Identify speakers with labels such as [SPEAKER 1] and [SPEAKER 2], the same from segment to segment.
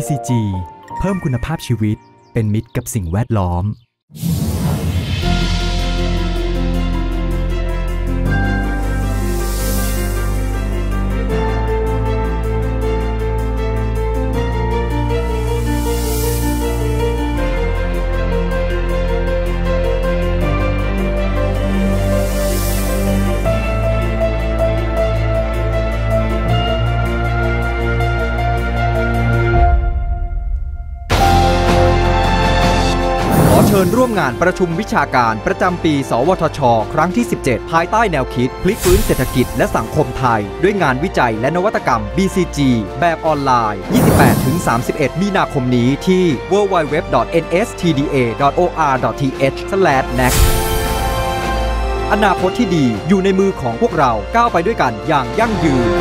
[SPEAKER 1] BCG เพิ่มคุณภาพชีวิตเป็นมิตรกับสิ่งแวดล้อม
[SPEAKER 2] เชิญร่วมงานประชุมวิชาการประจำปีสวทช ครั้งที่ 17 ภายใต้แนวคิดพลิกฟื้นเศรษฐกิจและสังคมไทยด้วยงานวิจัยและนวัตกรรม BCG แบบออนไลน์ 28-31 มีนาคมนี้ที่ www.nstda.or.th/next อนาคตที่ดีอยู่ในมือของพวกเราก้าวไปด้วยกันอย่างยั่งยืน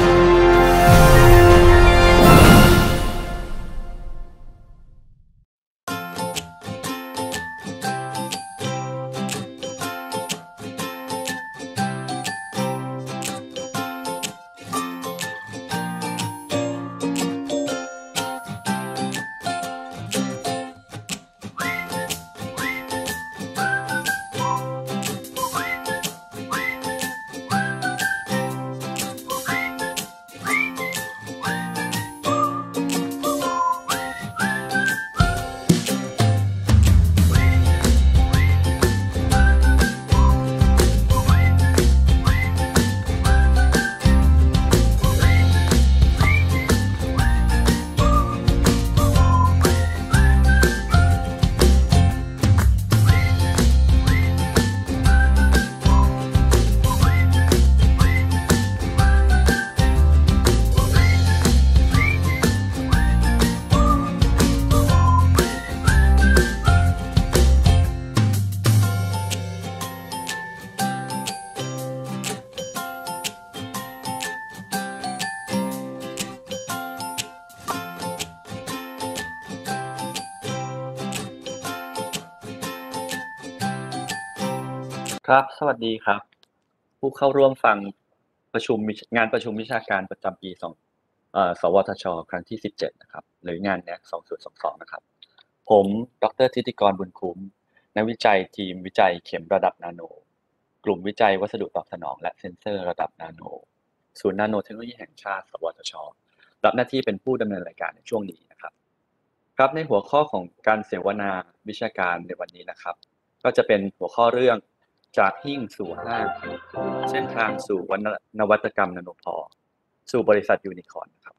[SPEAKER 3] ครับสวัสดีครับผู้เข้าร่วมฟังงานประชุมวิชาการประจำปีสวทช ครั้งที่ 17 นะครับหรืองาน NAC 2022 นะครับผมดร.ธิติกร บุญคุ้มนักวิจัยทีมวิจัยเข็มระดับนาโนกลุ่มวิจัยวัสดุตอบสนองและเซ็นเซอร์ระดับนาโนศูนย์นาโนเทคโนโลยีแห่งชาติสวทช.รับหน้าที่เป็นผู้ดำเนินรายการในช่วงนี้นะครับครับในหัวข้อของการเสวนาวิชาการในวันนี้นะครับก็จะเป็นหัวข้อเรื่องจากหิ้งสู่ห้างเส้นทางสู่นวัตกรรมนาโนพอร์สู่บริษัทยูนิคอร์นครับ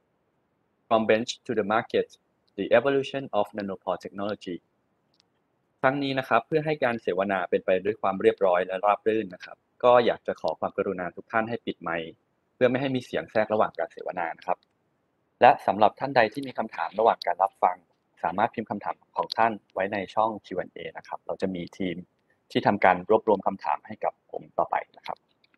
[SPEAKER 3] From bench to the market the evolution of nanopore technology ครั้งนี้นะครับเพื่อให้การเสวนาเป็นไปด้วยความเรียบร้อยและราบรื่นนะครับก็อยากจะขอความกรุณาทุกท่านให้ปิดไมค์เพื่อไม่ให้มีเสียงแทรกระหว่างการเสวนานะครับและสำหรับท่านใดที่มีคำถามระหว่างการรับฟังสามารถพิมพ์คำถามของท่านไว้ในช่อง Q&A นะครับเราจะมีทีมที่ทำการรวบรวมคำถามให้กับผมต่อไปนะครับ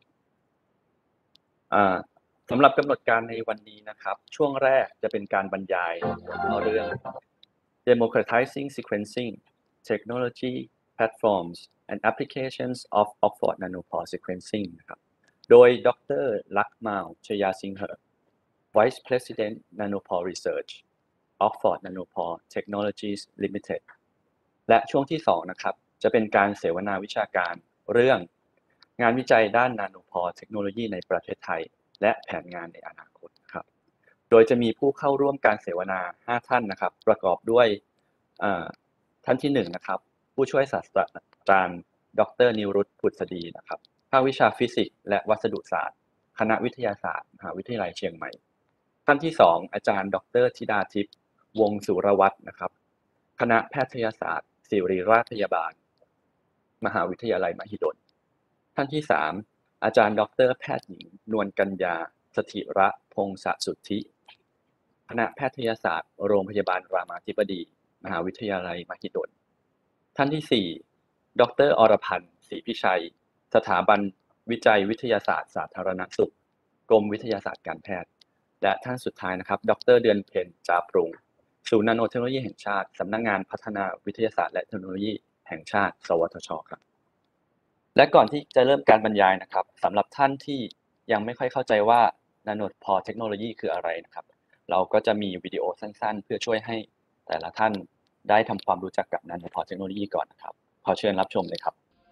[SPEAKER 3] สำหรับกำหนดการในวันนี้นะครับช่วงแรกจะเป็นการบรรยายเรื่อง Democratizing Sequencing Technology Platforms and Applications of Oxford Nanopore Sequencing นะครับโดยดร.ลักษณ์ มาว ชยาสิงห์ Vice President Nanopore Research Oxford Nanopore Technologies Limited และช่วงที่2นะครับจะเป็นการเสวนาวิชาการเรื่องงานวิจัยด้านนาโนพอร์เทคโนโลยีในประเทศไทยและแผนงานในอนาคตครับโดยจะมีผู้เข้าร่วมการเสวนา5ท่านนะครับประกอบด้วยท่านที่1นะครับผู้ช่วยศาสตราจารย์ดร.นิรุต ผุดสดีนะครับภาควิชาฟิสิกส์และวัสดุศาสตร์คณะวิทยาศาสตร์มหาวิทยาลัยเชียงใหม่ท่านที่2อาจารย์ดร.ธิดาทิพย์วงศ์สุรวัฒน์นะครับคณะแพทยศาสตร์ศิริราชพยาบาลมหาวิทยาลัยมหิดลท่านที่3อาจารย์ดร.แพทย์หญิงนวลกัญญาสถิระพงษสุทธิคณะแพทยศาสตร์โรงพยาบาลรามาธิบดีมหาวิทยาลัยมหิดลท่านที่4ดร.อรพันธ์ศรีพิชัยสถาบันวิจัยวิทยาศาสตร์สาธารณสุขกรมวิทยาศาสตร์การแพทย์และท่านสุดท้ายนะครับดร.เดือนเพ็ญจาปรุงศูนย์นาโนเทคโนโลยีแห่งชาติสำนักงานพัฒนาวิทยาศาสตร์และเทคโนโลยีแห่งชาติสวทช.ครับและก่อนที่จะเริ่มการบรรยายนะครับสำหรับท่านที่ยังไม่ค่อยเข้าใจว่านาโนพอร์เทคโนโลยีคืออะไรนะครับเราก็จะมีวิดีโอสั้นๆเพื่อช่วยให้แต่ละท่านได้ทำความรู้จักกับ Nanopore Technology ก่อนนะครับขอเชิญรับชมเลยครับ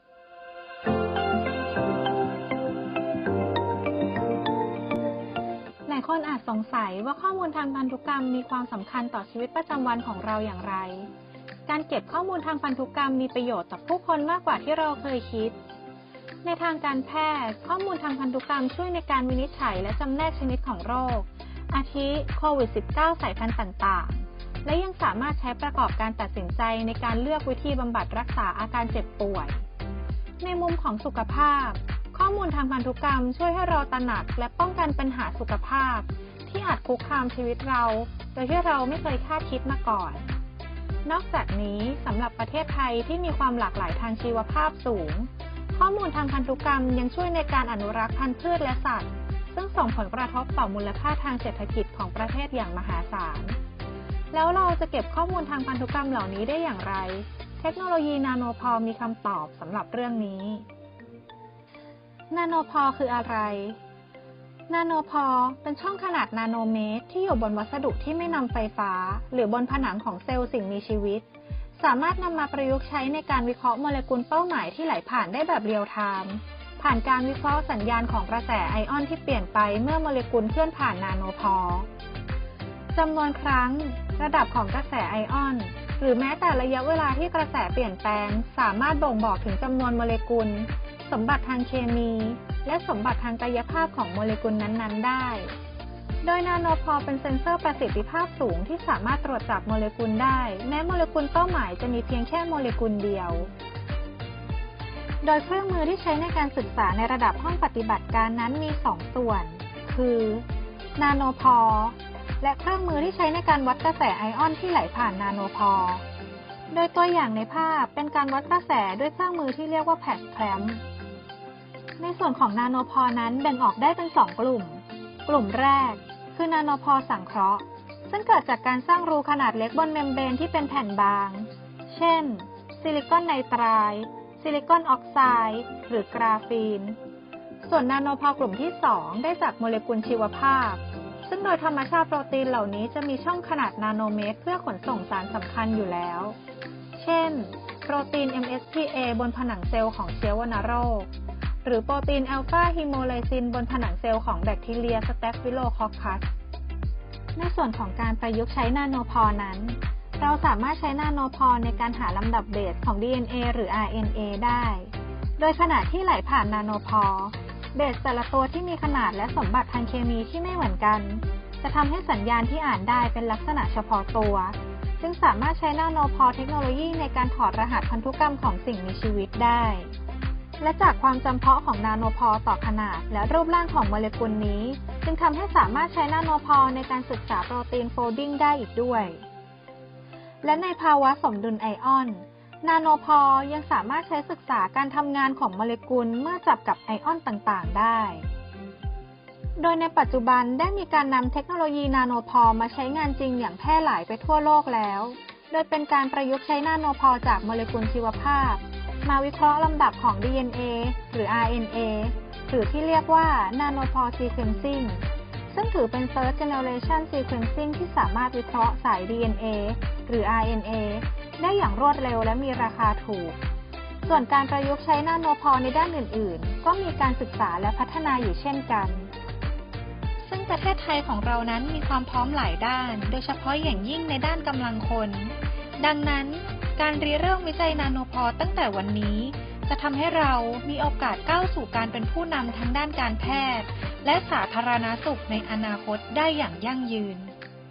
[SPEAKER 4] หลายคนอาจสงสัยว่าข้อมูลทางพันธุกรรมมีความสำคัญต่อชีวิตประจำวันของเราอย่างไร การเก็บข้อมูลทางพันธุกรรมมีประโยชน์ต่อผู้คนมากกว่าที่เราเคยคิด ในทางการแพทย์ข้อมูลทางพันธุกรรมช่วยในการวินิจฉัยและจำแนกชนิดของโรค อาทิโควิด -19 สายพันธุ์ต่างๆ และยังสามารถใช้ประกอบการตัดสินใจในการเลือกวิธีบำบัดรักษาอาการเจ็บป่วย ในมุมของสุขภาพข้อมูลทางพันธุกรรมช่วยให้เราตระหนักและป้องกันปัญหาสุขภาพที่อาจคุกคามชีวิตเราโดยที่เราไม่เคยคาดคิดมาก่อน นอกจากนี้สำหรับประเทศไทยที่มีความหลากหลายทางชีวภาพสูงข้อมูลทางพันธุกรรมยังช่วยในการอนุรักษ์พันธุ์พืชและสัตว์ซึ่งส่งผลกระทบต่อมูลค่าทางเศรษฐกิจของประเทศอย่างมหาศาลแล้วเราจะเก็บข้อมูลทางพันธุกรรมเหล่านี้ได้อย่างไรเทคโนโลยีนาโนพอร์มีคำตอบสำหรับเรื่องนี้นาโนพอร์คืออะไรนาโนพอร์เป็นช่องขนาดนาโนเมตรที่อยู่บนวัสดุที่ไม่นำไฟฟ้าหรือบนผนังของเซลล์สิ่งมีชีวิตสามารถนำมาประยุกต์ใช้ในการวิเคราะห์โมเลกุลเป้าหมายที่ไหลผ่านได้แบบเรียลไทม์ผ่านการวิเคราะห์สัญญาณของกระแสไอออนที่เปลี่ยนไปเมื่อโมเลกุลเคลื่อนผ่านนาโนพอร์จำนวนครั้งระดับของกระแสไอออนหรือแม้แต่ระยะเวลาที่กระแสเปลี่ยนแปลงสามารถบ่งบอกถึงจำนวนโมเลกุลสมบัติทางเคมีและสมบัติทางกายภาพของโมเลกุลนั้นๆได้โดยนาโนพอร์เป็นเซ็นเซอร์ประสิทธิภาพสูงที่สามารถตรวจจับโมเลกุลได้แม้โมเลกุลเป้าหมายจะมีเพียงแค่โมเลกุลเดียวโดยเครื่องมือที่ใช้ในการศึกษาในระดับห้องปฏิบัติการนั้นมี2ส่วนคือนาโนพอร์และเครื่องมือที่ใช้ในการวัดกระแสไอออนที่ไหลผ่านนาโนพอร์โดยตัวอย่างในภาพเป็นการวัดกระแสด้วยเครื่องมือที่เรียกว่าแพดแคลมในส่วนของนาโนพอร์นั้นแบ่งออกได้เป็น2กลุ่มแรกคือนาโนพอร์สังเคราะห์ซึ่งเกิดจากการสร้างรูขนาดเล็กบนเมมเบรนที่เป็นแผ่นบางเช่นซิลิคอนไนไตรด์ซิลิคอนออกไซด์หรือกราฟีนส่วนนาโนพอร์กลุ่มที่2ได้จากโมเลกุลชีวภาพซึ่งโดยธรรมชาติโปรตีนเหล่านี้จะมีช่องขนาดนาโนเมตรเพื่อขนส่งสารสำคัญอยู่แล้วเช่นโปรตีน MSPA บนผนังเซลล์ของเชื้อวัณโรคหรือโปรตีนอัลฟาฮีโมไลซินบนผนังเซลล์ของแบคทีเรียสเตฟฟิโลคอคคัสในส่วนของการประยุกต์ใช้นาโนพอร์นั้นเราสามารถใช้นาโนพอร์ในการหาลำดับเบสของ DNA หรือ RNA ได้โดยขณะที่ไหลผ่านนาโนพอร์เบสแต่ละตัวที่มีขนาดและสมบัติทางเคมีที่ไม่เหมือนกันจะทำให้สัญญาณที่อ่านได้เป็นลักษณะเฉพาะตัวจึงสามารถใช้นาโนพอร์เทคโนโลยีในการถอดรหัสพันธุกรรมของสิ่งมีชีวิตได้และจากความจำเพาะของนาโนพอร์ต่อขนาดและรูปร่างของโมเลกุลนี้จึงทำให้สามารถใช้นาโนพอร์ในการศึกษาโปรตีนโฟลดิ้งได้อีกด้วยและในภาวะสมดุลไอออนนาโนพอร์ยังสามารถใช้ศึกษาการทำงานของโมเลกุลเมื่อจับกับไอออนต่างๆได้โดยในปัจจุบันได้มีการนำเทคโนโลยีนาโนพอร์มาใช้งานจริงอย่างแพร่หลายไปทั่วโลกแล้วโดยเป็นการประยุกต์ใช้นาโนพอร์จากโมเลกุลชีวภาพมาวิเคราะห์ลำดับของ DNA หรือ RNA หรือที่เรียกว่า Nanopore Sequencing ซึ่งถือเป็น Third Generation Sequencing ที่สามารถวิเคราะห์สาย DNA หรือ RNA ได้อย่างรวดเร็วและมีราคาถูกส่วนการประยุกต์ใช้นาโนพอร์ในด้านอื่นๆก็มีการศึกษาและพัฒนาอยู่เช่นกันซึ่งประเทศไทยของเรานั้นมีความพร้อมหลายด้านโดยเฉพาะอย่างยิ่งในด้านกำลังคนดังนั้นการริเริ่มวิจัยนาโนพอร์ตั้งแต่วันนี้จะทำให้เรามีโอกาสก้าวสู่การเป็นผู้นำทั้งด้านการแพทย์และสาธารณสุขในอนาคตได้อย่างยั่งยืน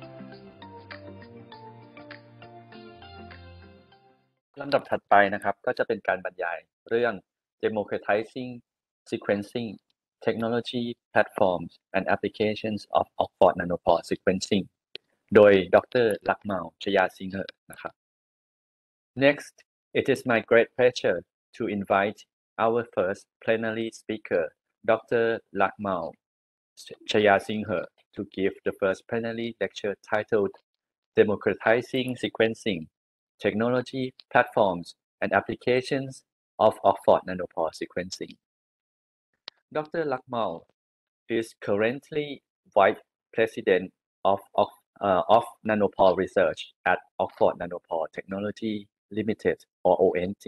[SPEAKER 3] ลำดับถัดไปนะครับก็จะเป็นการบรรยายเรื่อง Democratizing Sequencing Technology Platforms and Applications of Oxford Nanopore Sequencing โดยดร.ลักเมาชยาสิงห์นะครับ Next, it is my great pleasure to invite our first plenary speaker, Dr. Lakmal Chayasinghe, to give the first plenary lecture titled Democratizing Sequencing Technology, Platforms, and Applications of Oxford Nanopore Sequencing. Dr. Lakmal is currently Vice President of nanopore research at Oxford Nanopore Technology Limited, or ONT.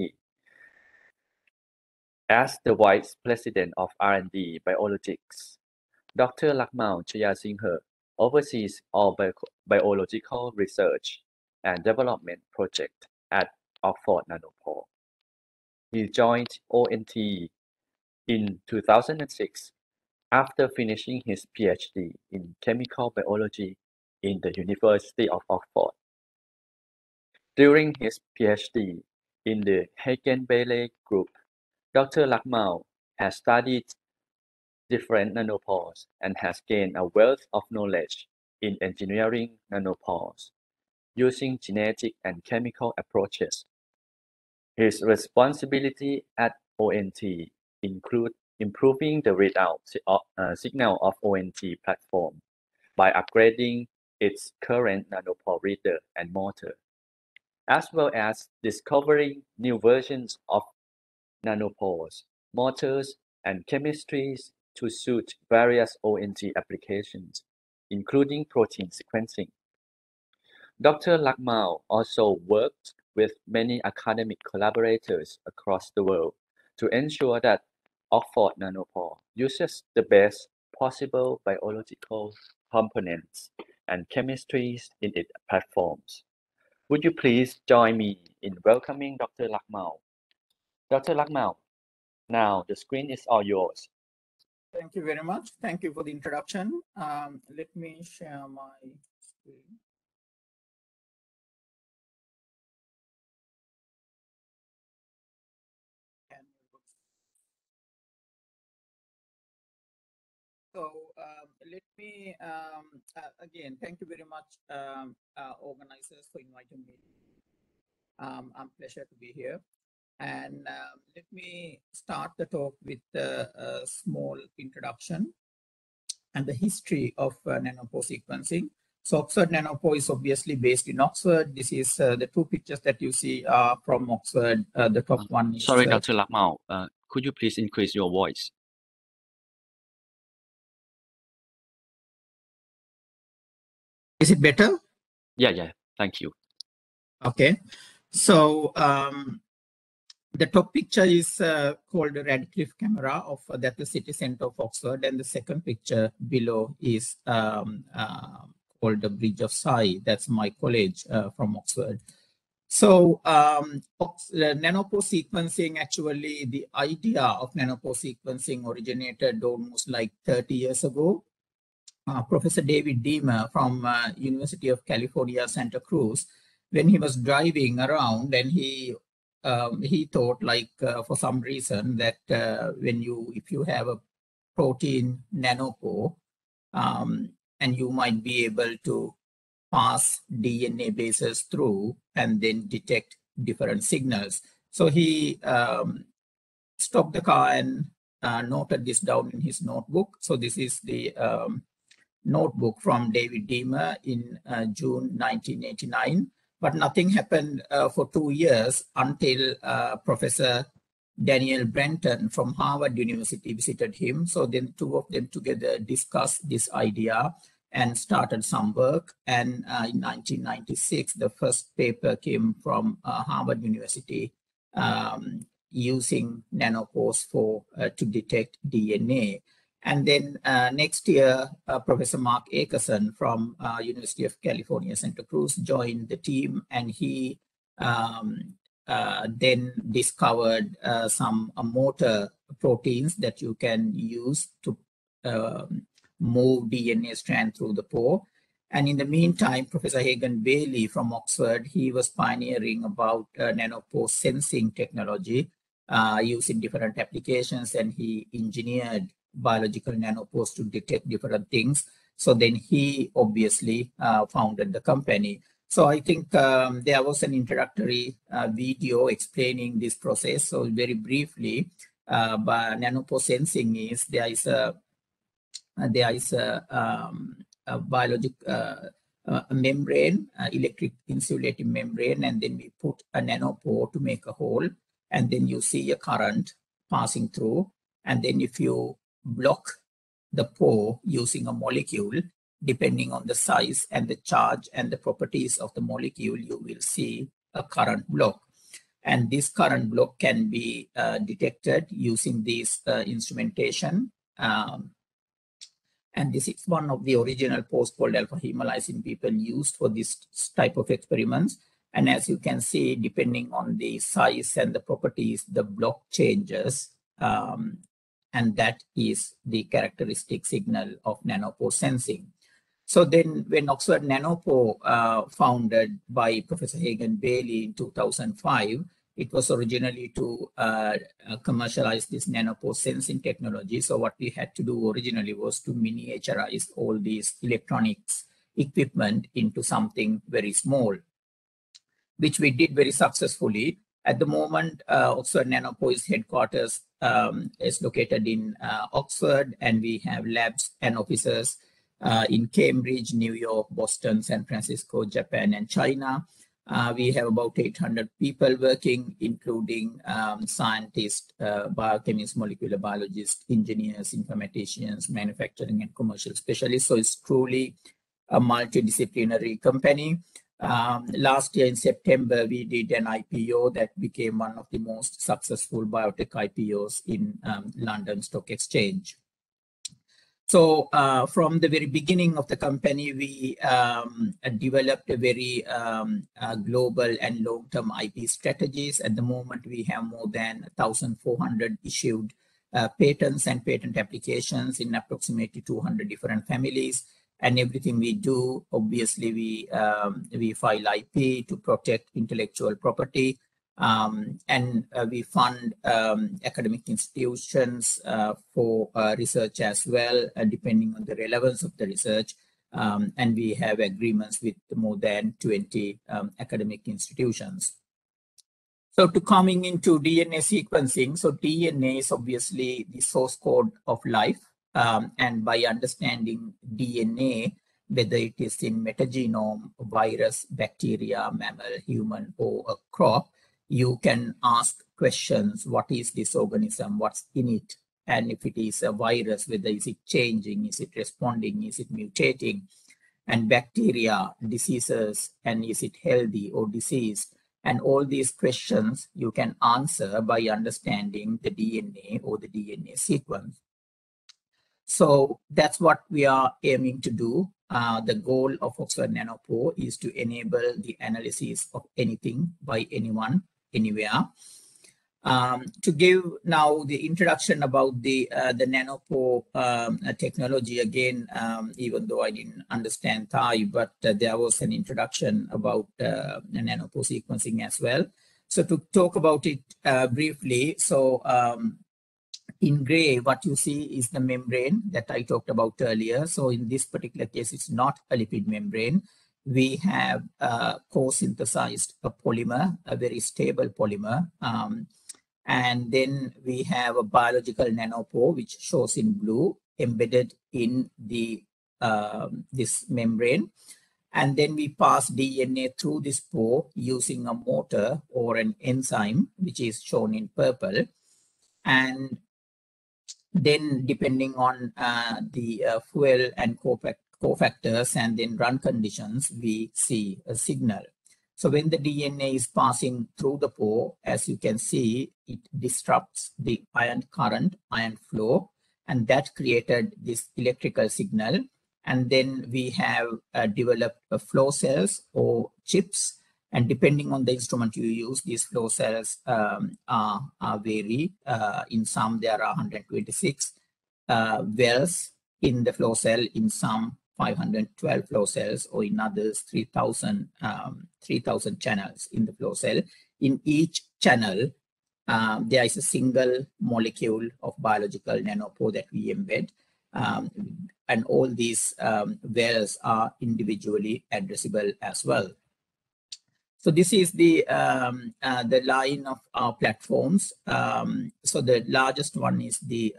[SPEAKER 3] As the Vice President of R&D Biologics, Dr. Lakmal Chayasinghe oversees all biological research and development projects at Oxford Nanopore. He joined ONT in 2006 after finishing his PhD in chemical biology in the University of Oxford. During his PhD in the Hagen-Bailey group, Dr. Lakmal has studied different nanopores and has gained a wealth of knowledge in engineering nanopores using genetic and chemical approaches. His responsibility at ONT include improving the readout signal of ONT platform by upgrading its current nanopore reader and motor, as well as discovering new versions of nanopores, motors, and chemistries to suit various ONT applications, including protein sequencing. Dr. Lakmal also worked with many academic collaborators across the world to ensure that Oxford Nanopore uses the best possible biological components and chemistries in its platforms. Would you please join me in welcoming Dr. Lakmal? Dr. Lakmal, now the screen is all yours.
[SPEAKER 5] Thank you very much. Thank you for the introduction. Let me share my screen. So let me, again, thank you very much, organizers, for inviting me. I'm pleasure to be here. And let me start the talk with a small introduction and the history of nanopore sequencing. So Oxford Nanopore is obviously based in Oxford. This is the two pictures that you see are from Oxford. The top one is...
[SPEAKER 3] Sorry, Dr. Lakmal, could you please increase your voice?
[SPEAKER 5] Is it better?
[SPEAKER 3] Yeah, thank you.
[SPEAKER 5] Okay, so the top picture is called the Radcliffe camera of that the city center of Oxford, and the second picture below is called the Bridge of Sighs. That's my college from Oxford. So nanopore sequencing, actually the idea of nanopore sequencing originated almost like 30 years ago. Professor David Deamer from University of California, Santa Cruz, when he was driving around, and he thought, like for some reason, that if you have a protein nanopore, and you might be able to pass DNA bases through and then detect different signals. So he stopped the car and noted this down in his notebook. So this is the notebook from David Deamer in June 1989. But nothing happened for 2 years until Professor Daniel Brenton from Harvard University visited him. So then two of them together discussed this idea and started some work. And in 1996, the first paper came from Harvard University using nanopores to detect DNA. And then next year, Professor Mark Akerson from University of California, Santa Cruz joined the team, and he then discovered some motor proteins that you can use to move DNA strand through the pore. And in the meantime, Professor Hagen-Bailey from Oxford, he was pioneering about nanopore sensing technology used in different applications, and he engineered biological nanopores to detect different things. So then he obviously founded the company. So I think there was an introductory video explaining this process. So very briefly, nanopore sensing is there is a biologic membrane, electric insulating membrane, and then we put a nanopore to make a hole, and then you see a current passing through, and then if you block the pore using a molecule, depending on the size and the charge and the properties of the molecule, you will see a current block. And this current block can be detected using this instrumentation. And this is one of the original post-cold alpha hemolysin people used for this type of experiments. And as you can see, depending on the size and the properties, the block changes. And that is the characteristic signal of nanopore sensing. So then when Oxford Nanopore, founded by Professor Hagan Bailey in 2005, it was originally to commercialize this nanopore sensing technology. So what we had to do originally was to miniaturize all these electronics equipment into something very small, which we did very successfully. At the moment, Oxford Nanopore's headquarters is located in Oxford, and we have labs and offices in Cambridge, New York, Boston, San Francisco, Japan, and China. We have about 800 people working, including scientists, biochemists, molecular biologists, engineers, informaticians, manufacturing and commercial specialists. So it's truly a multidisciplinary company. Last year in September, we did an IPO that became one of the most successful biotech IPOs in London Stock Exchange. So from the very beginning of the company, we developed a very global and long-term IP strategies. At the moment, we have more than 1,400 issued patents and patent applications in approximately 200 different families. And everything we do, obviously, we file IP to protect intellectual property. And we fund academic institutions for research as well, depending on the relevance of the research. And we have agreements with more than 20 academic institutions. So to coming into DNA sequencing, so DNA is obviously the source code of life. And by understanding DNA, whether it is in metagenome, virus, bacteria, mammal, human, or a crop, you can ask questions. What is this organism? What's in it? And if it is a virus, whether is it changing? Is it responding? Is it mutating? And bacteria, diseases, and is it healthy or diseased? And all these questions you can answer by understanding the DNA or the DNA sequence. So that's what we are aiming to do. The goal of Oxford Nanopore is to enable the analysis of anything by anyone, anywhere. To give now the introduction about the nanopore technology again, even though I didn't understand Thai, but there was an introduction about nanopore sequencing as well. So to talk about it briefly, so in gray, what you see is the membrane that I talked about earlier. So in this particular case, it's not a lipid membrane. We have co-synthesized a polymer, a very stable polymer. And then we have a biological nanopore, which shows in blue, embedded in the this membrane. And then we pass DNA through this pore using a motor or an enzyme, which is shown in purple. And then depending on the fuel and cofactors and then run conditions, we see a signal. So when the DNA is passing through the pore, as you can see, it disrupts the ion current, ion flow, and that created this electrical signal. And then we have developed flow cells or chips. And depending on the instrument you use, these flow cells vary. In some, there are 126 wells in the flow cell, in some 512 flow cells, or in others 3,000 channels in the flow cell. In each channel, there is a single molecule of biological nanopore that we embed. And all these wells are individually addressable as well. So this is the line of our platforms. So the largest one is the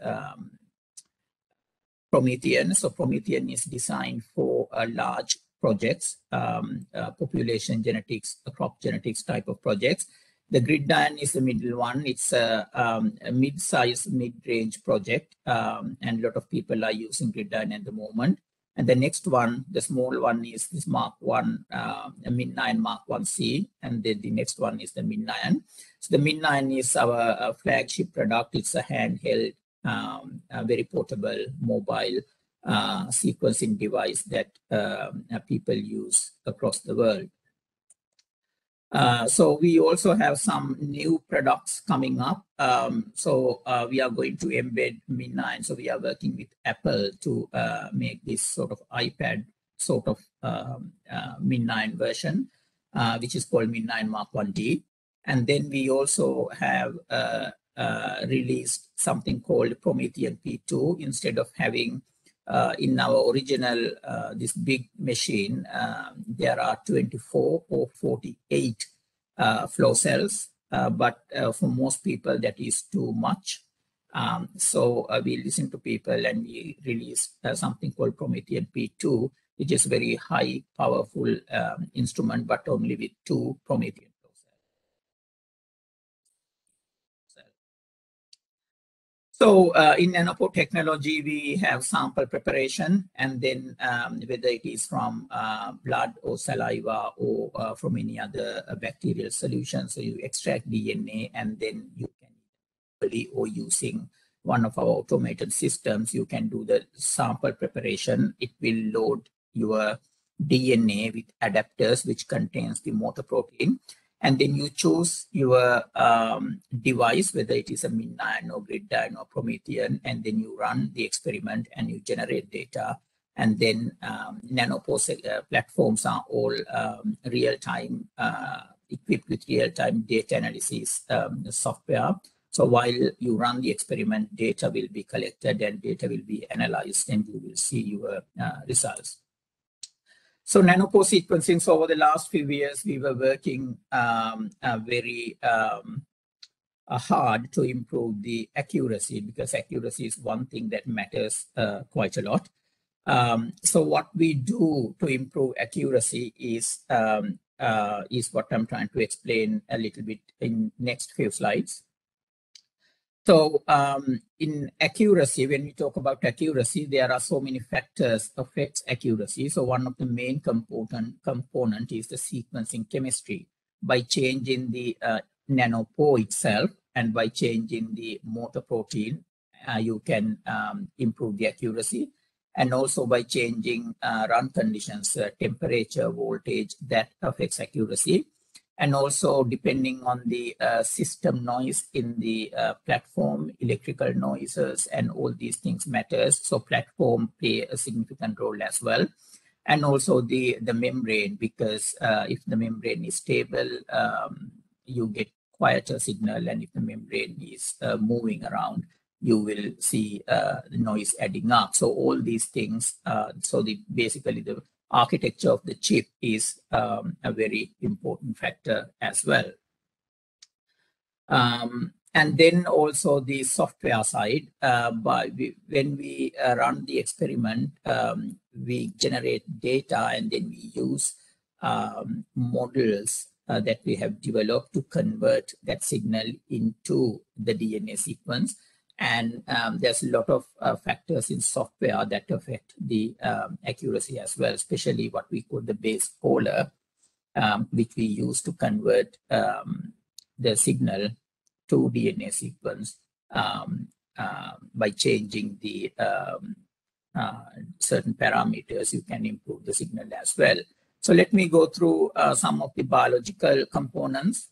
[SPEAKER 5] Promethean. So Promethean is designed for large projects, population genetics, crop genetics type of projects. The GridION is the middle one. It's a mid-size, mid-range project, and a lot of people are using GridION at the moment. And the next one, the small one, is this Mark 1, Mid9 Mark 1C, and then the next one is the Mid9. So the Mid9 is our flagship product. It's a handheld, a very portable mobile sequencing device that people use across the world. So we also have some new products coming up. We are going to embed Mid9. So we are working with Apple to make this sort of iPad sort of Mid9 version, which is called Mid9 Mark 1D. And then we also have released something called Promethean P2. Instead of having in our original, this big machine, there are 24 or 48 flow cells, but for most people that is too much. So we listen to people and we release something called Promethean P2, which is very high powerful instrument, but only with 2 Promethean flow cells. So in nanopore technology, we have sample preparation, and then whether it is from blood or saliva or from any other bacterial solution. So you extract DNA, and then you can, or using one of our automated systems, you can do the sample preparation. It will load your DNA with adapters, which contains the motor protein. And then you choose your device, whether it is a Mid9 or Griddyne or Promethean, and then you run the experiment and you generate data. And then nanopore platforms are all real-time, equipped with real-time data analysis software. So while you run the experiment, data will be collected and data will be analyzed, and you will see your results. So nanopore sequencing, so over the last few years, we were working very hard to improve the accuracy, because accuracy is one thing that matters quite a lot. So what we do to improve accuracy is what I'm trying to explain a little bit in next few slides. So in accuracy, when we talk about accuracy, there are so many factors affect accuracy. So one of the main component is the sequencing chemistry. By changing the nanopore itself and by changing the motor protein, you can improve the accuracy. And also by changing run conditions, temperature, voltage, that affects accuracy. And also depending on the system noise in the platform, electrical noises, and all these things matters. So platform play a significant role as well. And also the membrane, because if the membrane is stable, you get quieter signal. And if the membrane is moving around, you will see the noise adding up. So all these things, basically the architecture of the chip is a very important factor as well. And then also the software side, when we run the experiment, we generate data, and then we use models that we have developed to convert that signal into the DNA sequence. And there's a lot of factors in software that affect the accuracy as well, especially what we call the base caller, which we use to convert the signal to DNA sequence by changing the certain parameters. You can improve the signal as well. So let me go through some of the biological components.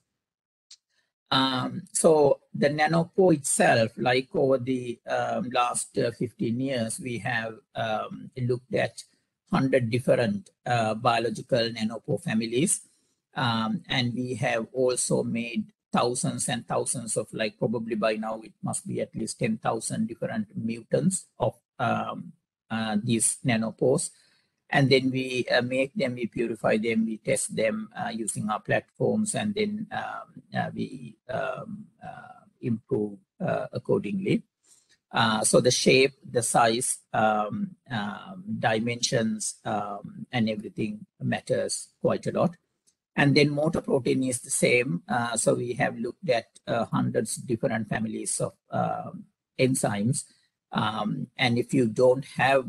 [SPEAKER 5] So the nanopore itself, like over the last 15 years, we have looked at 100 different biological nanopore families. And we have also made thousands and thousands of, like probably by now it must be at least 10,000 different mutants of these nanopores. And then we make them, we purify them, we test them using our platforms, and then we improve accordingly. So the shape, the size, dimensions, and everything matters quite a lot. And then motor protein is the same. So we have looked at hundreds of different families of enzymes. And if you don't have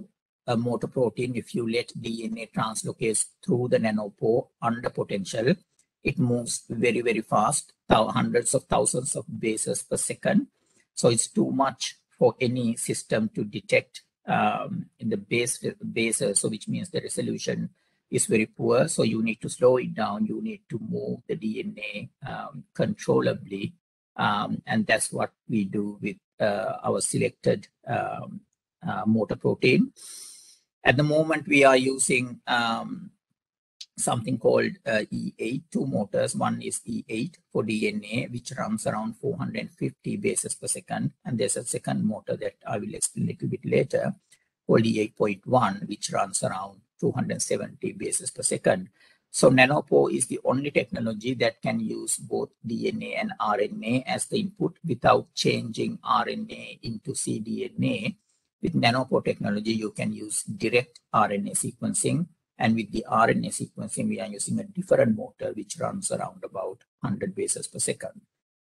[SPEAKER 5] a motor protein, if you let DNA translocase through the nanopore under potential, it moves very, very fast, hundreds of thousands of bases per second. So it's too much for any system to detect in the bases, so which means the resolution is very poor. So you need to slow it down. You need to move the DNA controllably. And that's what we do with our selected motor protein. At the moment, we are using something called E8, two motors. One is E8 for DNA, which runs around 450 bases per second. And there's a second motor that I will explain a little bit later, called E8.1, which runs around 270 bases per second. So nanopore is the only technology that can use both DNA and RNA as the input without changing RNA into cDNA. With nanopore technology, you can use direct RNA sequencing. And with the RNA sequencing, we are using a different motor, which runs around about 100 bases per second.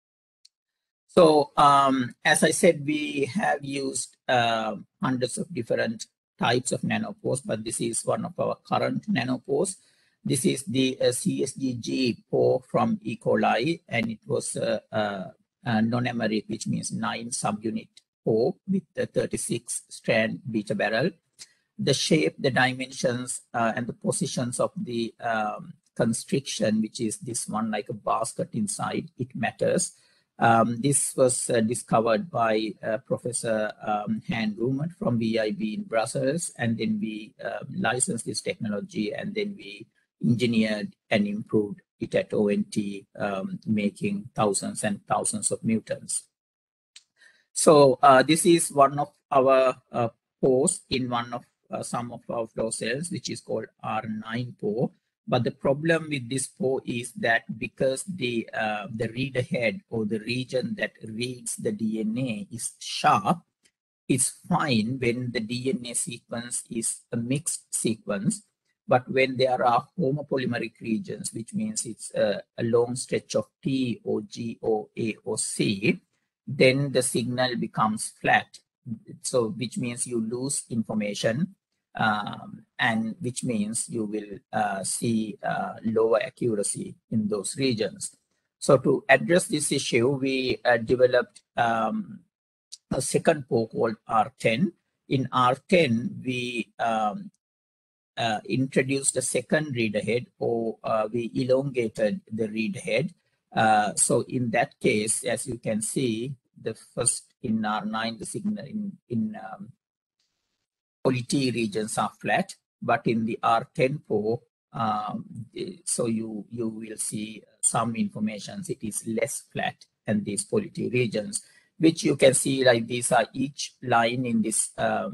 [SPEAKER 5] So as I said, we have used hundreds of different types of nanopores, but this is one of our current nanopores. This is the CSGG pore from E. coli, and it was non-emeric, which means 9 subunit pore with the 36-strand beta barrel. The shape, the dimensions, and the positions of the constriction, which is this one like a basket inside, it matters. This was discovered by Professor Han Rummert from VIB in Brussels, and then we licensed this technology, and then we engineered and improved it at ONT, making thousands and thousands of mutants. So this is one of our pores in one of some of our flow cells, which is called R9 pore. But the problem with this pore is that because the reader head, or the region that reads the DNA, is sharp, it's fine when the DNA sequence is a mixed sequence. But when there are homopolymeric regions, which means it's a long stretch of T or G or A or C, then the signal becomes flat. So which means you lose information, and which means you will see lower accuracy in those regions. So to address this issue, we developed a second pore called R10. In R10, we introduced a second reader head, or we elongated the reader head. So in that case, as you can see, the first in R9, the signal in poly T regions are flat, but in the R10 pore, so you will see some information. It is less flat than these poly T regions, which you can see like these are each line in this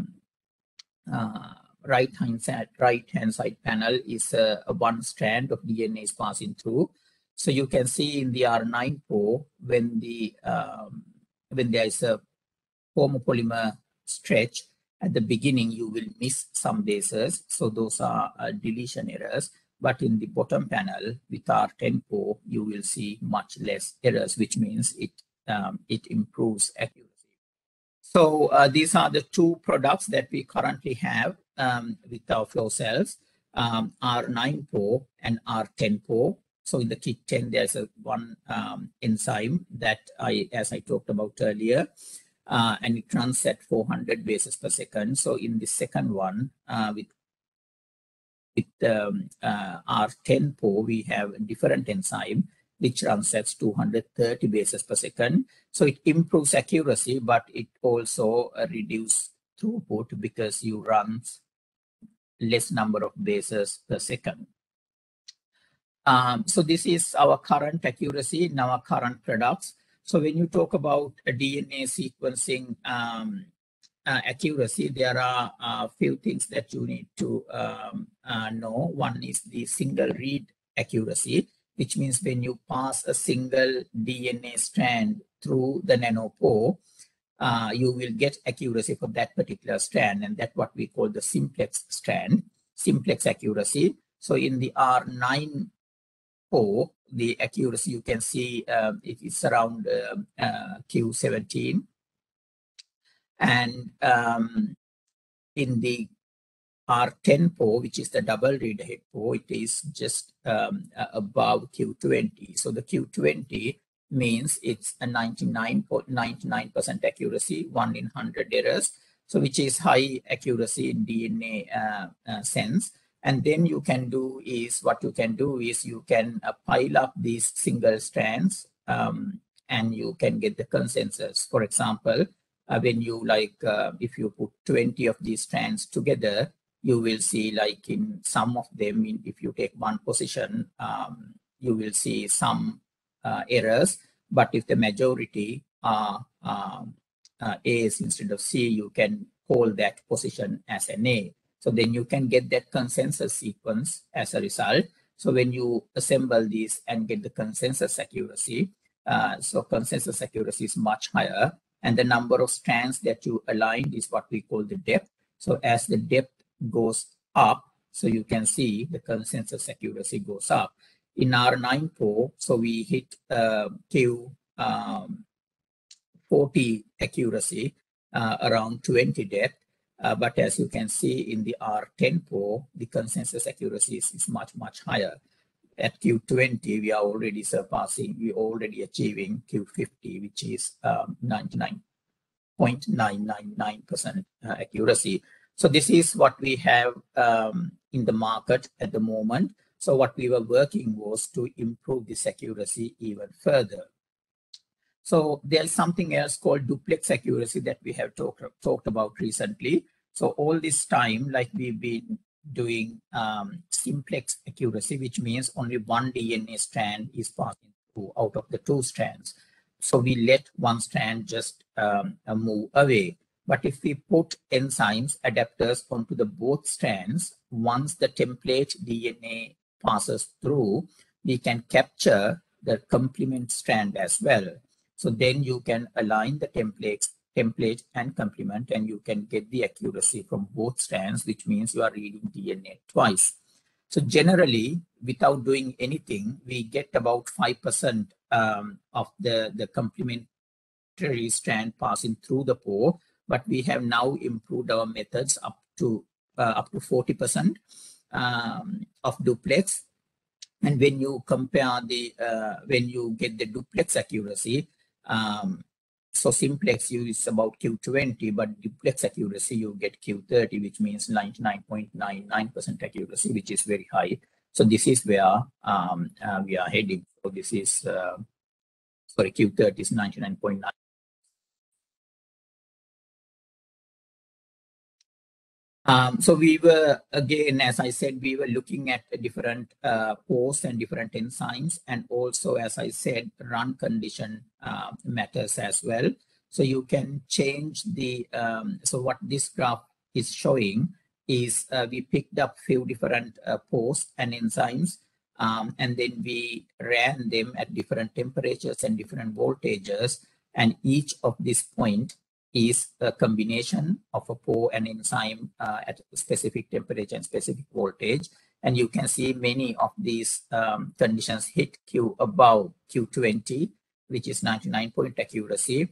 [SPEAKER 5] right hand side panel is one strand of DNA is passing through. So you can see in the R9 pore, when there is a homopolymer stretch at the beginning, you will miss some bases. So those are deletion errors. But in the bottom panel with R10 pore, you will see much less errors, which means it improves accuracy. So these are the two products that we currently have with our flow cells, R9 pore and R10 pore. So in the kit 10, there's one enzyme that as I talked about earlier, and it runs at 400 bases per second. So in the second one, with R10 pore, we have a different enzyme which runs at 230 bases per second. So it improves accuracy, but it also reduces throughput because you run less number of bases per second. So this is our current accuracy in our current products. So when you talk about a DNA sequencing accuracy, there are a few things that you need to know. One is the single read accuracy, which means when you pass a single DNA strand through the nanopore, you will get accuracy for that particular strand, and that's what we call the simplex strand, simplex accuracy. So in the R9 pore, the accuracy you can see it is around Q17, and in the R10 pore, which is the double read ahead pore, it is just above Q20. So the Q20 means it's a 99.99% accuracy, 1 in 100 errors. So which is high accuracy in DNA sense. And then you can do is, what you can do is you can pile up these single strands and you can get the consensus. For example, when you if you put 20 of these strands together, you will see like in some of them, if you take one position, you will see some errors. But if the majority are A's instead of C, you can call that position as an A. So then you can get that consensus sequence as a result. So when you assemble these and get the consensus accuracy, so consensus accuracy is much higher. And the number of strands that you aligned is what we call the depth. So as the depth goes up, so you can see the consensus accuracy goes up. In R9 pore, so we hit Q40 accuracy around 20 depth. But as you can see in the R10 pore, the consensus accuracy is much, much higher. At Q20, we are already achieving Q50, which is 99.999% accuracy. So this is what we have in the market at the moment. So what we were working was to improve this accuracy even further. So there's something else called duplex accuracy that we have talked about recently. So all this time, like we've been doing simplex accuracy, which means only one DNA strand is passing through out of the two strands. So we let one strand just move away. But if we put enzymes, adapters onto the both strands, once the template DNA passes through, we can capture the complement strand as well. So then you can align the template and complement, and you can get the accuracy from both strands, which means you are reading DNA twice. So generally, without doing anything, we get about 5% of the complementary strand passing through the pore, but we have now improved our methods up to 40% of duplex. And when you compare when you get the duplex accuracy, so simplex is about Q20, but duplex accuracy you get Q30, which means 99.99% accuracy, which is very high. So this is where we are heading. So this is, sorry, Q30 is 99.9. So we were, again, as I said, we were looking at different pores and different enzymes, and also, as I said, run condition matters as well. So you can change the, so what this graph is showing is we picked up few different pores and enzymes, and then we ran them at different temperatures and different voltages, and each of this point is a combination of a pore and enzyme at a specific temperature and specific voltage. And you can see many of these conditions hit Q above Q20, which is 99% accuracy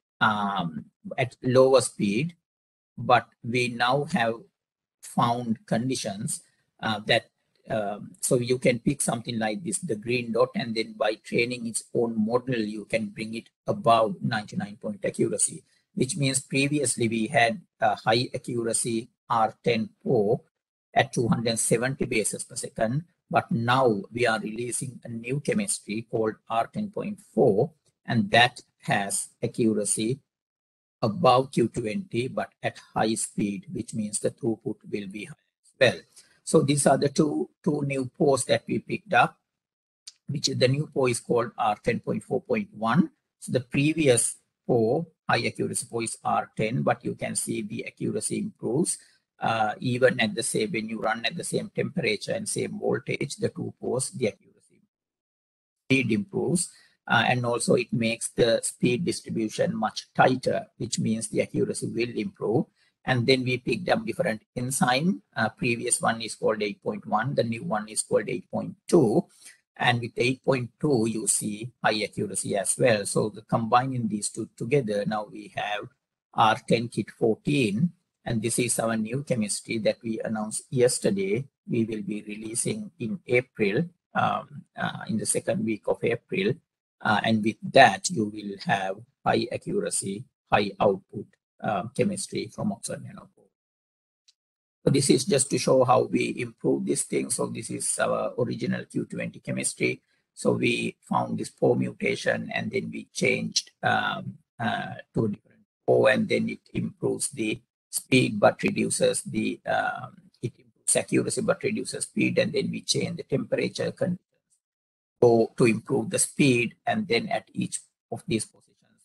[SPEAKER 5] at lower speed. But we now have found conditions that, so you can pick something like this, the green dot, and then by training its own model, you can bring it above 99% accuracy. Which means previously we had a high accuracy R10 pore at 270 bases per second, but now we are releasing a new chemistry called R10.4, and that has accuracy above Q20, but at high speed, which means the throughput will be high as well. So these are the two new pores that we picked up, which is the new pore is called R10.4.1. So the previous pore, high accuracy pore, is R10, but you can see the accuracy improves even at the same, when you run at the same temperature and same voltage, the two pores, the accuracy speed improves, and also it makes the speed distribution much tighter, which means the accuracy will improve. And then we picked up different enzyme. Previous one is called 8.1, the new one is called 8.2. And with 8.2, you see high accuracy as well. So combining these two together, now we have R10 kit 14, And this is our new chemistry that we announced yesterday. We will be releasing in April, in the second week of April. And with that, you will have high accuracy, high output chemistry from Oxford Nanopore. So this is just to show how we improve this thing. So this is our original Q20 chemistry. So we found this PO mutation, and then we changed to a different PO, and then it improves the speed but reduces the it improves accuracy but reduces speed, and then we change the temperature conditions to improve the speed, and then at each of these positions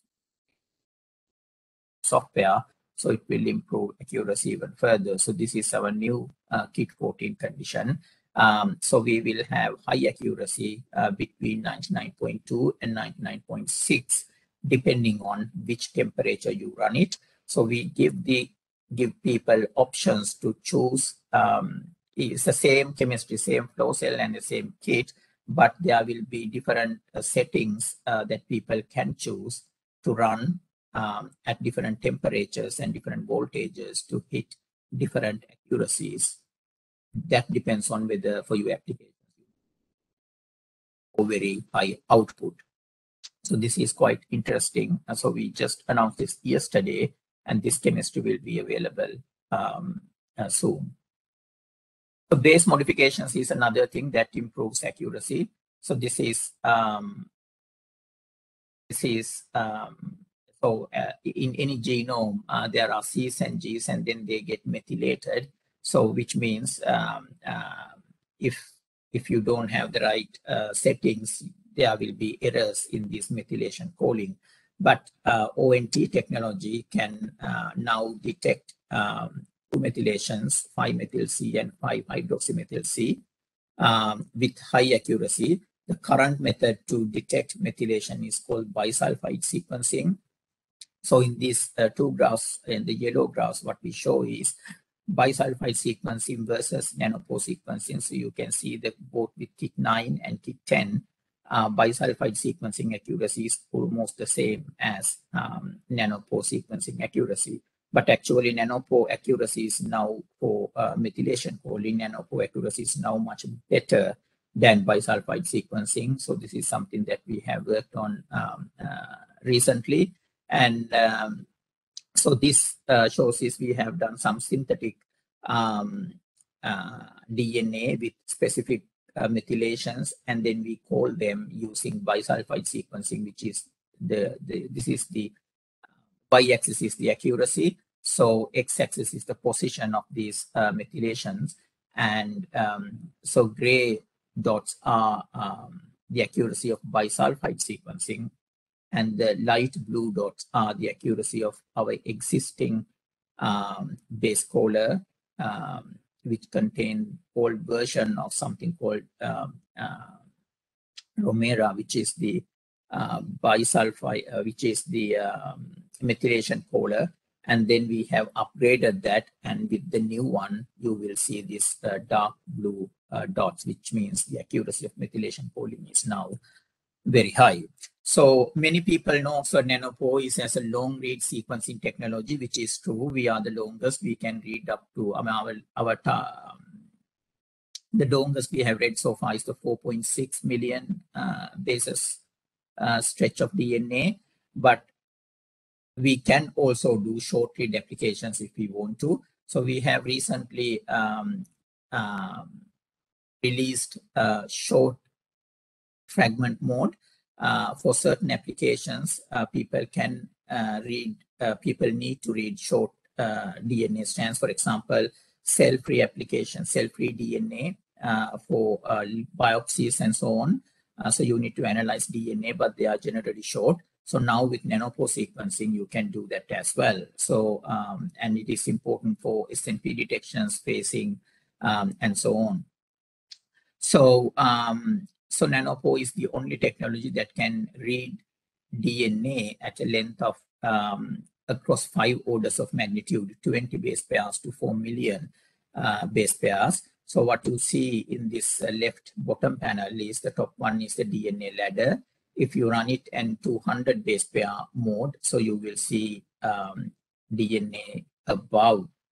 [SPEAKER 5] software, so it will improve accuracy even further. So this is our new KIT 14 condition. So we will have high accuracy between 99.2 and 99.6 depending on which temperature you run it. So we give people options to choose. It's the same chemistry, same flow cell and the same kit, but there will be different settings that people can choose to run at different temperatures and different voltages to hit different accuracies. That depends on whether for your application or very high output. So this is quite interesting. So we just announced this yesterday, and this chemistry will be available soon. So base modifications is another thing that improves accuracy. So this is in any genome there are Cs and Gs, and then they get methylated. So which means if you don't have the right settings, there will be errors in this methylation calling. But ONT technology can now detect 2 methylations, 5-methyl-C and 5-hydroxymethyl-C with high accuracy. The current method to detect methylation is called bisulfite sequencing. So in these 2 graphs, in the yellow graphs, what we show is bisulfite sequencing versus nanopore sequencing. So you can see that both with KIT 9 and KIT 10, bisulfite sequencing accuracy is almost the same as nanopore sequencing accuracy. But actually nanopore accuracy is now for methylation calling, nanopore accuracy is now much better than bisulfite sequencing. So this is something that we have worked on recently. And so this shows is we have done some synthetic DNA with specific methylations, and then we call them using bisulfite sequencing, which is this is the y-axis is the accuracy. So x-axis is the position of these methylations, and so gray dots are the accuracy of bisulfite sequencing, and the light blue dots are the accuracy of our existing base caller, which contain old version of something called Romera, which is the bisulfite, which is the methylation caller. And then we have upgraded that, and with the new one, you will see this dark blue dots, which means the accuracy of methylation calling is now very high. So many people know Oxford Nanopore is as a long read sequencing technology, which is true. We are the longest. We can read up to the longest we have read so far is the 4.6 million bases stretch of DNA. But we can also do short read applications if we want to. So we have recently released short fragment mode. For certain applications, people can read, people need to read short DNA strands. For example, cell-free application, cell-free DNA for biopsies and so on. So you need to analyze DNA, but they are generally short. So now with nanopore sequencing, you can do that as well. So, and it is important for SNP detection, spacing, and so on. So, so nanopore is the only technology that can read DNA at a length of across 5 orders of magnitude, 20 base pairs to 4 million base pairs. So what you see in this left bottom panel is the top one is the DNA ladder. If you run it in 200 base pair mode, so you will see DNA above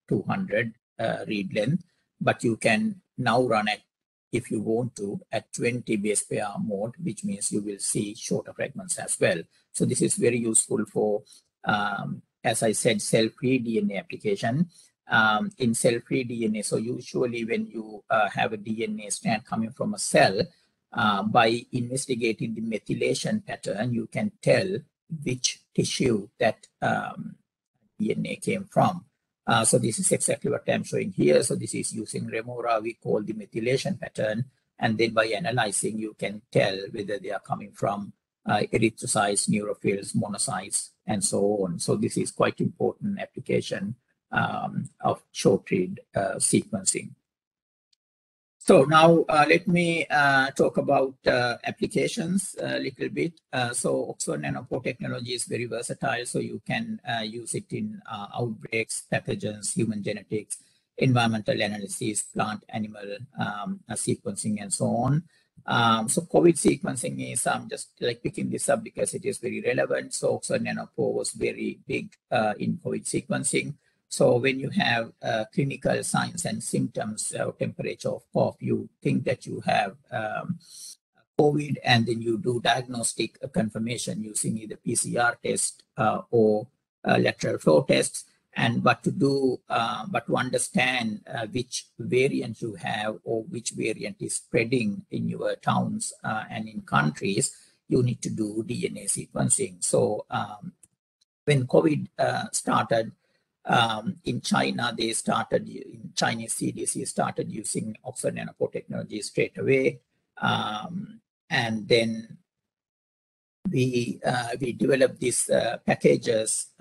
[SPEAKER 5] 200 read length, but you can now run it, if you want to, at 20 base pair mode, which means you will see shorter fragments as well. So this is very useful for, as I said, cell-free DNA application. In cell-free DNA, so usually when you have a DNA strand coming from a cell, by investigating the methylation pattern, you can tell which tissue that DNA came from. So this is exactly what I'm showing here. So this is using Remora, we call the methylation pattern. And then by analyzing, you can tell whether they are coming from erythrocytes, neutrophils, monocytes, and so on. So this is quite important application of short-read sequencing. So now let me talk about applications a little bit. So Oxford Nanopore technology is very versatile. So you can use it in outbreaks, pathogens, human genetics, environmental analysis, plant, animal sequencing, and so on. So COVID sequencing is, I'm just like picking this up because it is very relevant. So Oxford Nanopore was very big in COVID sequencing. So when you have clinical signs and symptoms, temperature of cough, you think that you have COVID, and then you do diagnostic confirmation using either PCR test or lateral flow tests. But to understand which variant you have or which variant is spreading in your towns and in countries, you need to do DNA sequencing. So when COVID started, in China, Chinese CDC started using Oxford Nanopore technology straight away. And then we developed these packages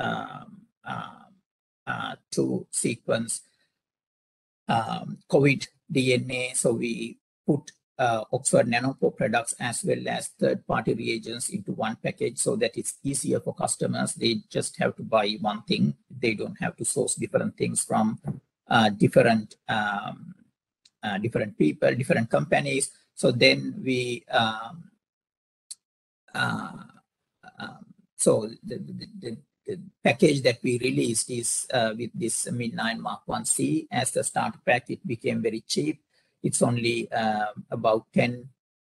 [SPEAKER 5] to sequence COVID DNA. So we put Oxford Nanopore products as well as third-party reagents into one package so that it's easier for customers. They just have to buy one thing. They don't have to source different things from different people, different companies. So then we, so the package that we released is with this Mid9 Mark 1C as the starter pack. It became very cheap. It's only about $10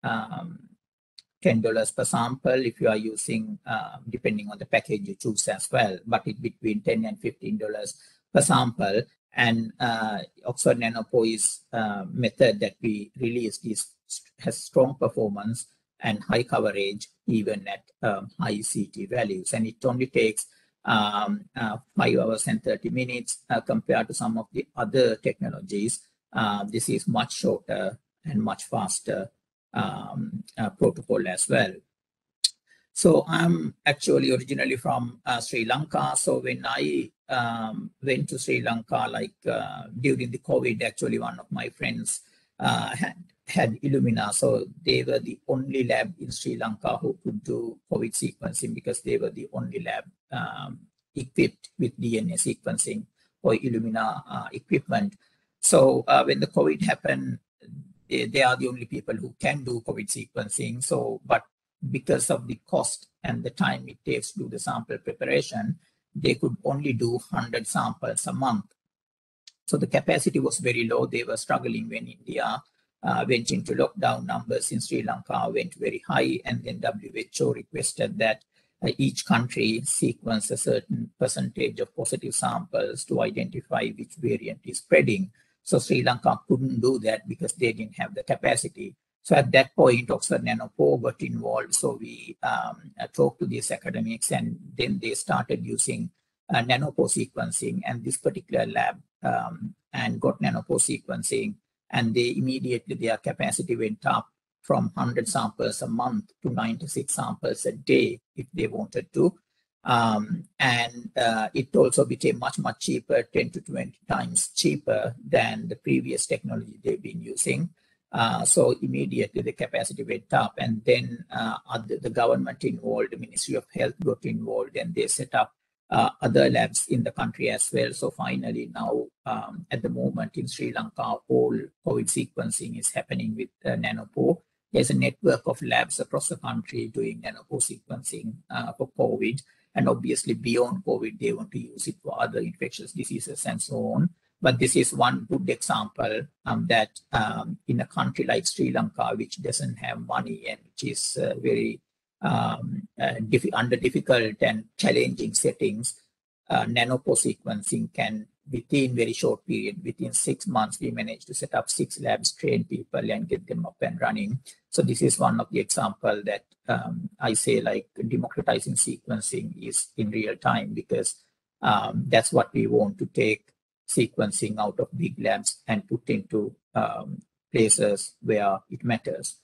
[SPEAKER 5] per sample if you are using, depending on the package you choose as well, but it's between $10 and $15 per sample. And Oxford Nanopore's method that we released has strong performance and high coverage even at high CT values. And it only takes 5 hours and 30 minutes compared to some of the other technologies. This is much shorter and much faster protocol as well. So I'm actually originally from Sri Lanka. So when I went to Sri Lanka, like during the COVID, actually one of my friends had Illumina. So they were the only lab in Sri Lanka who could do COVID sequencing because they were the only lab equipped with DNA sequencing or Illumina equipment. So when the COVID happened, they are the only people who can do COVID sequencing. So, but because of the cost and the time it takes to do the sample preparation, they could only do 100 samples a month. So the capacity was very low. They were struggling when India went into lockdown. Numbers in Sri Lanka went very high, and then WHO requested that each country sequence a certain percentage of positive samples to identify which variant is spreading. So Sri Lanka couldn't do that because they didn't have the capacity. So at that point, Oxford Nanopore got involved. So we talked to these academics, and then they started using nanopore sequencing and this particular lab and got nanopore sequencing. And they immediately, their capacity went up from 100 samples a month to 96 samples a day if they wanted to. It also became much cheaper, 10 to 20 times cheaper than the previous technology they've been using. So immediately the capacity went up, and then the government involved, the Ministry of Health got involved, and they set up other labs in the country as well. So finally now, at the moment in Sri Lanka, all COVID sequencing is happening with Nanopore. There's a network of labs across the country doing nanopore sequencing for COVID. And obviously beyond COVID, they want to use it for other infectious diseases and so on. But this is one good example that in a country like Sri Lanka, which doesn't have money and which is very under difficult and challenging settings, nanopore sequencing can, within very short period, within 6 months, we managed to set up 6 labs, train people and get them up and running. So this is one of the example that I say like democratizing sequencing is in real time, because that's what we want to take sequencing out of big labs and put into places where it matters.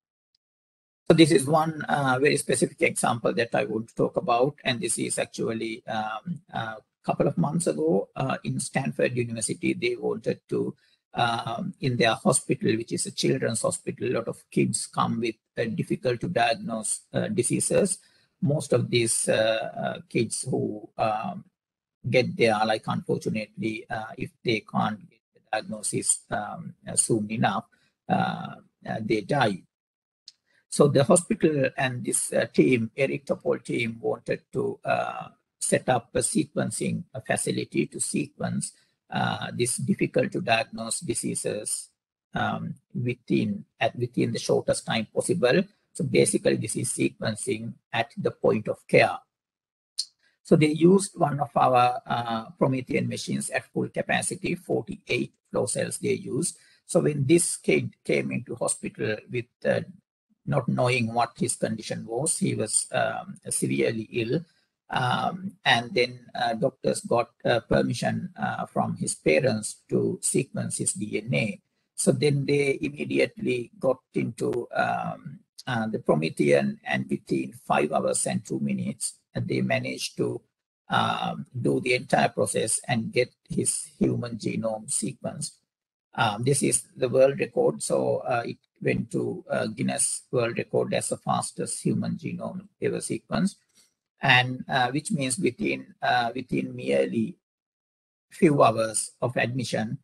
[SPEAKER 5] So this is one very specific example that I want to talk about, and this is actually a couple of months ago in Stanford University. They wanted to, in their hospital, which is a children's hospital, a lot of kids come with difficult to diagnose diseases. Most of these kids who get there, like unfortunately, if they can't get the diagnosis soon enough, they die. So the hospital and this team, Eric Topol team, wanted to set up a sequencing facility to sequence these difficult to diagnose diseases within the shortest time possible. So basically, this is sequencing at the point of care. So they used one of our Promethean machines at full capacity, 48 flow cells they used. So when this kid came into hospital with not knowing what his condition was, he was severely ill. And then doctors got permission from his parents to sequence his DNA. So then they immediately got into the Promethean, and within 5 hours and 2 minutes, they managed to do the entire process and get his human genome sequenced. This is the world record. So it went to Guinness World Record as the fastest human genome ever sequenced. And which means within merely few hours of admission,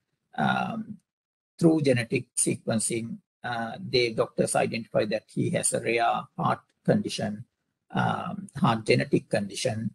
[SPEAKER 5] through genetic sequencing, the doctors identified that he has a rare heart condition, heart genetic condition,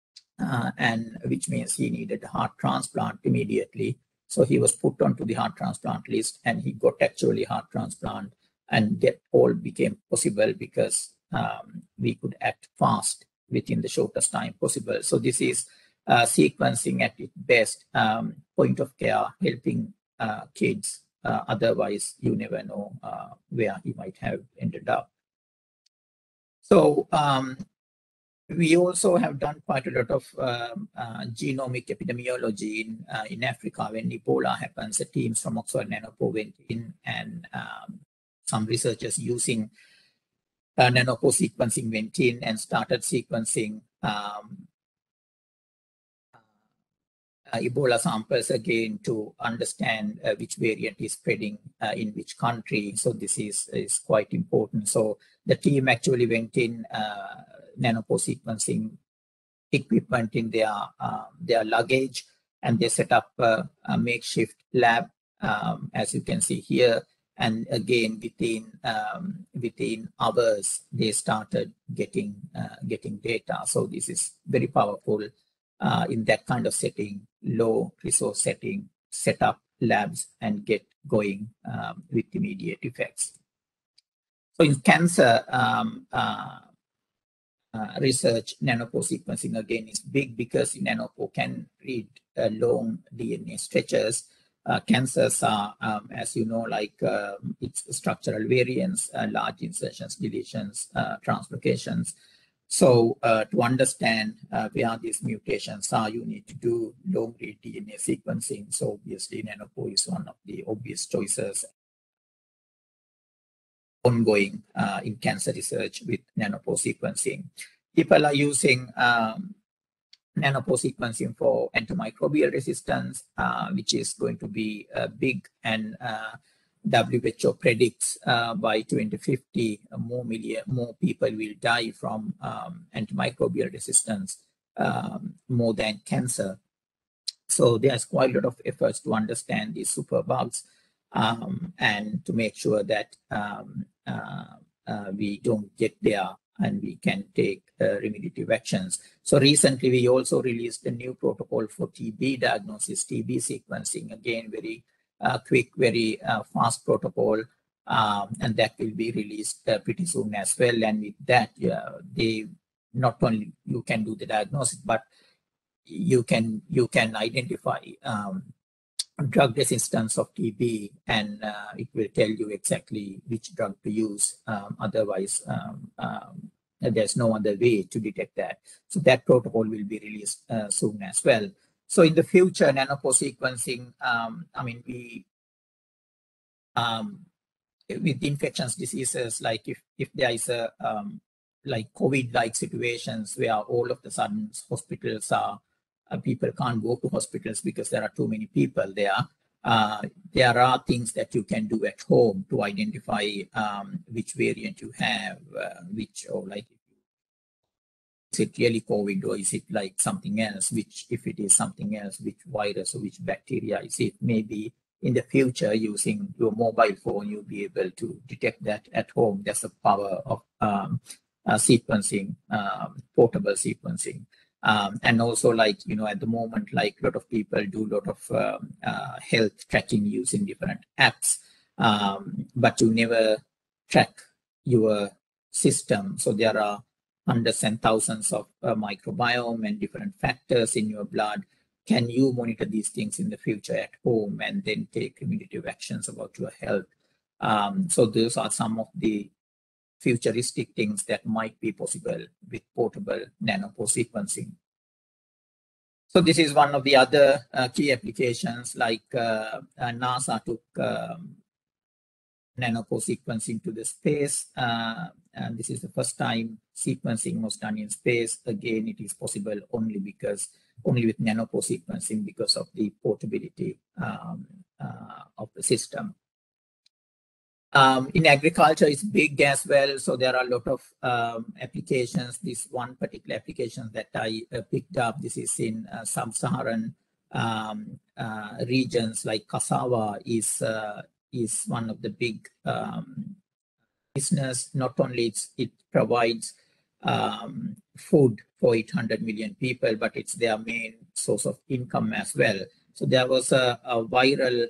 [SPEAKER 5] and which means he needed a heart transplant immediately. So he was put onto the heart transplant list, and he got actually heart transplant, and that all became possible because we could act fast within the shortest time possible. So this is sequencing at its best, point of care, helping kids. Otherwise, you never know where he might have ended up. So we also have done quite a lot of genomic epidemiology in Africa. When Ebola happens, the teams from Oxford Nanopore went in, and some researchers using nanopore sequencing went in and started sequencing Ebola samples again to understand which variant is spreading in which country. So this is quite important. So the team actually went in nanopore sequencing equipment in their luggage, and they set up a makeshift lab, as you can see here. And again, within hours, they started getting data. So this is very powerful in that kind of setting, low resource setting, set up labs and get going with immediate effects. So in cancer research, nanopore sequencing again is big because nanopore can read long DNA stretches. Cancers are, as you know, like it's structural variants, large insertions, deletions, translocations. So to understand where these mutations are, you need to do long-read DNA sequencing. So obviously, nanopore is one of the obvious choices ongoing in cancer research with nanopore sequencing. People are using nanopore sequencing for antimicrobial resistance, which is going to be big, and WHO predicts by 2050 more people will die from antimicrobial resistance more than cancer. So there's quite a lot of efforts to understand these superbugs and to make sure that we don't get there and we can take remediative actions. So recently, we also released a new protocol for TB diagnosis, TB sequencing. Again, very quick, very fast protocol, and that will be released pretty soon as well. And with that, they not only you can do the diagnosis, but you can identify drug resistance of TB, and it will tell you exactly which drug to use. Otherwise, there's no other way to detect that. So that protocol will be released soon as well. So in the future, nanopore sequencing, I mean, we with infectious diseases, like if there is a like COVID-like situations where all of the sudden hospitals are people can't go to hospitals because there are too many people there. There are things that you can do at home to identify which variant you have, or like, is it really COVID or is it like something else? Which, if it is something else, which virus or which bacteria is it? Maybe in the future, using your mobile phone, you'll be able to detect that at home. That's the power of sequencing, portable sequencing. And also, like, at the moment, like a lot of people do a lot of health tracking using different apps, but you never track your system. So there are hundreds and thousands of microbiome and different factors in your blood. Can you monitor these things in the future at home and then take remediative actions about your health? So those are some of the futuristic things that might be possible with portable nanopore sequencing. So this is one of the other key applications, like NASA took nanopore sequencing to the space. And this is the first time sequencing was done in space. Again, it is possible only with nanopore sequencing because of the portability of the system. In agriculture, it's big as well. So there are a lot of applications. This one particular application that I picked up, this is in sub-Saharan regions, like cassava is one of the big business. Not only it provides food for 800 million people, but it's their main source of income as well. So there was a viral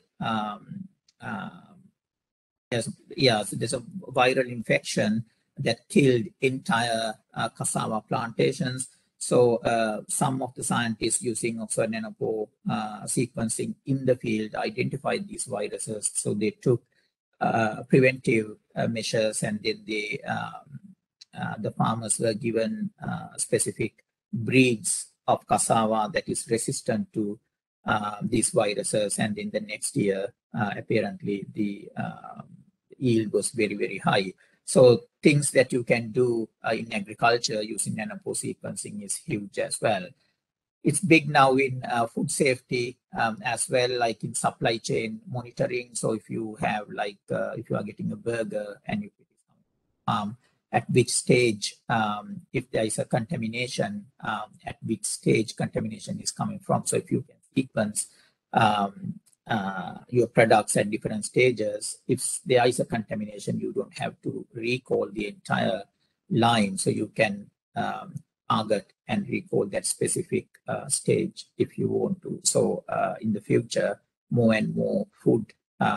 [SPEAKER 5] so there's a viral infection that killed entire cassava plantations. So some of the scientists using Oxford Nanopore sequencing in the field identified these viruses. So they took preventive measures, and then the farmers were given specific breeds of cassava that is resistant to these viruses. And in the next year, apparently the yield was very, very high. So things that you can do in agriculture using nanopore sequencing is huge as well. It's big now in food safety as well, like in supply chain monitoring. So if you have if you are getting a burger and you put it at which stage, if there is a contamination, at which stage contamination is coming from. So if you can sequence your products at different stages, if there is a contamination, you don't have to recall the entire line. So you can target and recall that specific stage if you want to. So in the future, more and more food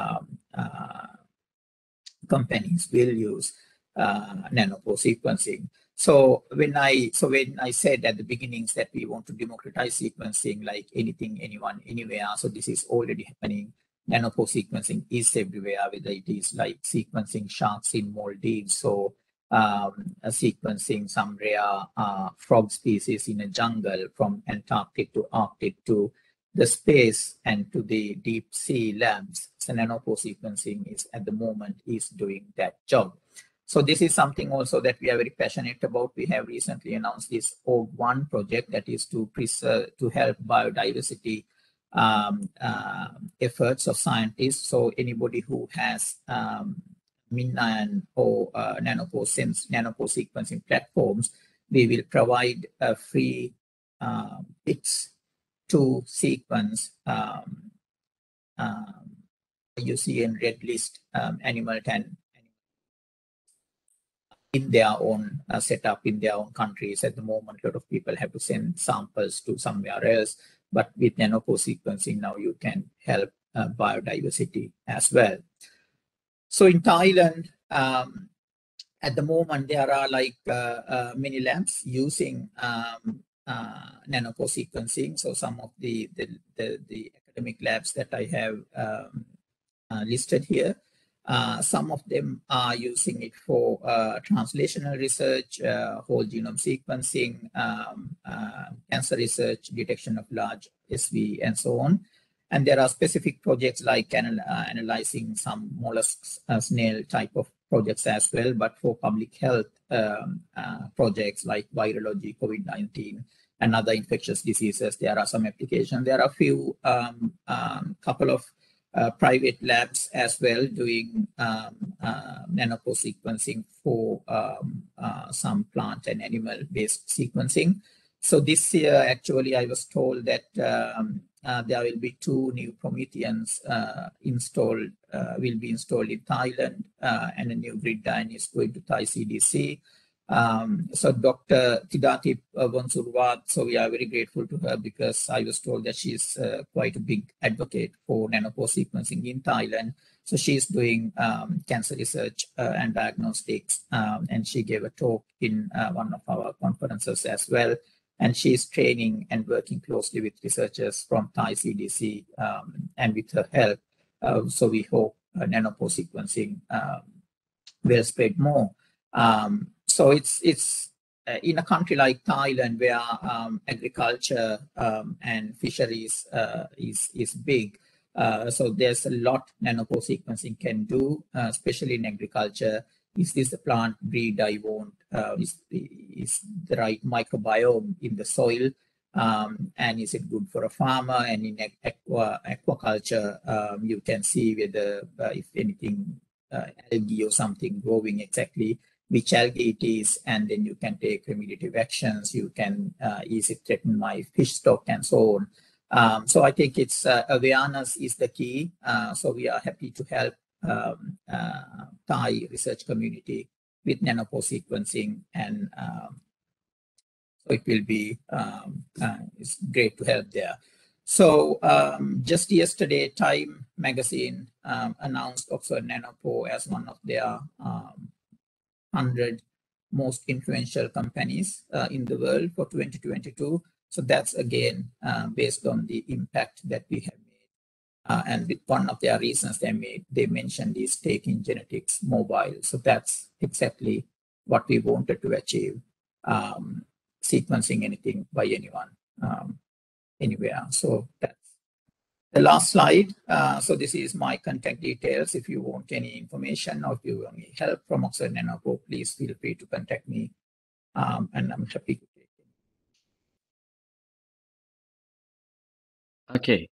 [SPEAKER 5] companies will use nanopore sequencing. So when I said at the beginnings that we want to democratize sequencing, like anything, anyone, anywhere, so this is already happening. Nanopore sequencing is everywhere, whether it is like sequencing sharks in Maldives, so sequencing some rare frog species in a jungle from Antarctic to Arctic to the space and to the deep sea labs. So nanopore sequencing is at the moment is doing that job. So this is something also that we are very passionate about. We have recently announced this OG1 project that is to help biodiversity efforts of scientists. So anybody who has MinION or nanopore sequencing platforms, we will provide free kits to sequence UCN red list animal in their own setup in their own countries. At the moment, a lot of people have to send samples to somewhere else. But with nanopore sequencing, now you can help biodiversity as well. So in Thailand, at the moment, there are like many labs using nanopore sequencing. So some of the academic labs that I have listed here, some of them are using it for translational research, whole genome sequencing, cancer research, detection of large SV, and so on. And there are specific projects like analyzing some mollusks, snail type of projects as well. But for public health projects like virology, COVID-19, and other infectious diseases, there are some applications. There are a few, couple of private labs as well doing nanopore sequencing for some plant and animal-based sequencing. So this year, actually, I was told that there will be 2 new Prometheans will be installed in Thailand, and a new GridDyne is going to Thai CDC. So Dr. Tidati Vonsurwat, so we are very grateful to her because I was told that she's quite a big advocate for nanopore sequencing in Thailand. So she's doing cancer research and diagnostics, and she gave a talk in one of our conferences as well. And she's training and working closely with researchers from Thai CDC and with her help. So we hope nanopore sequencing will spread more. So it's in a country like Thailand where agriculture and fisheries is big. So there's a lot nanopore sequencing can do, especially in agriculture. Is this the plant breed I want? Is the right microbiome in the soil? And is it good for a farmer? And in aquaculture, you can see whether if anything algae or something growing exactly which algae it is, and then you can take remediative actions. You can is it threaten my fish stock and so on. So I think it's awareness is the key. So we are happy to help Thai research community with nanopore sequencing, and so it will be it's great to help there. So just yesterday, Time magazine announced Oxford Nanopore as one of their 100 most influential companies in the world for 2022. So that's again based on the impact that we have made. And with one of their reasons they mentioned is taking genetics mobile. So that's exactly what we wanted to achieve, sequencing anything by anyone, anywhere. So that's the last slide. So this is my contact details. If you want any information or if you want any help from Oxford Nanopore, please feel free to contact me. And I'm happy to take it.
[SPEAKER 3] Okay.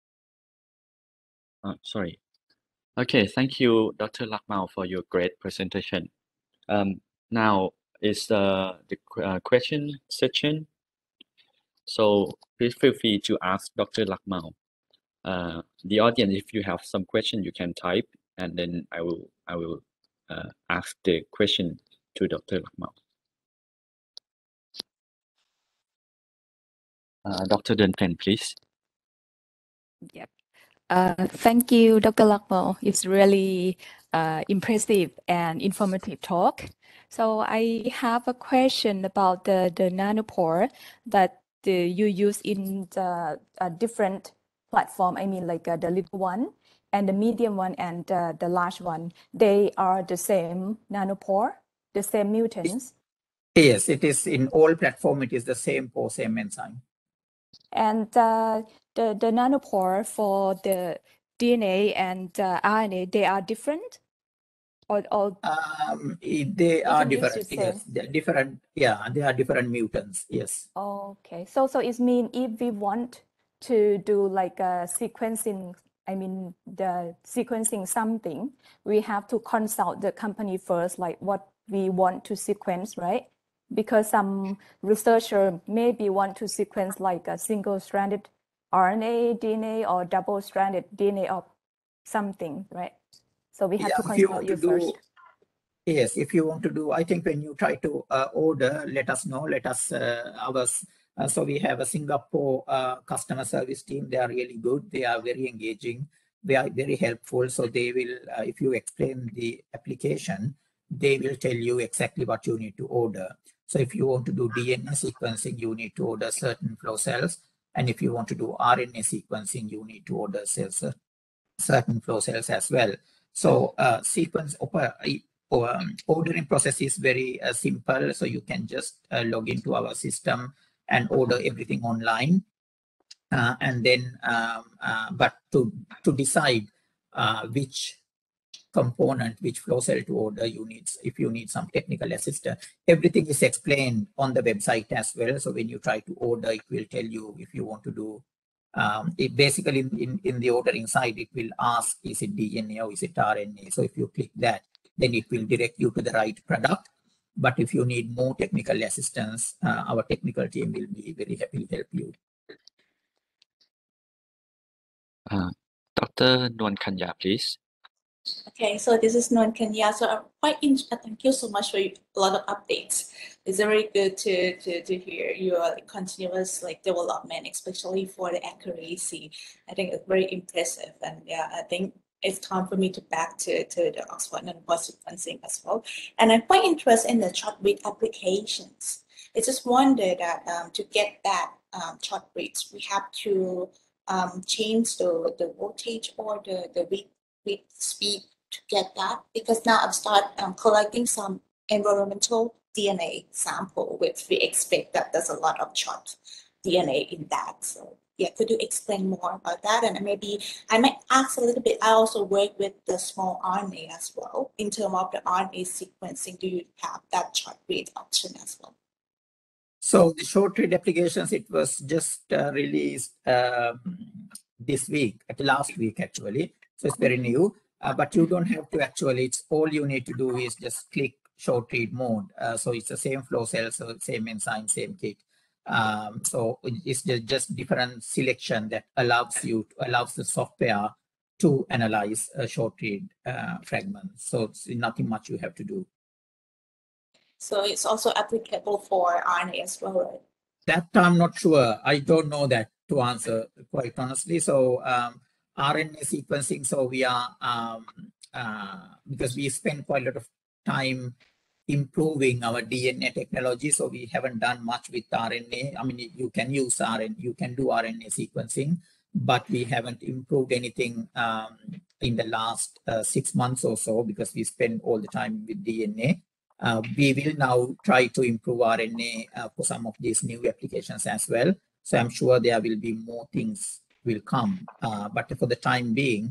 [SPEAKER 3] Sorry. Okay, thank you, Dr. Lakmal, for your great presentation. Now is the question section. So please feel free to ask Dr. Lakmal. The audience, if you have some question, you can type, and then I will ask the question to Dr. Lakmal. Dr. Duncan, please.
[SPEAKER 6] Yep. Thank you, Dr. Lakmal. It's really impressive and informative talk. So I have a question about the nanopore that you use in the different platform. I mean, like the little one and the medium one and the large one. They are the same nanopore, the same mutants.
[SPEAKER 5] Yes, it is in all platform. It is the same pore, same enzyme.
[SPEAKER 6] And the nanopore for the DNA and RNA, they are different, or
[SPEAKER 5] they are different. Yes, they're different. Yeah, they are different mutants. Yes.
[SPEAKER 6] Okay, so it means if we want to do like a sequencing, I mean the sequencing something, we have to consult the company first, like what we want to sequence, right? Because some researcher maybe want to sequence like a single-stranded RNA, DNA, or double-stranded DNA of something, right? So we have to consult you first.
[SPEAKER 5] Yes, if you want to do, I think when you try to order, let us know, so we have a Singapore customer service team. They are really good. They are very engaging. They are very helpful. So they will, if you explain the application, they will tell you exactly what you need to order. So if you want to do DNA sequencing, you need to order certain flow cells. And if you want to do RNA sequencing, you need to order certain flow cells as well. So ordering process is very simple. So you can just log into our system and order everything online. And then, but to decide which component, which flow cell to order, if you need some technical assistance, everything is explained on the website as well. So when you try to order, it will tell you if you want to do, it basically in the ordering side, it will ask, is it DNA or is it RNA? So if you click that, then it will direct you to the right product. But if you need more technical assistance, our technical team will be very happy to help you.
[SPEAKER 3] Dr. Nuan Kanya, please.
[SPEAKER 7] Okay, so this is Nuan Kanya. So I'm quite interested. Thank you so much for a lot of updates. It's very good to hear your continuous development, especially for the accuracy. I think it's very impressive, and yeah, I think it's time for me to back to the Oxford Nanopore sequencing as well. And I'm quite interested in the short read applications. I just wonder that to get that short reads, we have to change the voltage or the read speed to get that, because now I've started collecting some environmental DNA sample, which we expect that there's a lot of short DNA in that. So yeah, could you explain more about that? And maybe I might ask a little bit, I also work with the small RNA as well. In terms of the RNA sequencing, do you have that short read option as well?
[SPEAKER 5] So the short read applications, it was just released this week, last week actually. So it's very new, but you don't have to actually, it's all you need to do is just click short read mode. So it's the same flow cell, so same enzyme, same kit. So it's just different selection that allows the software to analyze a short read fragment. So it's nothing much you have to do.
[SPEAKER 7] So it's also applicable for RNA as well, right?
[SPEAKER 5] That I'm not sure. I don't know that to answer quite honestly. So RNA sequencing, so we are, because we spend quite a lot of time improving our DNA technology, so we haven't done much with RNA. I mean, you can use RNA, you can do RNA sequencing, but we haven't improved anything in the last 6 months or so, because we spend all the time with DNA. We will now try to improve RNA for some of these new applications as well. So I'm sure there will be more things will come, but for the time being,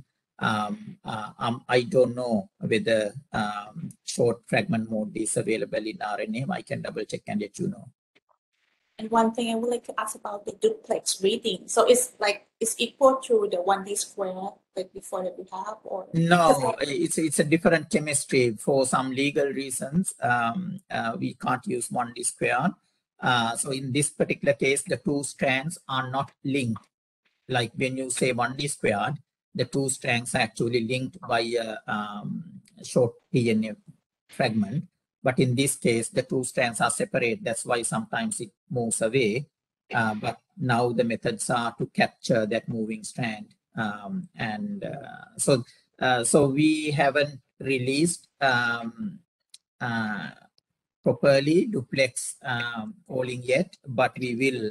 [SPEAKER 5] I don't know whether short fragment mode is available in RNA. I can double check and let you know.
[SPEAKER 7] And one thing I would like to ask about the duplex reading. So it's equal to the 1D square like before that we have, or
[SPEAKER 5] no? It's a different chemistry for some legal reasons. We can't use 1D squared. So in this particular case, the two strands are not linked. Like when you say 1D squared, the two strands are actually linked by a short DNA fragment. But in this case, the two strands are separate. That's why sometimes it moves away. But now the methods are to capture that moving strand. So we haven't released properly duplex calling yet, but we will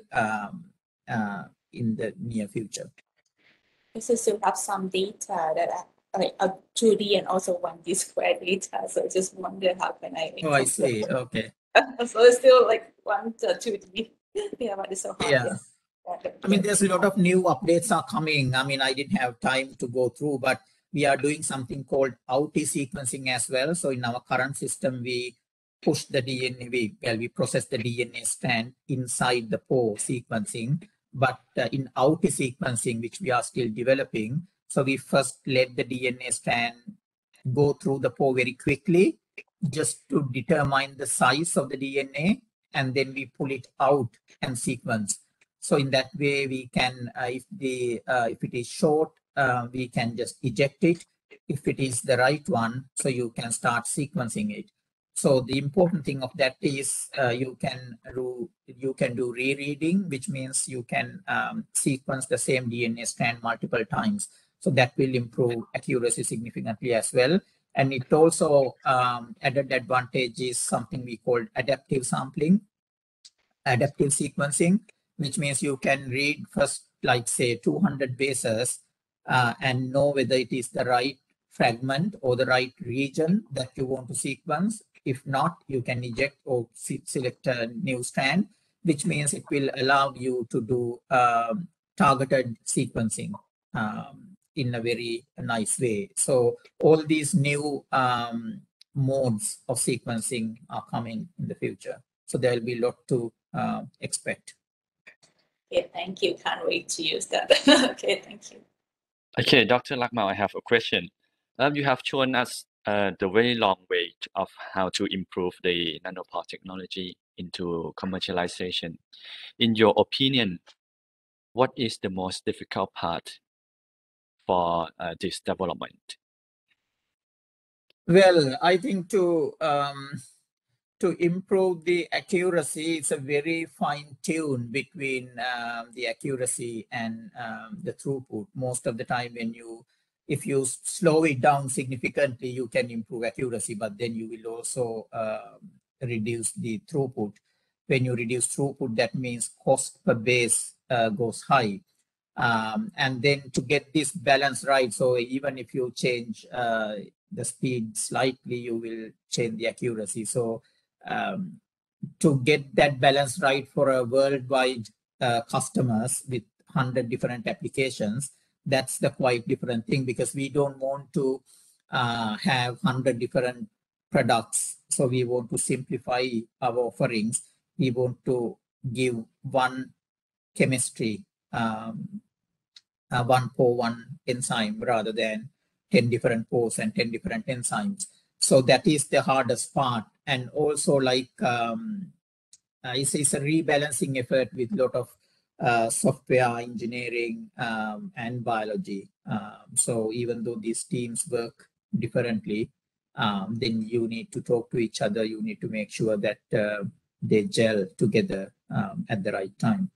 [SPEAKER 5] in the near future.
[SPEAKER 7] This is to have some data that like 2D and also 1D square data. So I just wonder how can I.
[SPEAKER 5] Oh, I see. Okay.
[SPEAKER 7] So it's still like 1 to 2D. Yeah, but it's so hard.
[SPEAKER 5] Yeah. I mean, there's a lot of new updates are coming. I mean, I didn't have time to go through, but we are doing something called OUTI sequencing as well. So in our current system, we push the DNA, we process the DNA strand inside the pore sequencing. But in OUTI sequencing, which we are still developing, so we first let the DNA strand go through the pore very quickly, just to determine the size of the DNA, and then we pull it out and sequence. So in that way, we can, if it is short, we can just eject it. If it is the right one, so you can start sequencing it. So the important thing of that is you can do rereading, which means you can sequence the same DNA strand multiple times. So that will improve accuracy significantly as well. And it also added advantage is something we call adaptive sampling, adaptive sequencing, which means you can read first, like say 200 bases and know whether it is the right fragment or the right region that you want to sequence. If not, you can eject or select a new strand, which means it will allow you to do targeted sequencing in a very nice way. So all these new modes of sequencing are coming in the future. So there will be a lot to expect.
[SPEAKER 7] Okay, thank you. Can't wait to use that. Okay, thank you.
[SPEAKER 3] Okay, Dr. Lakmal, I have a question. You have shown us the very long way of how to improve the nanopore technology into commercialization. In your opinion, what is the most difficult part for this development?
[SPEAKER 5] Well, I think to improve the accuracy, it's a very fine tune between the accuracy and the throughput. Most of the time if you slow it down significantly, you can improve accuracy, but then you will also reduce the throughput. When you reduce throughput, that means cost per base goes high. And then to get this balance right, so even if you change the speed slightly, you will change the accuracy. So to get that balance right for a worldwide customers with 100 different applications, that's the quite different thing, because we don't want to have 100 different products. So we want to simplify our offerings. We want to give one chemistry, one pore, one enzyme, rather than 10 different pores and 10 different enzymes. So that is the hardest part. And also, like, it's a rebalancing effort with a lot of software engineering and biology. So even though these teams work differently, then you need to talk to each other. You need to make sure that they gel together at the right time.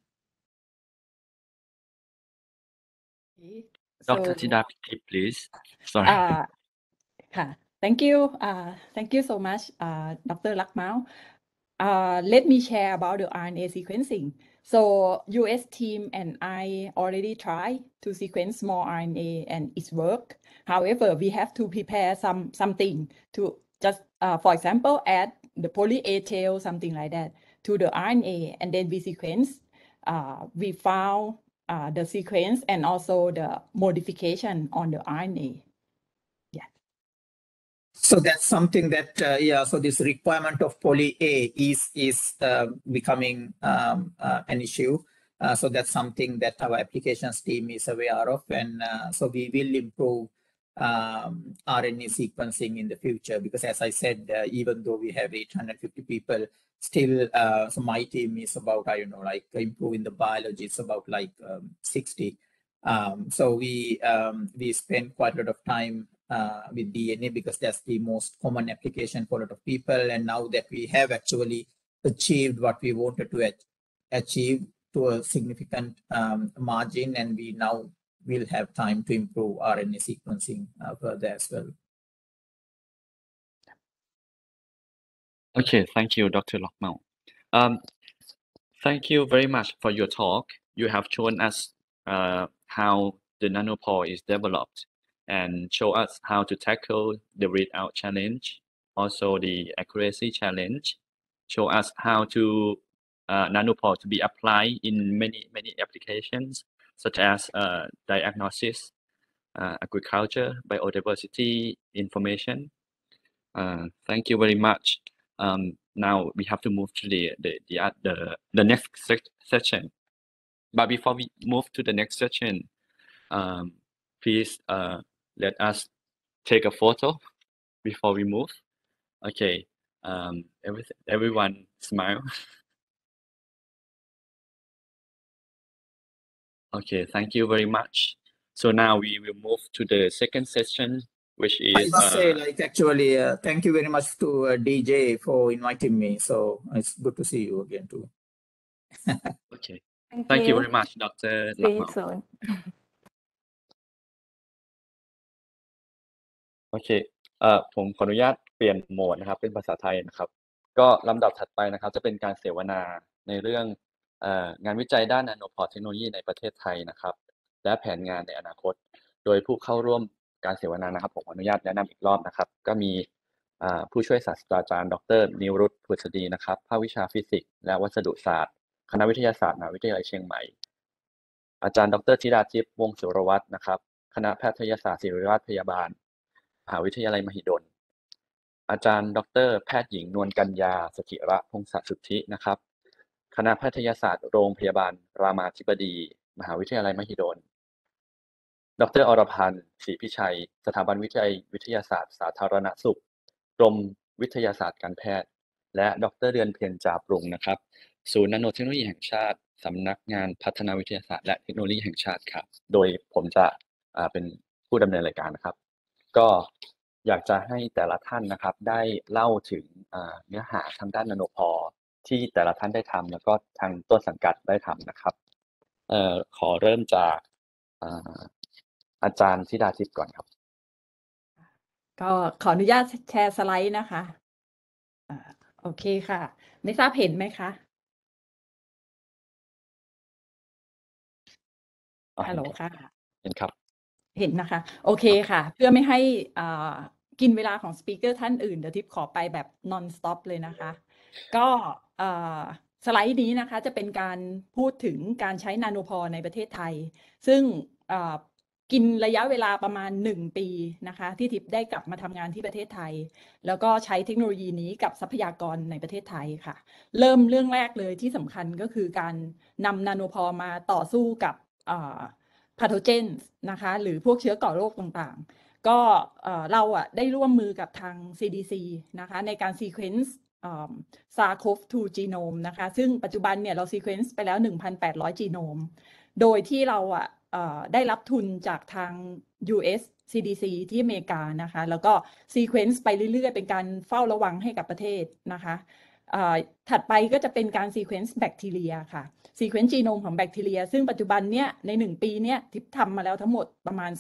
[SPEAKER 3] Dr. Thidapiti, please. Sorry.
[SPEAKER 6] Thank you. Thank you so much, Dr. Lakmal. Let me share about the RNA sequencing. So US team and I already tried to sequence more RNA and it's work. However, we have to prepare something to just, for example, add the poly A tail, something like that, to the RNA, and then we sequence. We found the sequence and also the modification on the RNA.
[SPEAKER 5] So that's something that, so this requirement of poly A is becoming an issue. So that's something that our applications team is aware of. And so we will improve RNA sequencing in the future, because as I said, even though we have 850 people, still, so my team is about, I don't know, like improving the biology, it's about like 60. So we spend quite a lot of time with DNA, because that's the most common application for a lot of people. And now that we have actually achieved what we wanted to achieve to a significant margin, and we now will have time to improve RNA sequencing further as well.
[SPEAKER 3] Okay, thank you, Dr. Lakmal. Thank you very much for your talk. You have shown us how the nanopore is developed and show us how to tackle the readout challenge, also the accuracy challenge, show us how to nanopore to be applied in many applications, such as diagnosis, agriculture, biodiversity, information. Thank you very much. Now we have to move to the next session. But before we move to the next session, please let us take a photo before we move. Okay, everyone smile. Okay, thank you very much. So now we will move to the second session, which
[SPEAKER 5] I
[SPEAKER 3] is
[SPEAKER 5] must say, like, actually, thank you very much to DJ for inviting me. So it's good to see you again too.
[SPEAKER 3] okay.
[SPEAKER 6] Thank
[SPEAKER 3] Thank you
[SPEAKER 6] you.
[SPEAKER 3] very much, Dr.
[SPEAKER 6] See you
[SPEAKER 3] Lakmal.
[SPEAKER 6] soon.
[SPEAKER 3] โอเคผมขออนุญาตเปลี่ยนโหมดนะครับเป็นภาษาไทยนะครับก็ลำดับถัดไปนะครับจะเป็นการเสวนาในเรื่องงานวิจัยด้านนาโนพอร์ตเทคโนโลยีในประเทศไทยนะครับและแผนงานในอนาคตโดยผู้เข้าร่วมการเสวนานะครับผมขออนุญาตแนะนำอีกรอบนะครับก็มีผู้ช่วยศาสตราจารย์ดร.นิวรุต ผุดสดีนะครับภาควิชาฟิสิกส์และวัสดุศาสตร์คณะวิทยาศาสตร์มหาวิทยาลัยเชียงใหม่อาจารย์ดร.ธิดาทิพย์ วงศ์สุรวัฒน์นะครับคณะแพทยศาสตร์ศิริราชพยาบาลมหาวิทยาลัยมหิดลอาจารย์ดร.แพทย์หญิงนวลกัญญาสถิระพงศสุทธินะครับคณะแพทยศาสตร์โรงพยาบาลรามาธิบดีมหาวิทยาลัยมหิดลดร.อรพันธ์ ศรีพิชัยสถาบันวิจัยวิทยาศาสตร์สาธารณสุขกรมวิทยาศาสตร์การแพทย์และดร.เดือนเพ็ญจาปรุงนะครับศูนย์นาโนเทคโนโลยีแห่งชาติสำนักงานพัฒนาวิทยาศาสตร์และเทคโนโลยีแห่งชาติครับโดยผมจะเป็นผู้ดำเนินรายการนะครับก็อยากจะให้แต่ละท่านนะครับได้เล่าถึงเนื้อหาทางด้านนาโนพอที่แต่ละท่านได้ทำแล้วก็ทางต้นสังกัดได้ทำนะครับขอเริ่มจากอาจารย์ธิดาทิพย์ก่อนครับ
[SPEAKER 8] ก็ขออนุญาตแชร์สไลด์นะคะโอเคค่ะไม่ทราบเห็นไหมคะฮัลโหลค่ะ
[SPEAKER 3] เห็นครับ
[SPEAKER 8] เห็นนะคะโอเคค่ะเพื่อไม่ให้กินเวลาของสปีกเกอร์ท่านอื่นเดี๋ยวทิพย์ขอไปแบบ non stop เลยนะคะก็สไลด์นี้นะคะจะเป็นการพูดถึงการใช้นาโนพอในประเทศไทยซึ่งกินระยะเวลาประมาณ1 ปีนะคะที่ทิพย์ได้กลับมาทำงานที่ประเทศไทยแล้วก็ใช้เทคโนโลยีนี้กับทรัพยากรในประเทศไทยค่ะเริ่มเรื่องแรกเลยที่สำคัญก็คือการนำนาโนพอมาต่อสู้กับพาโทเจนนะคะหรือพวกเชื้อก่อโรคต่างๆก็เราได้ร่วมมือกับทาง CDC นะคะในการซีเควนซ์SARS-CoV-2 จีโนมนะคะซึ่งปัจจุบันเนี่ยเราซีเควนซ์ไปแล้ว 1,800 จีโนมโดยที่เราได้รับทุนจากทาง US CDC ที่อเมริกานะคะแล้วก็ซีเควนซ์ไปเรื่อยๆเป็นการเฝ้าระวังให้กับประเทศนะคะถัดไปก็จะเป็นการซีเควนซ์แบคทีเรียค่ะซีเควนซ์จีโนมของแบคทีเรียซึ่งปัจจุบันเนี้ยใน1 ปีเนี้ยทิพย์ทำมาแล้วทั้งหมดประมาณ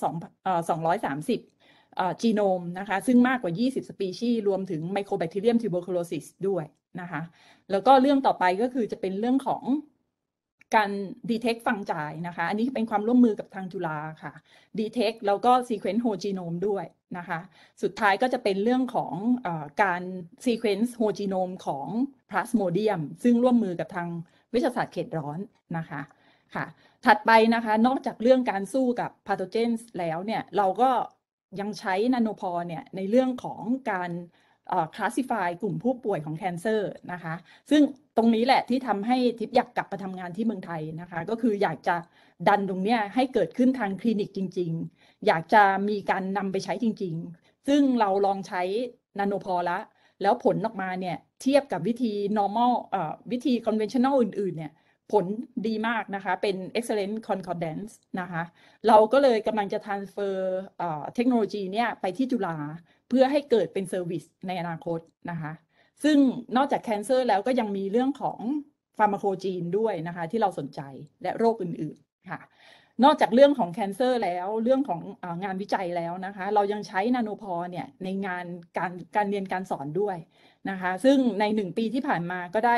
[SPEAKER 8] 230จีโนมนะคะซึ่งมากกว่า20สปีชีส์รวมถึงไมโครแบคทีเรียมทิวเบอร์คุโลซิสด้วยนะคะแล้วก็เรื่องต่อไปก็คือจะเป็นเรื่องของการ detect ฟังจายนะคะอันนี้เป็นความร่วมมือกับทางจุฬาค่ะ detect แล้วก็ sequence whole genome ด้วยนะคะสุดท้ายก็จะเป็นเรื่องของการ sequence whole genome ของ plasmodium ซึ่งร่วมมือกับทางวิทยาศาสตร์เขตร้อนนะคะค่ะถัดไปนะคะนอกจากเรื่องการสู้กับ pathogens แล้วเนี่ยเราก็ยังใช้นาโนพอเนี่ยในเรื่องของการclassify กลุ่มผู้ป่วยของแคนเซอร์นะคะซึ่งตรงนี้แหละที่ทำให้ทิพย์อยากกลับมาทำงานที่เมืองไทยนะคะก็คืออยากจะดันตรงเนี้ยให้เกิดขึ้นทางคลินิกจริงๆอยากจะมีการนำไปใช้จริงๆซึ่งเราลองใช้นาโนพอแล้วผลออกมาเนี่ยเทียบกับวิธี normal วิธี conventional อื่นๆเนี่ยผลดีมากนะคะเป็น excellent concordance นะคะเราก็เลยกำลังจะ transfer เทคโนโลยีเนี่ยไปที่จุฬาเพื่อให้เกิดเป็นเซอร์วิสในอนาคตนะคะซึ่งนอกจากแคนเซอร์แล้วก็ยังมีเรื่องของฟาร์มาโคจีนด้วยนะคะที่เราสนใจและโรคอื่นๆค่ะนอกจากเรื่องของแคนเซอร์แล้วเรื่องของงานวิจัยแล้วนะคะเรายังใช้นาโนพอเนี่ยในงานการเรียนการสอนด้วยนะคะซึ่งใน1 ปีที่ผ่านมาก็ได้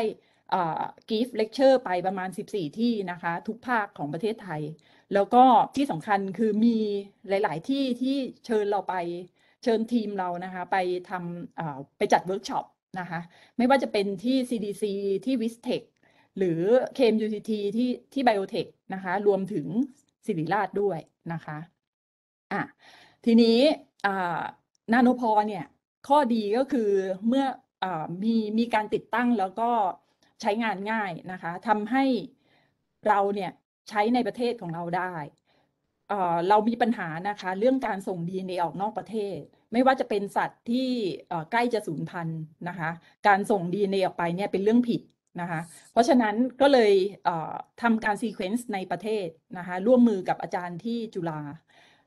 [SPEAKER 8] give lecture ไปประมาณ14 ที่นะคะทุกภาคของประเทศไทยแล้วก็ที่สำคัญคือมีหลายๆที่ที่เชิญเราไปเชิญทีมเรานะคะไปทำไปจัดเวิร์กช็อปนะคะไม่ว่าจะเป็นที่ CDC ที่ Vistech หรือ KMUTT ที่ Biotech นะคะรวมถึงศิริราชด้วยนะคะทีนี้นาโนพอเนี่ยข้อดีก็คือเมื่อมีการติดตั้งแล้วก็ใช้งานง่ายนะคะทำให้เราเนี่ยใช้ในประเทศของเราได้เรามีปัญหานะคะเรื่องการส่ง DNA ออกนอกประเทศไม่ว่าจะเป็นสัตว์ที่ใกล้จะสูญพันธุ์นะคะการส่ง DNA ออกไปเนี่ยเป็นเรื่องผิดนะคะเพราะฉะนั้นก็เลยทำการซีเควนซ์ในประเทศนะคะร่วมมือกับอาจารย์ที่จุฬา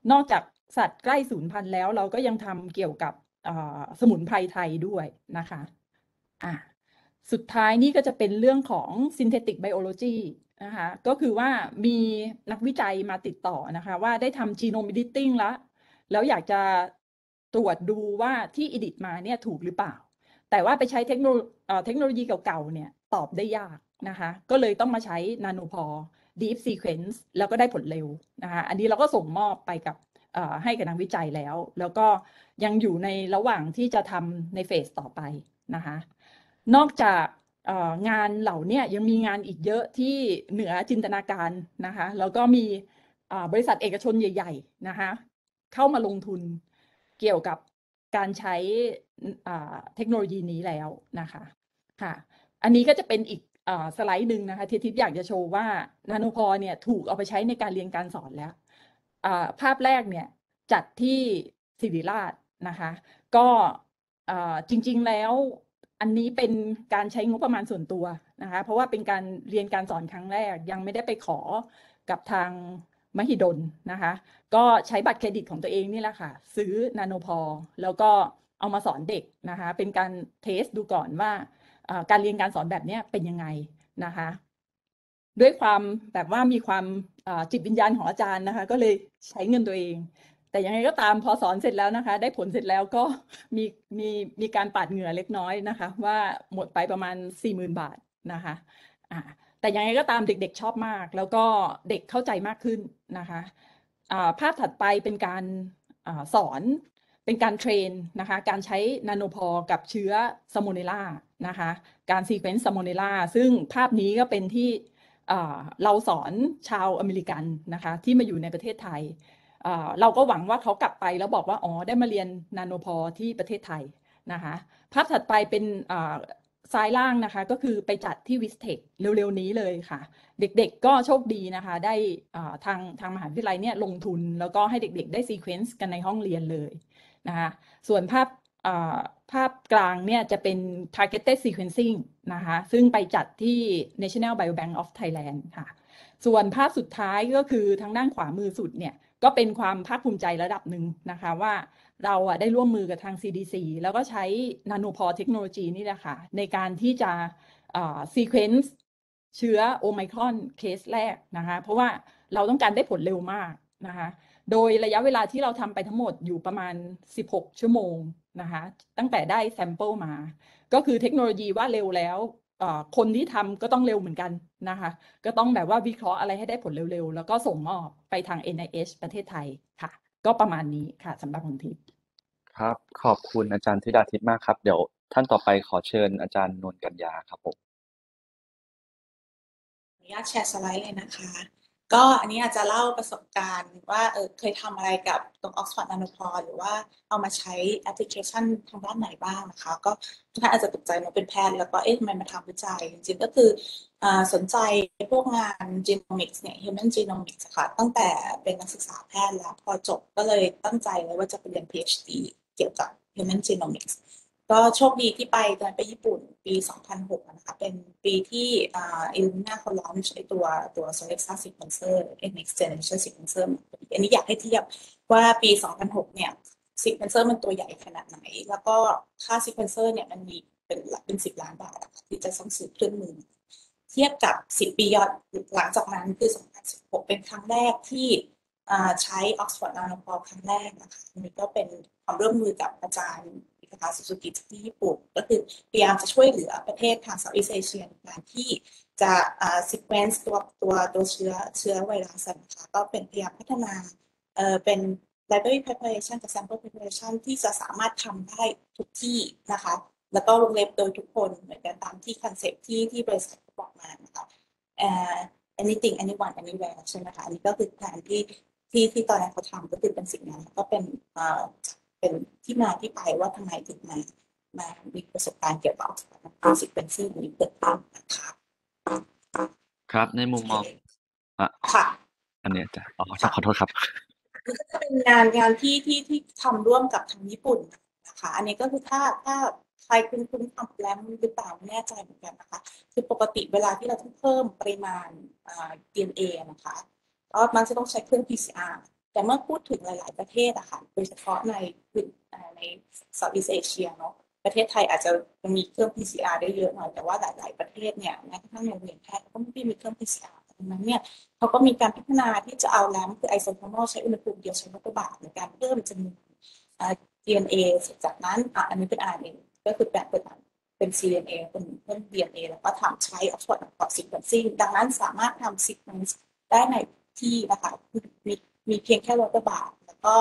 [SPEAKER 8] นอกจากสัตว์ใกล้สูญพันธุ์แล้วเราก็ยังทำเกี่ยวกับสมุนไพรไทยด้วยนะคะสุดท้ายนี่ก็จะเป็นเรื่องของ synthetic biology นะคะก็คือว่ามีนักวิจัยมาติดต่อนะคะว่าได้ทำ genome editing แล้วอยากจะตรวจดูว่าที่ edit มาเนี่ยถูกหรือเปล่าแต่ว่าไปใช้เทคโนโลยีเก่าๆเนี่ยตอบได้ยากนะคะก็เลยต้องมาใช้ nanopore deep sequence แล้วก็ได้ผลเร็วนะคะอันนี้เราก็ส่งมอบไปกับให้กับนักวิจัยแล้วก็ยังอยู่ในระหว่างที่จะทำในเฟสต่อไปนะคะนอกจากงานเหล่านี้ยังมีงานอีกเยอะที่เหนือจินตนาการนะคะแล้วก็มีบริษัทเอกชนใหญ่ๆนะคะเข้ามาลงทุนเกี่ยวกับการใช้เทคโนโลยีนี้แล้วนะคะค่ะอันนี้ก็จะเป็นอีกสไลด์หนึ่งนะคะที่ทิพย์อยากจะโชว์ว่าnanoporeเนี่ยถูกเอาไปใช้ในการเรียนการสอนแล้วภาพแรกเนี่ยจัดที่ศิริราชนะคะก็จริงๆแล้วอันนี้เป็นการใช้งบประมาณส่วนตัวนะคะเพราะว่าเป็นการเรียนการสอนครั้งแรกยังไม่ได้ไปขอกับทางมหิดลนะคะก็ใช้บัตรเครดิตของตัวเองนี่แหละค่ะซื้อnanoporeแล้วก็เอามาสอนเด็กนะคะเป็นการเทสดูก่อนว่าการเรียนการสอนแบบนี้เป็นยังไงนะคะด้วยความแบบว่ามีความจิตวิญญาณของอาจารย์นะคะก็เลยใช้เงินตัวเองแต่ยังไงก็ตามพอสอนเสร็จแล้วนะคะได้ผลเสร็จแล้วก็มีการปาดเหงื่อเล็กน้อยนะคะว่าหมดไปประมาณ 40,000 บาทนะคะแต่ยังไงก็ตามเด็กๆชอบมากแล้วก็เด็กเข้าใจมากขึ้นนะคะภาพถัดไปเป็นการสอนเป็นการเทรนนะคะการใช้nanoporeกับเชื้อซาโมเนล่านะคะการซีเควนซ์ซาโมเนล่าซึ่งภาพนี้ก็เป็นที่เราสอนชาวอเมริกันนะคะที่มาอยู่ในประเทศไทยเราก็หวังว่าเขากลับไปแล้วบอกว่าอ๋อได้มาเรียนnanoporeที่ประเทศไทยนะคะภาพถัดไปเป็นซ้ายล่างนะคะก็คือไปจัดที่วิสเทคเร็วๆนี้เลยค่ะเด็กๆก็โชคดีนะคะได้ทางมหาวิทยาลัยเนี่ยลงทุนแล้วก็ให้เด็กๆได้ซีเควนซ์กันในห้องเรียนเลยนะคะส่วนภาพกลางเนี่ยจะเป็น targeted sequencing นะคะซึ่งไปจัดที่ National Biobank of Thailand ค่ะส่วนภาพสุดท้ายก็คือทางด้านขวามือสุดเนี่ยก็เป็นความภาคภูมิใจระดับหนึ่งนะคะว่าเราได้ร่วมมือกับทาง CDC แล้วก็ใช้ nanopore เทคโนโลยีนี่แหละค่ะในการที่จะsequence เชื้อโอไมครอนเคสแรกนะคะเพราะว่าเราต้องการได้ผลเร็วมากนะคะโดยระยะเวลาที่เราทำไปทั้งหมดอยู่ประมาณ16 ชั่วโมงนะคะตั้งแต่ได้แซมเปิลมาก็คือเทคโนโลยีว่าเร็วแล้วคนที่ทำก็ต้องเร็วเหมือนกันนะคะก็ต้องแบบว่าวิเคราะห์อะไรให้ได้ผลเร็วๆแล้วก็ส่งมอบไปทาง NIH ประเทศไทยค่ะก็ประมาณนี้ค่ะสำหรับคุณทิพย์
[SPEAKER 3] ครับขอบคุณอาจารย์ธิดาทิพย์มากครับเดี๋ยวท่านต่อไปขอเชิญอาจารย์นวลกัญญาครับผม
[SPEAKER 7] ขออนุญาตแชร์สไลด์เลยนะคะก็อันนี้อาจจะเล่าประสบการณ์ว่าเคยทำอะไรกับตรง Oxford Nanopore หรือว่าเอามาใช้แอปพลิเคชันทางด้านไหนบ้างนะคะก็ทุกท่านอาจจะตกใจมาเป็นแพทย์แล้วก็ทำไมมาทำวิจัยจริงๆก็คือสนใจพวกงาน genomics เนี่ย human genomics ค่ะตั้งแต่เป็นนักศึกษาแพทย์แล้วพอจบก็เลยตั้งใจเลยว่าจะไปเรียน PhD เกี่ยวกับ human genomicsก็โชคดีที่ตอนไปญี่ปุ่นปี 2006 นะคะเป็นปีที่Illumina เขาลอนช์ตัว Solexa sequencer next generation sequencer อันนี้อยากให้เทียบว่าปี 2006 เนี่ย sequencer มันตัวใหญ่ขนาดไหนแล้วก็ค่า sequencer เนี่ยมันมีเป็น10 ล้านบาทที่จะต้องซื้อเครื่องมือเทียบกับ10 ปีหลังจากนั้นคือ 2016 เป็นครั้งแรกที่ใช้ Oxford Nanopore ครั้งแรกนะคะนี่ก็เป็นความร่วมมือกับอาจารย์ซูซูกิที่ญี่ปุ่นก็คือพยายามจะช่วยเหลือประเทศทางเซาท์อีสต์เอเชียในการที่จะsequence ตัวเชื้อไวรัสนะคะก็เป็นพยายามพัฒนาเป็น library preparation กับ sample preparation ที่จะสามารถทำได้ทุกที่นะคะแล้วก็วงเล็บโดยทุกคนเหมือนกันตามที่คอนเซ็ปต์ที่บริษัทบอกมานะคะanything anyone anywhere ใช่ไหมคะอันนี้ก็คือการที่ตอนนั้นเขาทำก็คือเป็นสิ่งนั้นก็เป็นที่มาที่ไปว่าทำไมถึงมามีประสบการณ์เกี่ยวกับsequencing นี้เกิดขึ้นนะคะ
[SPEAKER 3] ครับในมุมมอง
[SPEAKER 7] ค่ะ
[SPEAKER 3] อันนี้จะขอโทษครับ
[SPEAKER 7] ก็จะเป็นงานที่ทำร่วมกับทางญี่ปุ่นนะคะอันนี้ก็คือถ้าใครคุ้นทำแล้วหรือเปล่าไม่แน่ใจเหมือนกันนะคะคือปกติเวลาที่เราต้องเพิ่มปริมาณDNA นะคะก็มันจะต้องใช้เครื่อง PCR แต่เมื่อพูดถึงหลายๆประเทศอะค่ะโดยเฉพาะในSoutheast Asia เนาะประเทศไทยอาจจะมีเครื่อง PCR ได้เยอะหน่อยแต่ว่าหลายๆประเทศเนี่ยแม้กระทั่งโรงเรียนแพทย์ก็ไม่ได้มีเครื่อง PCR ดังนั้นเนี่ยเขาก็มีการพัฒนาที่จะเอาแลมคือไอโซโทนอลใช้อุณหภูมิเดียวใช้วัตถุบาทในการเพิ่มจำนวนDNA จากนั้นอันนี้เป็น RNA ก็คือแปลงเป็น cDNA เป็นเพิ่ม DNA แล้วก็ทำใช้ Oxford Nanopore Sequencing ดังนั้นสามารถทำ sequence ได้ในที่นะคะมีเพียงแค่วัตถุบาทแล้วก็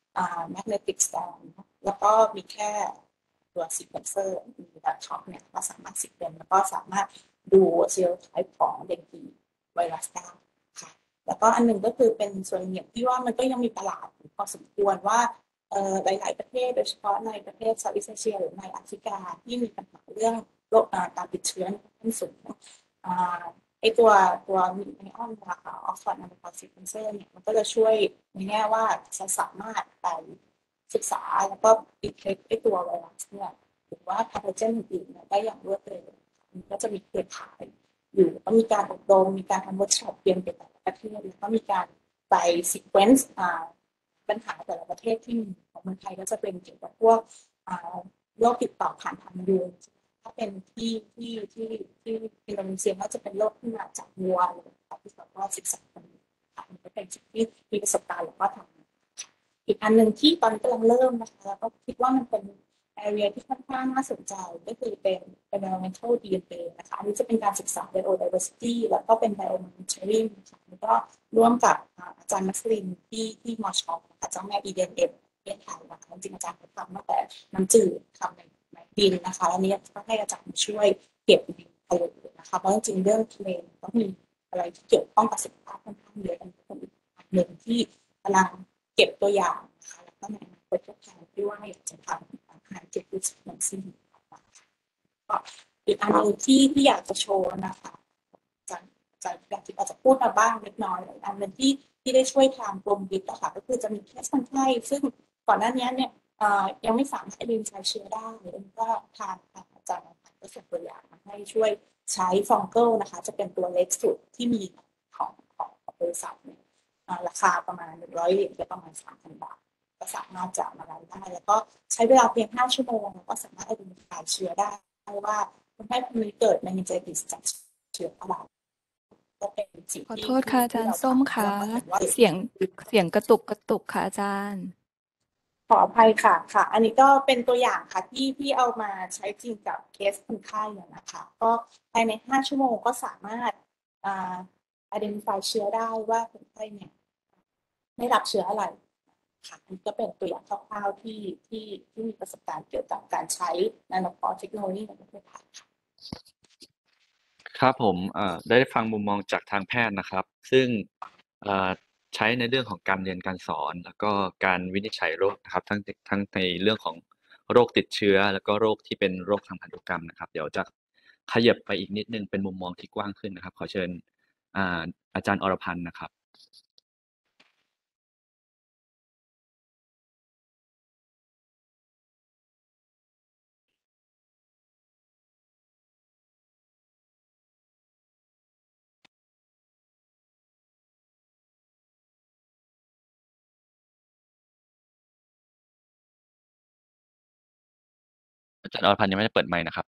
[SPEAKER 7] magnetic stand แล้วก็มีแค่ตัว sequencer มีแล็ปท็อปเนี่ยก็สามารถ sequence แล้วก็สามารถดูเซลล์ไทป์ของเดงกีไวรัสได้ค่ะแล้วก็อันหนึ่งก็คือเป็นส่วนเหนียวที่ว่ามันก็ยังมีตลาดพอสมควรว่าหลายๆประเทศโดยเฉพาะในประเทศเซาท์อีสต์เอเชียหรือในแอฟริกาที่มีปัญหาเรื่องโรคการติดเชื้อขั้นสูงไอตัวมิไอออนนะคะออกฟอร์ดนาโนพอซิเคนเซอร์เนี่ยมันก็จะช่วยในแง่ว่าจะสามารถไปศึกษาแล้วก็ดีเทคไอตัวไวรัสเนี่ยหรือว่าพาโทเจนอื่นๆได้อย่างรวดเร็วมันก็จะมีเครือข่ายอยู่ก็มีการอบรมมีการทำเวิร์กช็อปเรียนไปแต่ละประเทศแล้วก็มีการไปซีเควนซ์ปัญหาแต่ละประเทศที่มีของเมืองไทยก็จะเป็นเกี่ยวกับพวกโรคติดต่อผ่านทางยุงถ้าเป็นที่อินโดนีเซียก็จะเป็นโรคที่มาจากวัวเลยที่เราก็ศึกษากันมันก็เป็นสิ่งที่มีประสบการณ์แล้วก็ทำอีกอันหนึ่งที่ตอนนี้กำลังเริ่มนะคะแล้วก็คิดว่ามันเป็น area ที่ค่อนข้างน่าสนใจก็คือเป็น environmental DNA นะคะอันนี้จะเป็นการศึกษา biodiversity แล้วก็เป็น biomonitoring นะคะแล้วก็ร่วมกับอาจารย์มัสลินที่มอชอาจารย์แม่ EDNF ประเทศไทยนะคะจริงอาจารย์ทำตั้งแต่น้ำจืดทำในดินนะคะแล้วนี้ก็ให้อาจารย์มาช่วยเก็บดินทะเลนะคะเพราะจริงเรื่องทะเลต้องมีอะไรที่เกี่ยวข้องกับสุขภาพค่อนข้างเยอะอันนี้เป็นอีกหนึ่งที่กำลังเก็บตัวอย่างนะคะแล้วก็ในอนาคตทดแทนที่ว่าอยากจะทำอาหารเก็บด้วยเหมือนสิ่งก็อีกอันหนึ่งที่อยากจะโชว์นะคะจากที่อาจจะพูดมาบ้างเล็กน้อยอันหนึ่งที่ได้ช่วยทางกรมวิทย์นะคะก็คือจะมีเคสคนไข้ซึ่งก่อนหน้านี้เนี่ยยังไม่สามารถเรียนใช้เชื้อได้ก็ทางอาจารย์ก็ส่งตัวอย่างมาให้ช่วยใช้ฟองเกิลนะคะจะเป็นตัวเล็กสุดที่มีของบริษัทเนี่ยราคาประมาณ100 เหรียญก็ประมาณ 3,000 บาทก็สามารถจะมารันได้แล้วก็ใช้เวลาเพียง5 ชั่วโมงแล้วก็สามารถเรียนใช้เชื้อได้ว่าคนไข้คนนี้เกิดในใจติดจากเชื้ออะไร
[SPEAKER 6] ขอโทษค่ะอาจารย์ส้มค่ะเสียงกระตุกค่ะอาจารย์
[SPEAKER 7] ขออภัยค่ะอันนี้ก็เป็นตัวอย่างค่ะที่เอามาใช้จริงกับเคสคนไข้นะคะก็ภายใน5 ชั่วโมงก็สามารถidentify เชื้อได้ว่าคนไข้เนี่ยได้รับเชื้ออะไรค่ะนี่ก็เป็นตัวอย่างคร่าวๆที่มีประสบการณ์เกี่ยวกับการใช้ nanopore เทคโนโลยีในประเทศไทยค่ะ
[SPEAKER 3] ครับผมได้ฟังมุมมองจากทางแพทย์นะครับซึ่งใช้ในเรื่องของการเรียนการสอนแล้วก็การวินิจฉัยโรคนะครับทั้งในเรื่องของโรคติดเชื้อแล้วก็โรคที่เป็นโรคทางพันธุกรรมนะครับเดี๋ยวจะขยับไปอีกนิดนึงเป็นมุมมองที่กว้างขึ้นนะครับขอเชิญอาจารย์อรพันธ์นะครับอาจารย์อรพันธ์ยังไม่ได้เปิดไมค์นะครับ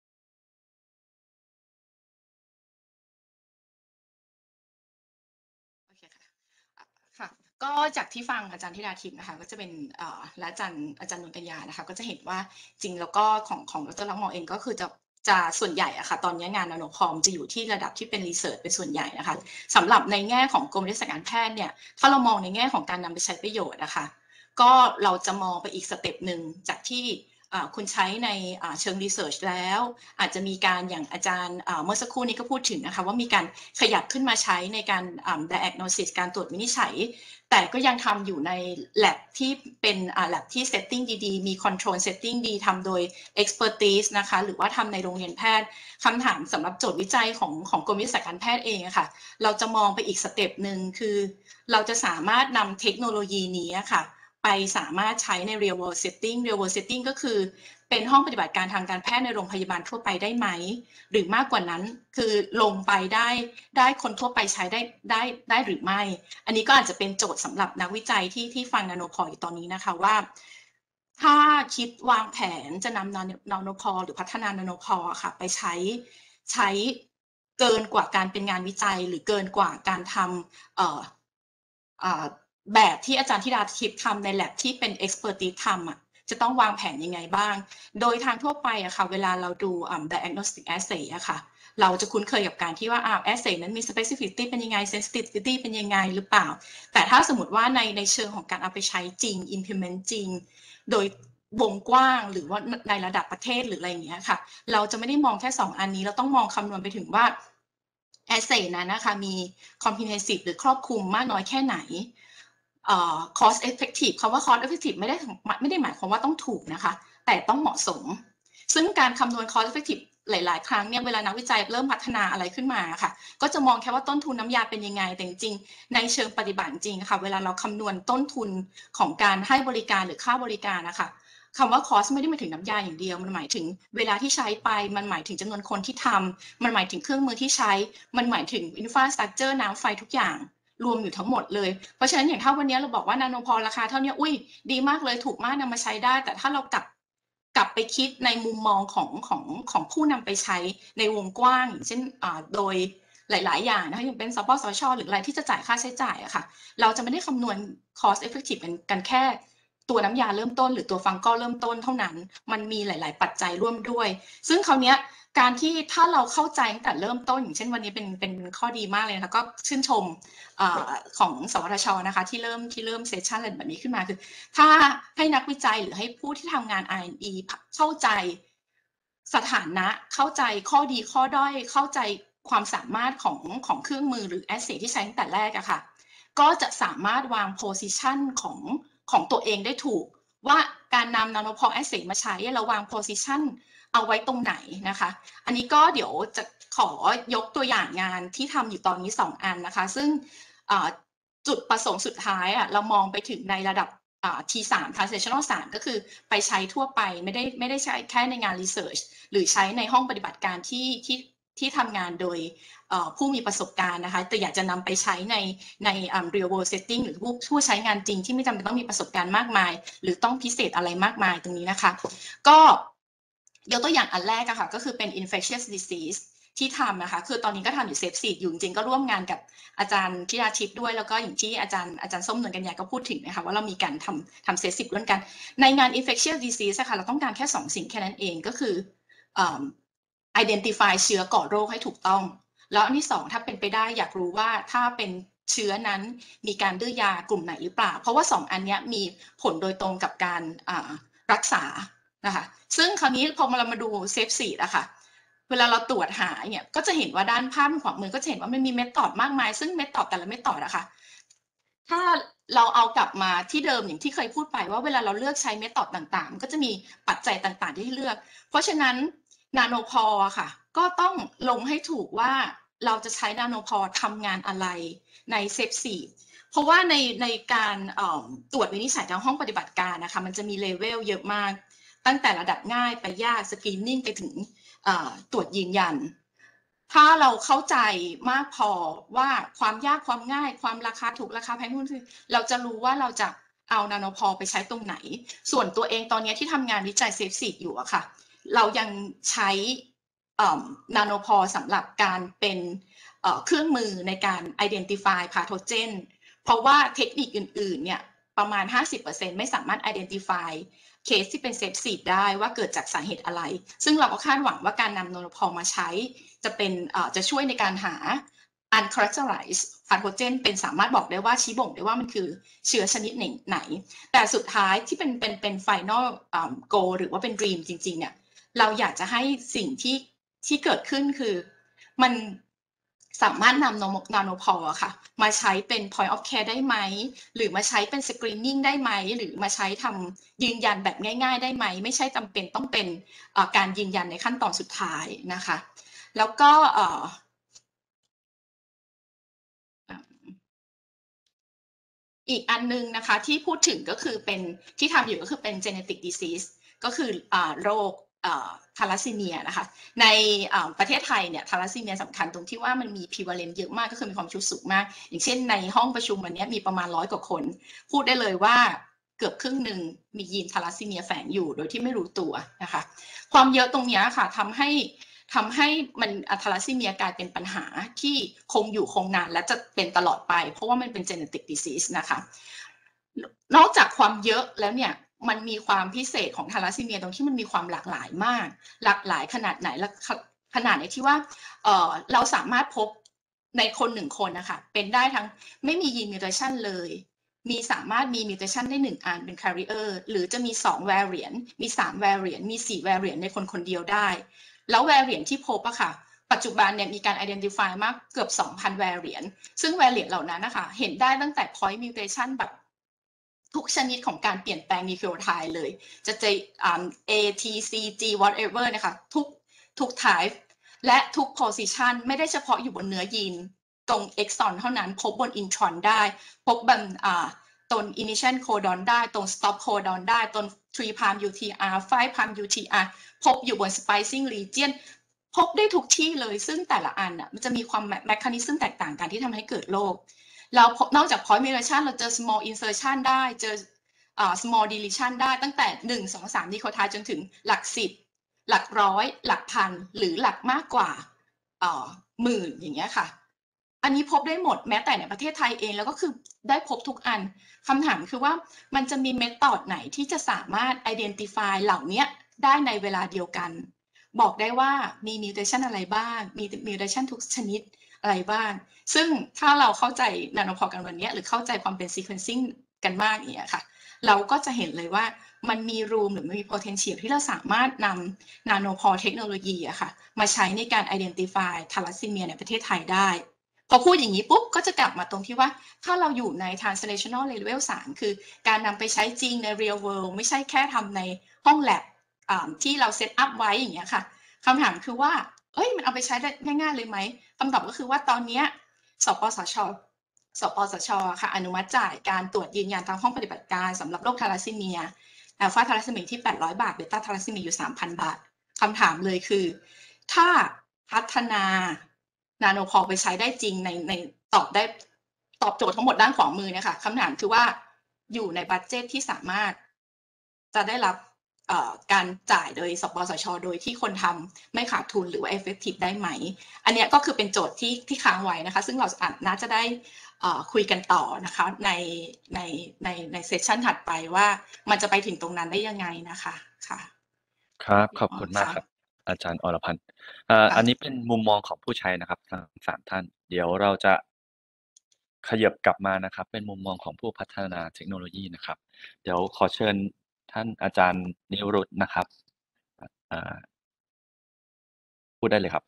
[SPEAKER 9] โอเคค่ะก็จากที่ฟังอาจารย์ธิดาทิพย์นะคะก็จะเป็นและอาจารย์นนท์กัญญานะคะก็จะเห็นว่าจริงแล้วก็ของดร.ลักษณ์มองเองก็คือจะส่วนใหญ่อะค่ะตอนนี้งานนาโนคอมจะอยู่ที่ระดับที่เป็นรีเสิร์ชเป็นส่วนใหญ่นะคะสำหรับในแง่ของกรมวิทยาศาสตร์การแพทย์เนี่ยถ้าเรามองในแง่ของการนำไปใช้ประโยชน์นะคะก็เราจะมองไปอีกสเต็ปหนึ่งจากที่คุณใช้ในเชิงรีเสิร์ชแล้วอาจจะมีการอย่างอาจารย์เมื่อสักครู่นี้ก็พูดถึงนะคะว่ามีการขยับขึ้นมาใช้ในการdiagnosis การตรวจวินิจฉัยแต่ก็ยังทำอยู่ใน lab ที่เป็น lab ที่ setting ดีๆมี control setting ดีทำโดย expertise นะคะหรือว่าทำในโรงเรียนแพทย์คำถามสำหรับโจทย์วิจัยของกรมวิทยาศาสตร์การแพทย์เองค่ะเราจะมองไปอีกสเต็ปหนึ่งคือเราจะสามารถนำเทคโนโลยีนี้ค่ะไปไปสามารถใช้ใน real world setting real world setting ก็คือเป็นห้องปฏิบัติการทางการแพทย์ในโรงพยาบาลทั่วไปได้ไหมหรือมากกว่านั้นคือลงไปได้คนทั่วไปใช้ได้หรือไม่อันนี้ก็อาจจะเป็นโจทย์สำหรับนักวิจัยที่ฟังนาโนพอลอยู่ตอนนี้นะคะว่าถ้าคิดวางแผนจะนำนาโนพอลหรือพัฒนานาโนพอลค่ะไปใช้เกินกว่าการเป็นงานวิจัยหรือเกินกว่าการทำแบบที่อาจารย์ธิดาทิพย์ทำใน lab ที่เป็น expertise ทำจะต้องวางแผนยังไงบ้างโดยทางทั่วไปค่ะเวลาเราดู diagnostic assay ค่ะเราจะคุ้นเคยกับการที่ว่าassay นั้นมี specificity เป็นยังไง sensitivity เป็นยังไงหรือเปล่าแต่ถ้าสมมติว่าในเชิงของการเอาไปใช้จริง implement จริงโดยวงกว้างหรือว่าในระดับประเทศหรืออะไรอย่างเงี้ยค่ะเราจะไม่ได้มองแค่2อันนี้เราต้องมองคำนวณไปถึงว่า assay นั้นนะคะมี comprehensive หรือครอบคลุมมากน้อยแค่ไหนcost effective คำว่า cost effective ไม่ได้หมายความว่าต้องถูกนะคะแต่ต้องเหมาะสมซึ่งการคำนวณ cost effective หลายๆครั้งเนี่ยเวลานักวิจัยเริ่มพัฒนาอะไรขึ้นมาค่ะก็จะมองแค่ว่าต้นทุนน้ำยาเป็นยังไงแต่จริงๆในเชิงปฏิบัติจริงค่ะเวลาเราคำนวณต้นทุนของการให้บริการหรือค่าบริการนะคะคำว่า cost ไม่ได้หมายถึงน้ำยาอย่างเดียวมันหมายถึงเวลาที่ใช้ไปมันหมายถึงจำนวนคนที่ทำมันหมายถึงเครื่องมือที่ใช้มันหมายถึง infrastructure น้ำไฟทุกอย่างรวมอยู่ทั้งหมดเลยเพราะฉะนั้นอย่างถ้าวันนี้เราบอกว่านาโนพอลราคาเท่านี้อุ้ยดีมากเลยถูกมากนำมาใช้ได้แต่ถ้าเรากลับไปคิดในมุมมองของผู้นำไปใช้ในวงกว้างอย่างเช่นโดยหลายๆอย่างนะคะอย่างเป็นสปสช.หรืออะไรที่จะจ่ายค่าใช้จ่ายอะค่ะเราจะไม่ได้คำนวณ cost effective กันแค่ตัวน้ำยาเริ่มต้นหรือตัวฟังก้อเริ่มต้นเท่านั้นมันมีหลายๆปัจจัยร่วมด้วยซึ่งคราวนี้การที่ถ้าเราเข้าใจตั้งแต่เริ่มต้นอย่างเช่นวันนี้เป็นข้อดีมากเลยนะคะก็ชื่นชมของสวทช.นะคะที่เริ่มเซสชันอะไรแบบนี้ขึ้นมาคือถ้าให้นักวิจัยหรือให้ผู้ที่ทำงาน R&E เข้าใจสถานะเข้าใจข้อดีข้อด้อยเข้าใจความสามารถของเครื่องมือหรือแอสเซทที่ใช้ตั้งแต่แรกอะค่ะก็จะสามารถวางโพซิชันของตัวเองได้ถูกว่าการนำนาโนพอลแอสเซทมาใช้เราวางโพซิชันเอาไว้ตรงไหนนะคะอันนี้ก็เดี๋ยวจะขอยกตัวอย่างงานที่ทำอยู่ตอนนี้2อันนะคะซึ่งจุดประสงค์สุดท้ายเรามองไปถึงในระดับT3 translational 3ก็คือไปใช้ทั่วไปไม่ได้ใช้แค่ในงาน research หรือใช้ในห้องปฏิบัติการที่ทำงานโดยผู้มีประสบการณ์นะคะแต่อยากจะนำไปใช้ในreal world setting หรือผู้ใช้งานจริงที่ไม่จำเป็นต้องมีประสบการณ์มากมายหรือต้องพิเศษอะไรมากมายตรงนี้นะคะก็ยกตัวอย่างอันแรกอะค่ะก็คือเป็น infectious disease ที่ทำนะคะคือตอนนี้ก็ทำอยู่เซฟซีดอยู่จริงก็ร่วมงานกับอาจารย์ธิดาทิพย์ด้วยแล้วก็อย่างที่อาจารย์ส้มนวลกัญญาก็พูดถึงนะคะว่าเรามีการทำเซฟซีดร่วมกันในงาน infectious disease ค่ะเราต้องการแค่2สิ่งแค่นั้นเองก็คือidentify เชื้อก่อโรคให้ถูกต้องแล้วอันที่2ถ้าเป็นไปได้อยากรู้ว่าถ้าเป็นเชื้อนั้นมีการดื้อยากลุ่มไหนหรือเปล่าเพราะว่า2อันนี้มีผลโดยตรงกับการรักษานะคะซึ่งคราวนี้พอเรามาดูเซฟซีดอะค่ะเวลาเราตรวจหาเนี่ยก็จะเห็นว่าด้านภาพขวามือก็จะเห็นว่ามันมีเมธอดมากมายซึ่งเมธอดแต่ละเมธอดอะค่ะถ้าเราเอากลับมาที่เดิมอย่างที่เคยพูดไปว่าเวลาเราเลือกใช้เมธอดต่างๆมันก็จะมีปัจจัยต่างๆที่เลือกเพราะฉะนั้นนาโนพอลค่ะก็ต้องลงให้ถูกว่าเราจะใช้นาโนพอลทำงานอะไรในเซฟซีดเพราะว่าในการตรวจวินิจฉัยทางห้องปฏิบัติการนะคะมันจะมีเลเวลเยอะมากตั้งแต่ระดับง่ายไปยากสกรีนนิ่งไปถึงตรวจยืนยันถ้าเราเข้าใจมากพอว่าความยากความง่ายความราคาถูกราคาแพงเราจะรู้ว่าเราจะเอานาโนพอลไปใช้ตรงไหนส่วนตัวเองตอนนี้ที่ทำงานวิจัยเซฟซีดอยู่อะค่ะเรายังใช้นาโนพอลสำหรับการเป็นเครื่องมือในการ identify pathogen เพราะว่าเทคนิคอื่นๆเนี่ยประมาณ 50% ไม่สามารถ identify เคสที่เป็นเซฟซีดได้ว่าเกิดจากสาเหตุอะไรซึ่งเราก็คาดหวังว่าการนำนาโนพอลมาใช้จะช่วยในการหา uncharacterized pathogen เป็นสามารถบอกได้ว่าชี้บ่งได้ว่ามันคือเชื้อชนิดไหนแต่สุดท้ายที่เป็น final goal หรือว่าเป็น dream จริงๆเนี่ยเราอยากจะให้สิ่งที่เกิดขึ้นคือมันสามารถนำนาโนพอลค่ะมาใช้เป็น point of care ได้ไหมหรือมาใช้เป็น screening ได้ไหมหรือมาใช้ทำยืนยันแบบง่ายๆได้ไหมไม่ใช่จำเป็นต้องเป็นการยืนยันในขั้นตอนสุดท้ายนะคะแล้วก็อีกอันนึงนะคะที่พูดถึงก็คือเป็นที่ทำอยู่ก็คือเป็น genetic disease ก็คือโรคทาลัสซีเมียนะคะในประเทศไทยเนี่ยทาลัสซีเมียสำคัญตรงที่ว่ามันมี prevalence เยอะมากก็คือมีความชุดสูงมากอย่างเช่นในห้องประชุมวันนี้มีประมาณ100 กว่าคนพูดได้เลยว่าเกือบครึ่งหนึ่งมียีนทาลัสซีเมียแฝงอยู่โดยที่ไม่รู้ตัวนะคะความเยอะตรงนี้ค่ะทำให้มันทาลัสซีเมียกลายเป็นปัญหาที่คงอยู่คงนานและจะเป็นตลอดไปเพราะว่ามันเป็น genetic disease นะคะนอกจากความเยอะแล้วเนี่ยมันมีความพิเศษของทาลัสซีเมียตรงที่มันมีความหลากหลายมากหลากหลายขนาดไหนและขนาดในที่ว่าเราสามารถพบในคน1 คนนะคะเป็นได้ทั้งไม่มียีนมิวเทชันเลยสามารถมีมิวเทชันได้1 อันเป็น carrier หรือจะมี2 variant มี3 variant มี4 variant ในคนคนเดียวได้แล้ว variant ที่พบอะค่ะปัจจุบันเนี่ยมีการ identify มากเกือบ 2,000 variant ซึ่ง variant เหล่านั้นนะคะเห็นได้ตั้งแต่ point mutation แบบทุกชนิดของการเปลี่ยนแปลงนิวคลีโอไทด์เลยจะA T C G whatever นะคะทุก type และทุก position ไม่ได้เฉพาะอยู่บนเนื้อยีนตรง exon เท่านั้นพบบน intron ได้พบบนตรง initial codon ได้ตรง stop codon ได้ตรง 3' UTR 5' UTR พบอยู่บน splicing region พบได้ทุกที่เลยซึ่งแต่ละอันน่ะมันจะมีความแมคานิซึมแตกต่างกันที่ทำให้เกิดโรคเรานอกจาก point mutation เราเจอ small insertion ได้เจอsmall deletion ได้ตั้งแต่1 2 3 นิโคไทด์จนถึงหลัก10หลักร้อยหลักพันหรือหลักมากกว่าหมื่นอย่างเงี้ยค่ะอันนี้พบได้หมดแม้แต่ในประเทศไทยเองแล้วก็คือได้พบทุกอันคำถามคือว่ามันจะมีเมธอดไหนที่จะสามารถ identify เหล่านี้ได้ในเวลาเดียวกันบอกได้ว่ามี mutation อะไรบ้างมี mutation ทุกชนิดอะไรบ้างซึ่งถ้าเราเข้าใจนาโนพอกันวันนี้หรือเข้าใจความเป็น sequencing กันมากอย่างเงี้ยค่ะเราก็จะเห็นเลยว่ามันมี room หรือมี potential ที่เราสามารถนำนาโนพอเทคโนโลยีอะค่ะมาใช้ในการ identify ทาลัสซีเมียในประเทศไทยได้พอพูดอย่างนี้ปุ๊บก็จะกลับมาตรงที่ว่าถ้าเราอยู่ใน translational level 3 คือการนำไปใช้จริงใน real world ไม่ใช่แค่ทำในห้อง lab ที่เราเซตอัพไว้อย่างเงี้ยค่ะคำถามคือว่ามันเอาไปใช้ได้ง่ายๆเลยไหมคำตอบก็คือว่าตอนนี้สปสชค่ะอนุมัติจ่ายการตรวจยืนยันตามห้องปฏิบัติการสำหรับโรคทาลัสซีเมียอัลฟาทาลัสซีเมียที่800 บาทเบต้าทาลัสซีเมียอยู่ 3,000 บาทคำถามเลยคือถ้าพัฒนานาโนพอลไปใช้ได้จริงในตอบโจทย์ทั้งหมดด้านขวามือเนี่ยค่ะคำถามคือว่าอยู่ในบัดเจ็ตที่สามารถจะได้รับการจ่ายโดยสปสช.โดยที่คนทำไม่ขาดทุนหรือว่า effective ได้ไหมอันนี้ก็คือเป็นโจทย์ที่ค้างไว้นะคะซึ่งเราน่าจะได้คุยกันต่อนะคะในเซสชันถัดไปว่ามันจะไปถึงตรงนั้นได้ยังไงนะคะค่ะ
[SPEAKER 3] ครับขอบคุณมากครับอาจารย์อรพันธ์อันนี้เป็นมุมมองของผู้ใช้นะครับทั้ง3 ท่านเดี๋ยวเราจะขยับกลับมานะครับเป็นมุมมองของผู้พัฒนาเทคโนโลยีนะครับเดี๋ยวขอเชิญท่านอาจารย์นิรุตนะครับพูดได้เลยครับ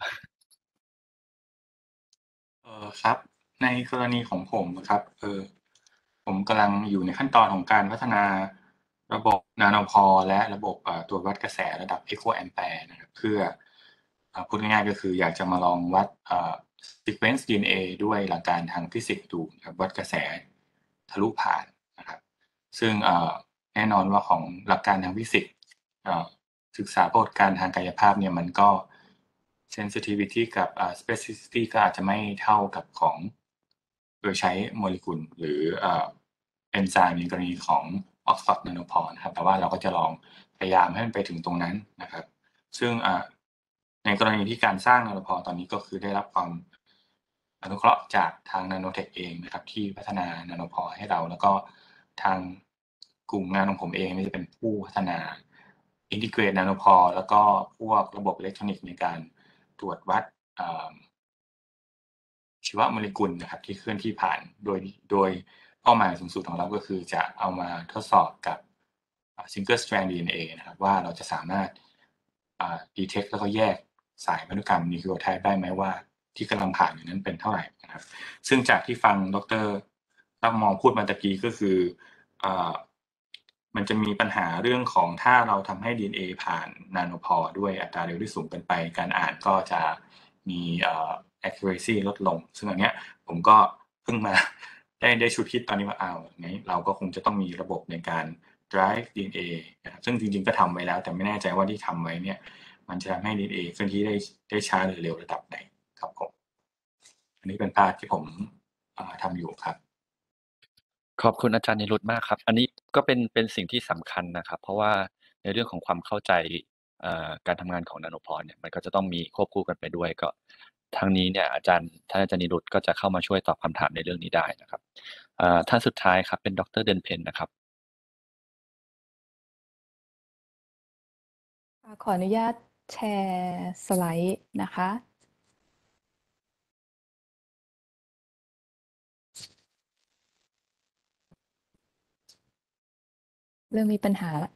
[SPEAKER 10] ครับในกรณีของผมครับผมกำลังอยู่ในขั้นตอนของการพัฒนาระบบนาโนพอลและระบบตัววัดกระแสระดับ Echo Ampere นะครับเพื่อพูดง่ายๆก็คืออยากจะมาลองวัดsequence DNA ด้วยหลักการทางฟิสิกส์ดูนะครับวัดกระแสทะลุผ่านนะครับซึ่งแน่นอนว่าของหลักการทางฟิสิกส์ศึกษาปรากฏการณ์ทางกายภาพเนี่ยมันก็ sensitivity กับ specificity ก็อาจจะไม่เท่ากับของโดยใช้โมเลกุลหรือเอนไซม์ในกรณีของ Oxford Nanopore นะครับแต่ว่าเราก็จะลองพยายามให้มันไปถึงตรงนั้นนะครับซึ่งในกรณีที่การสร้างนาโนพอลตอนนี้ก็คือได้รับความอนุเคราะห์จากทาง Nanotech เองนะครับที่พัฒนานาโนพอลให้เราแล้วก็ทางกลุ่มงานของผมเองนี่จะเป็นผู้พัฒนา Integrate Nanopore แล้วก็พวกระบบอิเล็กทรอนิกส์ในการตรวจวัดชีวโมเลกุลนะครับที่เคลื่อนที่ผ่านโดยเป้าหมายสูงสุดของเราก็คือจะเอามาทดสอบกับ Single Strand DNA นะครับว่าเราจะสามารถdetect แล้วก็แยกสายพันธุกรรมนิวคลีโอไทด์ได้ไหมว่าที่กำลังผ่านอยู่นั้นเป็นเท่าไหร่นะครับซึ่งจากที่ฟังดร.ตั้งมองพูดมาตะกี้ก็คือมันจะมีปัญหาเรื่องของถ้าเราทำให้ DNA ผ่านนาโนพอลด้วยอัตราเร็วที่สูงเกินไปการอ่านก็จะมีaccuracy ลดลงซึ่งอันเนี้ยผมก็เพิ่งมาได้ชุดคิดตอนนี้ว่างั้นเราก็คงจะต้องมีระบบในการ drive DNA นะครับซึ่งจริงๆก็ทำไว้แล้วแต่ไม่แน่ใจว่าที่ทำไว้เนี่ยมันจะทำให้ DNA เคลื่อนที่ได้ช้าหรือเร็วระดับไหนครับผมอันนี้เป็นภาพที่ผมทำอยู่ครับ
[SPEAKER 3] ขอบคุณอาจารย์นิรุตมากครับอันนี้ก็เป็นสิ่งที่สำคัญนะครับเพราะว่าในเรื่องของความเข้าใจการทำงานของนาโนพอร์เนี่ยมันก็จะต้องมีควบคู่กันไปด้วยก็ทางนี้เนี่ยท่านอาจารย์นิรุตก็จะเข้ามาช่วยตอบคำถามในเรื่องนี้ได้นะครับท่านสุดท้ายครับเป็นดร.เดนเพนนะครับ
[SPEAKER 6] ขออนุญาตแชร์สไลด์นะคะเริ่มมีปัญหาแล้ว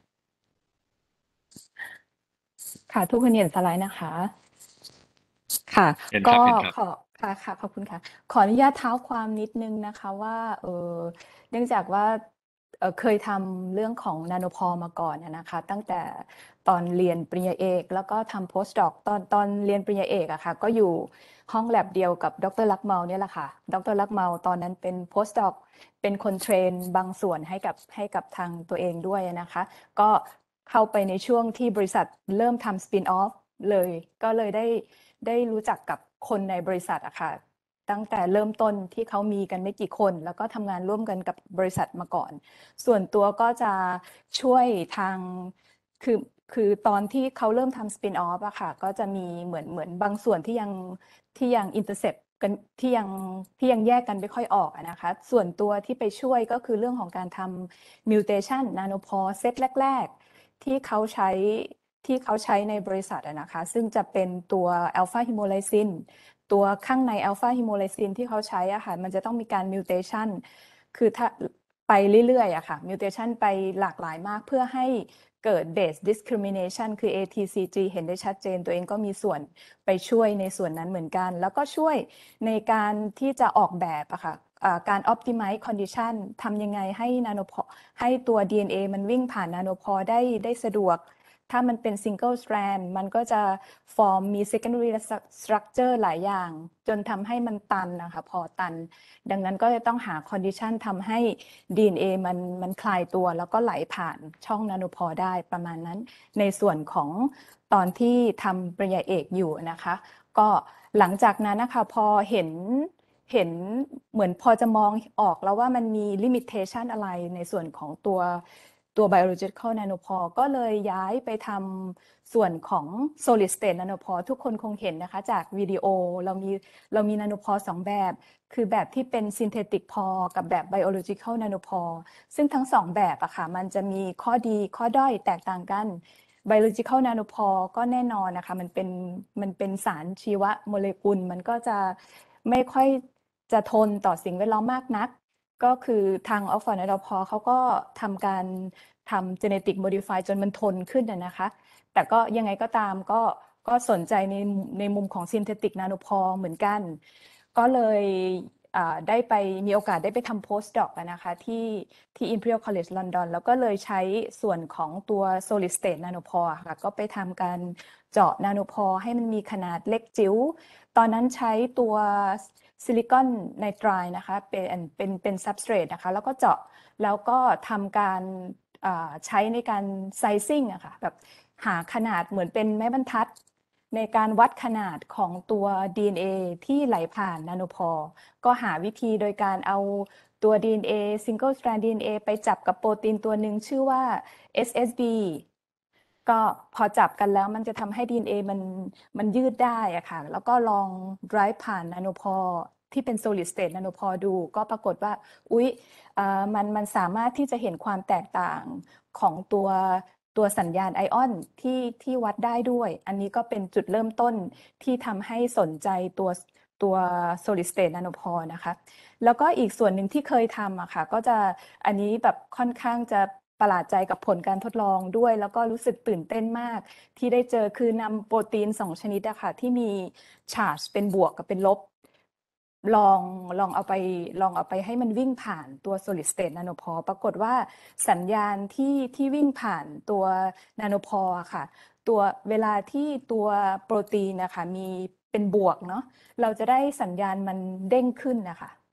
[SPEAKER 6] ค่ะทุกคนเห็นสไลด์นะคะค่ะก็ค่ะขอบคุณค่ะขออนุญาตเท้าความนิดนึงนะคะว่าเนื่องจากว่าเคยทำเรื่องของนาโนพอมาก่อนนะคะตั้งแต่ตอนเรียนปริญญาเอกแล้วก็ทำโพสต์ด็อกตอนเรียนปริญญาเอกอะค่ะก็อยู่ห้องแลบเดียวกับดร.ลักเมาเนี่ยแหละค่ะดร.ลักเมาตอนนั้นเป็นโพสต์ด็อกเป็นคนเทรนบางส่วนให้กับทางตัวเองด้วยนะคะก็เข้าไปในช่วงที่บริษัทเริ่มทำสปินออฟเลยก็เลยได้รู้จักกับคนในบริษัทอะค่ะตั้งแต่เริ่มต้นที่เขามีกันไม่กี่คนแล้วก็ทำงานร่วมกันกับบริษัทมาก่อนส่วนตัวก็จะช่วยทางคือตอนที่เขาเริ่มทำสปินออฟอะค่ะก็จะมีเหมือนบางส่วนที่ยังอินเตอร์เซปกันที่ยังแยกกันไม่ค่อยออกนะคะส่วนตัวที่ไปช่วยก็คือเรื่องของการทำมิวเทชันนาโนพอร์เซตแรกๆที่เขาใช้ในบริษัทนะคะซึ่งจะเป็นตัวอัลฟาฮิโมไลซินตัวข้างในอัลฟาฮิโมไลซินที่เขาใช้อะค่ะมันจะต้องมีการมิวเทชันคือถ้าไปเรื่อยๆอะค่ะมิวเทชันไปหลากหลายมากเพื่อให้เกิด base discrimination คือ ATCG เห็นได้ชัดเจนตัวเองก็มีส่วนไปช่วยในส่วนนั้นเหมือนกันแล้วก็ช่วยในการที่จะออกแบบอะค่ะการ optimize condition ทำยังไงให้ให้ตัว DNA มันวิ่งผ่านนาโนพอร์ได้สะดวกถ้ามันเป็น single strand มันก็จะ form มี secondary structure หลายอย่างจนทำให้มันตันนะคะพอตันดังนั้นก็จะต้องหา condition ทำให้ DNA มันคลายตัวแล้วก็ไหลผ่านช่องนาโนพอร์ได้ประมาณนั้นในส่วนของตอนที่ทำปริญญาเอกอยู่นะคะก็หลังจากนั้นนะคะพอเห็นเหมือนพอจะมองออกแล้วว่ามันมี limitation อะไรในส่วนของตัว biological nanopore ก็เลยย้ายไปทำส่วนของ solid state nanopore ทุกคนคงเห็นนะคะจากวิดีโอเรามี nanopore 2 แบบคือแบบที่เป็น synthetic pore กับแบบ biological nanopore ซึ่งทั้ง2แบบอะค่ะมันจะมีข้อดีข้อด้อยแตกต่างกัน biological nanopore ก็แน่นอนนะคะมันเป็นสารชีวโมเลกุลมันก็จะไม่ค่อยจะทนต่อสิ่งแวดล้อมมากนักก็คือทาง Oxford Nanopore เขาก็ทำการทำ genetic modify จนมันทนขึ้นนะคะแต่ก็ยังไงก็ตามก็สนใจในมุมของ synthetic nanopore เหมือนกันก็เลยมีโอกาสได้ไปทำ postdoc นะคะที่ Imperial College London แล้วก็เลยใช้ส่วนของตัว solid state nanopore ค่ะก็ไปทำการเจาะ nanopore ให้มันมีขนาดเล็กจิ๋วตอนนั้นใช้ตัวซิลิคอนไนไตรนะคะเป็น substrate นะคะแล้วก็เจาะแล้วก็ทำการใช้ในการ sizing อะค่ะแบบหาขนาดเหมือนเป็นไม้บรรทัดในการวัดขนาดของตัว DNA ที่ไหลผ่านนาโนพอร์ก็หาวิธีโดยการเอาตัว DNA single strand DNA ไปจับกับโปรตีนตัวหนึ่งชื่อว่า SSB ก็พอจับกันแล้วมันจะทำให้ DNA มันยืดได้อะค่ะแล้วก็ลอง drive ผ่านนาโนพอร์ที่เป็น solid state nanopore ดูก็ปรากฏว่ามันสามารถที่จะเห็นความแตกต่างของตัวสัญญาณไอออนที่วัดได้ด้วยอันนี้ก็เป็นจุดเริ่มต้นที่ทำให้สนใจตัว solid state nanopore นะคะแล้วก็อีกส่วนหนึ่งที่เคยทำอะค่ะก็จะอันนี้แบบค่อนข้างจะประหลาดใจกับผลการทดลองด้วยแล้วก็รู้สึกตื่นเต้นมากที่ได้เจอคือนำโปรตีน2 ชนิดอะค่ะที่มีชาร์จเป็นบวกกับเป็นลบลองเอาไปให้มันวิ่งผ่านตัว solid state nanopore ปรากฏว่าสัญญาณที่วิ่งผ่านตัว nanopore ค่ะตัวเวลาที่ตัวโปรตีนนะคะมีเป็นบวกเนาะเราจะได้สัญญาณมันเด้งขึ้นนะคะ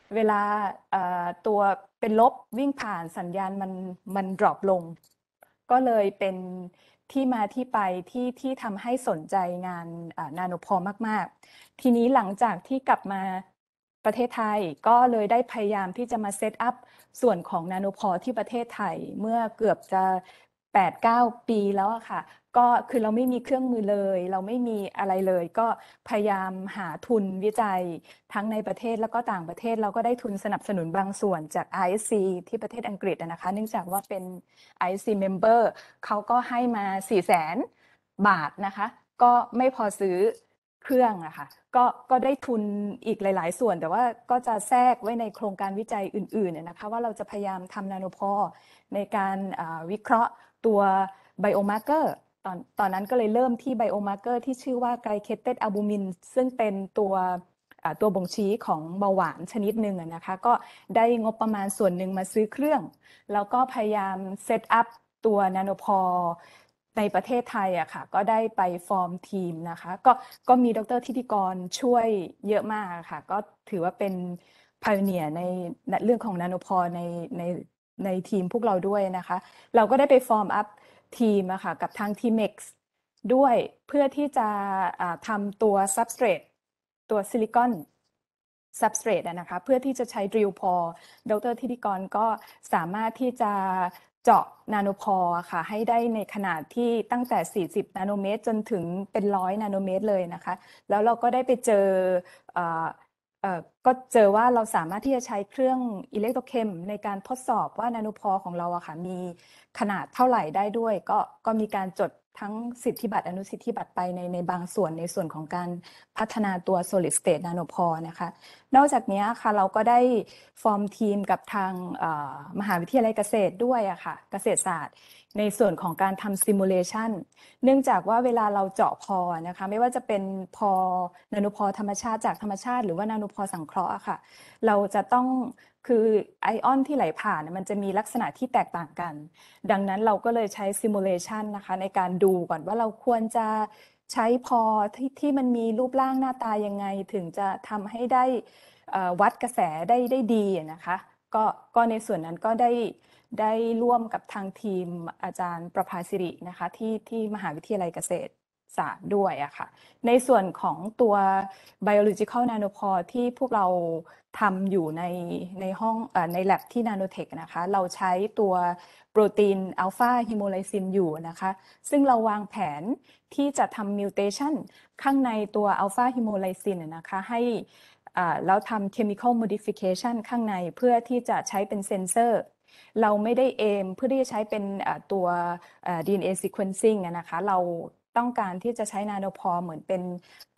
[SPEAKER 6] เวลาตัวเป็นลบวิ่งผ่านสัญญาณมันดรอปลง ก็เลยเป็นที่มาที่ไปที่ทำให้สนใจงานนาโนพอมากๆทีนี้หลังจากที่กลับมาประเทศไทยก็เลยได้พยายามที่จะมาเซตอัพส่วนของนาโนพอที่ประเทศไทยเมื่อเกือบจะ 8-9 ปีแล้วอะค่ะก็คือเราไม่มีเครื่องมือเลยเราไม่มีอะไรเลยก็พยายามหาทุนวิจัยทั้งในประเทศแล้วก็ต่างประเทศเราก็ได้ทุนสนับสนุนบางส่วนจาก ISC ที่ประเทศอังกฤษนะคะเนื่องจากว่าเป็น ISC member เขาก็ให้มา 400,000 บาทนะคะก็ไม่พอซื้อเครื่องอะค่ะก็ได้ทุนอีกหลายๆส่วนแต่ว่าก็จะแทรกไว้ในโครงการวิจัยอื่นๆนะคะว่าเราจะพยายามทำนาโนพอในการวิเคราะห์ตัวไบโอมาร์เกอร์ตอนนั้นก็เลยเริ่มที่ไบโอมาร์เกอร์ที่ชื่อว่าไกลเคเตดอัลบูมินซึ่งเป็นตัวบ่งชี้ของเบาหวานชนิดหนึ่งนะคะก็ได้งบประมาณส่วนหนึ่งมาซื้อเครื่องแล้วก็พยายามเซตอัพตัวนาโนพอในประเทศไทยอะค่ะก็ได้ไปฟอร์มทีมนะคะก็มีดร.ธิติกรช่วยเยอะมากค่ะก็ถือว่าเป็นpioneerในเรื่องของนาโนพอในทีมพวกเราด้วยนะคะเราก็ได้ไปฟอร์มอัพทีมอะค่ะกับทาง Teamex ด้วยเพื่อที่จะทำตัว substrate ตัวซิลิคอน substrate นะคะเพื่อที่จะใช้ drill pour ดร.ธิติกรก็สามารถที่จะเจาะนาโนพอค่ะให้ได้ในขนาดที่ตั้งแต่40นาโนเมตรจนถึงเป็น100นาโนเมตรเลยนะคะแล้วเราก็ได้ไปเจอก็เจอว่าเราสามารถที่จะใช้เครื่องอิเล็กโทรเคมในการทดสอบว่านาโนพอของเราอะค่ะมีขนาดเท่าไหร่ได้ด้วยก็มีการจดทั้งสิทธิบัตรอนุสิทธิบัตรไปในบางส่วนในส่วนของการพัฒนาตัว solid state nanopore นะคะนอกจากนี้ค่ะเราก็ได้ฟอร์มทีมกับทางมหาวิทยาลัยเกษตรด้วยอะค่ะเกษตรศาสตร์ในส่วนของการทำ simulation เนื่องจากว่าเวลาเราเจาะพอนะคะไม่ว่าจะเป็นพอนาโนพอธรรมชาติจากธรรมชาติหรือว่านาโนพอสังเคราะห์อะค่ะเราจะต้องคือไอออนที่ไหลผ่านมันจะมีลักษณะที่แตกต่างกันดังนั้นเราก็เลยใช้ simulation นะคะในการดูก่อนว่าเราควรจะใช้พอที่มันมีรูปร่างหน้าตายังไงถึงจะทำให้ได้วัดกระแสได้ดีนะคะก็ในส่วนนั้นก็ได้ร่วมกับทางทีมอาจารย์ประภาสิรินะคะที่มหาวิทยาลัยเกษตรศาสตร์ด้วยอะค่ะในส่วนของตัว biological nanopore ที่พวกเราทำอยู่ในห้องใน lab ที่ Nanotech นะคะเราใช้ตัวโปรตีนอัลฟาฮิโมไลซินอยู่นะคะซึ่งเราวางแผนที่จะทำ mutation ข้างในตัวอัลฟาฮิโมไลซินนะคะให้แล้วทำ chemical modification ข้างในเพื่อที่จะใช้เป็นเซนเซอร์เราไม่ได้เอมเพื่อที่จะใช้เป็นตัว DNA sequencing นะคะเราต้องการที่จะใช้นาโนพอเหมือนเป็น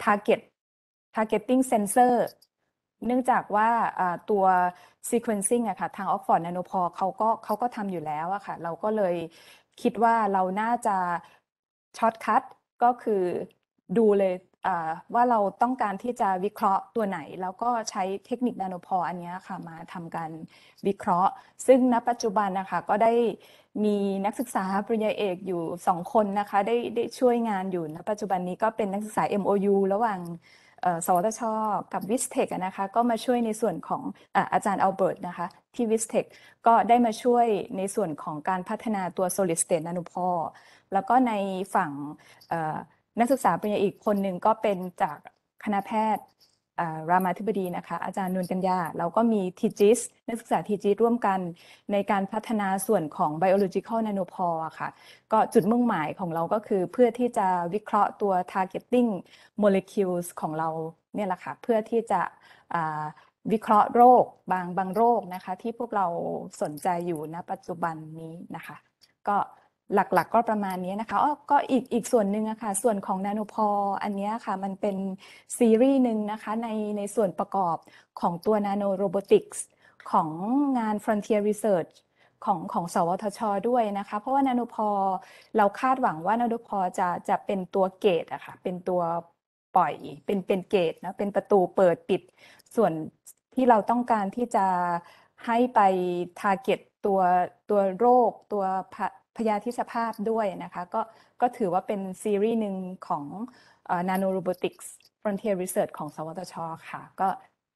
[SPEAKER 6] targeting sensor เนื่องจากว่าตัว sequencing อะค่ะทาง Oxford Nanopore เขาก็ทำอยู่แล้วอะค่ะเราก็เลยคิดว่าเราน่าจะช็อตคัทก็คือดูเลยว่าเราต้องการที่จะวิเคราะห์ตัวไหนแล้วก็ใช้เทคนิคนาโนพออันนี้ค่ะมาทำการวิเคราะห์ซึ่งณปัจจุบันนะคะก็ได้มีนักศึกษาปริญญาเอกอยู่2คนนะคะได้ช่วยงานอยู่ณปัจจุบันนี้ก็เป็นนักศึกษา MOU ระหว่างสวทช.กับวิสเทคนะคะก็มาช่วยในส่วนของอาจารย์อัลเบิร์ตนะคะที่วิสเทคก็ได้มาช่วยในส่วนของการพัฒนาตัว solid state nanopore แล้วก็ในฝั่งนักศึกษาปริญญาอีกคนหนึ่งก็เป็นจากคณะแพทย์รามาธิบดีนะคะอาจารย์นวลกัญญาแล้วก็มีทีจิสนักศึกษาทีจิสร่วมกันในการพัฒนาส่วนของ biological nanopore ค่ะก็จุดมุ่งหมายของเราก็คือเพื่อที่จะวิเคราะห์ตัว targeting molecules ของเราเนี่ยแหละค่ะเพื่อที่จะวิเคราะห์โรคบางโรคนะคะที่พวกเราสนใจอยู่ณปัจจุบันนี้นะคะก็หลักๆก็ประมาณนี้นะคะก็อีกส่วนหนึ่งอะค่ะส่วนของ nanopore อันนี้ค่ะมันเป็นซีรีส์หนึ่งนะคะในส่วนประกอบของตัว nano robotics ของงาน frontier research ของสวทช.ด้วยนะคะเพราะว่า nanopore เราคาดหวังว่า nanopore จะเป็นตัวเกตอะค่ะเป็นตัวปล่อยเป็นเกตนะเป็นประตูเปิดปิดส่วนที่เราต้องการที่จะให้ไป target ตัวโรคตัวพยาธิสภาพด้วยนะคะก็ถือว่าเป็นซีรีส์หนึ่งของNano Robotics Frontier Research ของสวทช.ค่ะ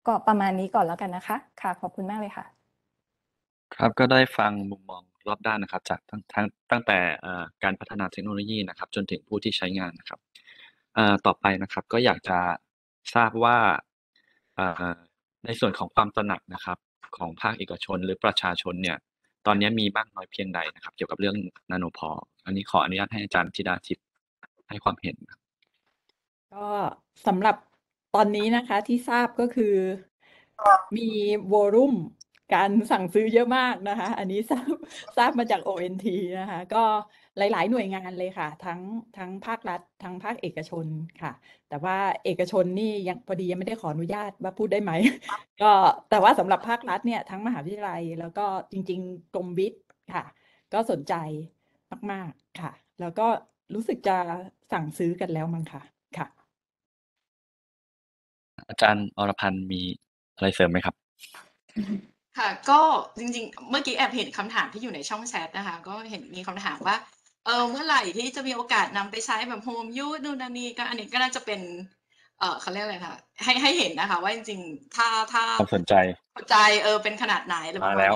[SPEAKER 6] ก็ประมาณนี้ก่อนแล้วกันนะคะค่ะขอบคุณมากเลยค่ะ
[SPEAKER 3] ครับก็ได้ฟังมุมมองรอบด้านนะครับจากตั้งแต่การพัฒนาเทคโนโลยีนะครับจนถึงผู้ที่ใช้งานนะครับต่อไปนะครับก็อยากจะทราบว่าในส่วนของความตระหนักนะครับของภาคเอกชนหรือประชาชนเนี่ยตอนนี้มีมากน้อยเพียงใดนะครับเกี่ยวกับเรื่องนาโนพอร์อันนี้ขออนุญาตให้อาจารย์ธิดาทิพย์ให้ความเห็นครับ
[SPEAKER 8] ก็สำหรับตอนนี้นะคะที่ทราบก็คือมีวอลุ่มการสั่งซื้อเยอะมากนะคะ อันนี้ทราบมาจาก ONT นะคะ ก็หลายๆหน่วยงานเลยค่ะ ทั้งภาครัฐทั้งภาคเอกชนค่ะ แต่ว่าเอกชนนี่ยังพอดียังไม่ได้ขออนุญาตว่าพูดได้ไหม ก็แต่ว่าสำหรับภาครัฐเนี่ยทั้งมหาวิทยาลัยแล้วก็จริงๆกรมวิทย์ค่ะ ก็สนใจมากๆค่ะ แล้วก็รู้สึกจะสั่งซื้อกันแล้วมั้งค่ะค่ะ
[SPEAKER 3] อาจารย์อรพันธ์มีอะไรเสริมไหมครับ
[SPEAKER 9] ค่ะก็จริงๆเมื่อกี้แอบเห็นคำถามที่อยู่ในช่องแชทนะคะก็เห็นมีคำถามว่าเมื่อไหร่ที่จะมีโอกาสนำไปใช้แบบโฮมยูสนู่นนั่นนี่ก็อันนี้ก็น่าจะเป็นเขาเรียกอะไรคะให้เห็นนะคะว่าจริงๆถ้า
[SPEAKER 3] ความสนใจ
[SPEAKER 9] เป็นขนาดไหนหรือ
[SPEAKER 3] มาแล้ว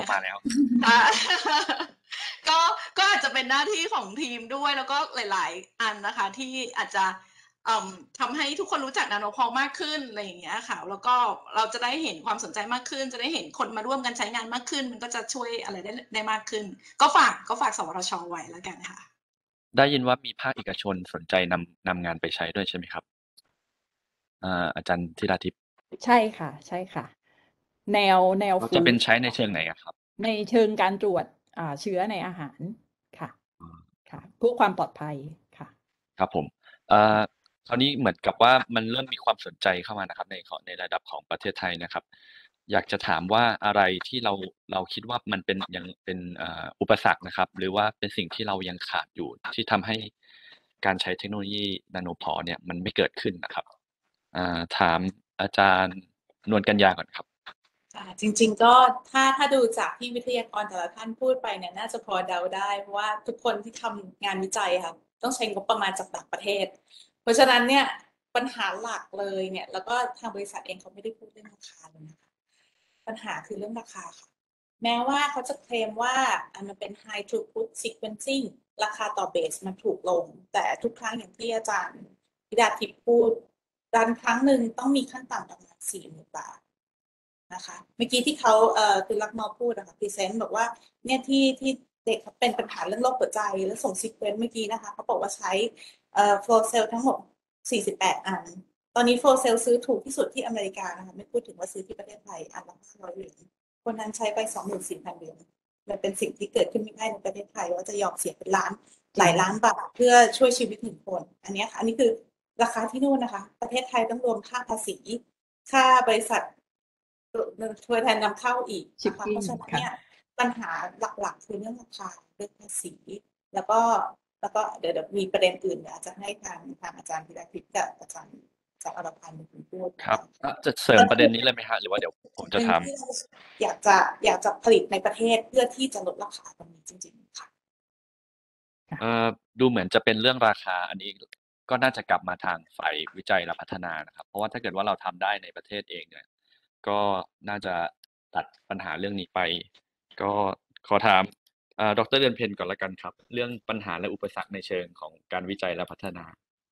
[SPEAKER 9] ก็อาจจะเป็นหน้าที่ของทีมด้วยแล้วก็หลายๆอันนะคะที่อาจจะทำให้ทุกคนรู้จักนาโนพอลมากขึ้นอะไรอย่างเงี้ยค่ะแล้วก็เราจะได้เห็นความสนใจมากขึ้นจะได้เห็นคนมาร่วมกันใช้งานมากขึ้นมันก็จะช่วยอะไรได้มากขึ้นก็ฝากสวทช.ไว้แล้วกันค่ะ
[SPEAKER 3] ได้ยินว่ามีภาคเอกชนสนใจนำงานไปใช้ด้วยใช่ไหมครับอาจารย์ธิดาทิพย์
[SPEAKER 8] ใช่ค่ะใช่ค่ะแนว
[SPEAKER 3] จะเป็นใช้ในเชิงไหนครับ
[SPEAKER 8] ในเชิงการตรวจเชื้อในอาหารค่ะค่ะเพื่อความปลอดภัยค่ะ
[SPEAKER 3] ครับผมคราวนี้เหมือนกับว่ามันเริ่มมีความสนใจเข้ามานะครับในระดับของประเทศไทยนะครับอยากจะถามว่าอะไรที่เราคิดว่ามันยังเป็นอุปสรรคนะครับหรือว่าเป็นสิ่งที่เรายังขาดอยู่ที่ทำให้การใช้เทคโนโลยีนาโนพอร์เนี่ยมันไม่เกิดขึ้นนะครับถามอาจารย์นวลกัญญาก่อนครับ
[SPEAKER 7] จริงๆก็ถ้าดูจากที่วิทยากรแต่ละท่านพูดไปเนี่ยน่าจะพอเดาได้เพราะว่าทุกคนที่ทำงานวิจัยค่ะต้องใช้งบประมาณจากต่างประเทศเพราะฉะนั้นเนี่ยปัญหาหลักเลยเนี่ยแล้วก็ทางบริษัทเองเขาไม่ได้พูดเรื่องราคาเลยนะคะปัญหาคือเรื่องราคาค่ะแม้ว่าเขาจะเคลมว่ามันเป็น high throughput sequencing ราคาต่อเบสมันถูกลงแต่ทุกครั้งอย่างที่อาจารย์ธิดาทิพย์พูดครั้งหนึ่งต้องมีขั้นต่ำประมาณ 40,000 บาทนะคะเมื่อกี้ที่เขาคือรักมอพูดนะคะพรีเซนต์บอกว่าเนี่ยที่เด็กเป็นปัญหาเรื่องโรคหัวใจแล้วส่งซีเควนซ์เมื่อกี้นะคะเขาบอกว่าใช้flow cell ทั้งหมด48 อันตอนนี้flow cell ซื้อถูกที่สุดที่อเมริกานะคะไม่พูดถึงว่าซื้อที่ประเทศไทยอันละ500 เหรียญคนนั้นใช้ไป 24,000 เหรียญมันเป็นสิ่งที่เกิดขึ้นไม่ได้ในประเทศไทยว่าจะยอมเสียเป็นหลายล้านบาทเพื่อช่วยชีวิต1 คนอันนี้ค่ะอันนี้คือราคาที่นู่นนะคะประเทศไทยต้องรวมค่าภาษีค่าบริษัทตัวแทนนำเข้าอีกนะคะเพราะฉะนั้นเนี่ยปัญหาหลักๆคือเรื่องราคาเรื่องภาษีแล้วก็เดี๋ยวมีประเด็นอื่นอาจจะให้ทางอาจารย์ธิดาทิพย์กับอาจารย์อรพันธ์เป็นพูด
[SPEAKER 3] ครับจะเสริมประเด็นนี้เลยไหมฮะหรือว่าเดี๋ยวผมจะถาม
[SPEAKER 7] อยากจะผลิตในประเทศเพื่อที่จะลดราคาตรงนี้จริงๆค่ะ
[SPEAKER 3] ดูเหมือนจะเป็นเรื่องราคาอันนี้ก็น่าจะกลับมาทางฝ่ายวิจัยและพัฒนานะครับเพราะว่าถ้าเกิดว่าเราทำได้ในประเทศเองเนี่ยก็น่าจะตัดปัญหาเรื่องนี้ไปก็ขอถามดร.เดือนเพ็ญก่อนละกันครับเรื่องปัญหาและอุปสรรคในเชิงของการวิจัยและพัฒนา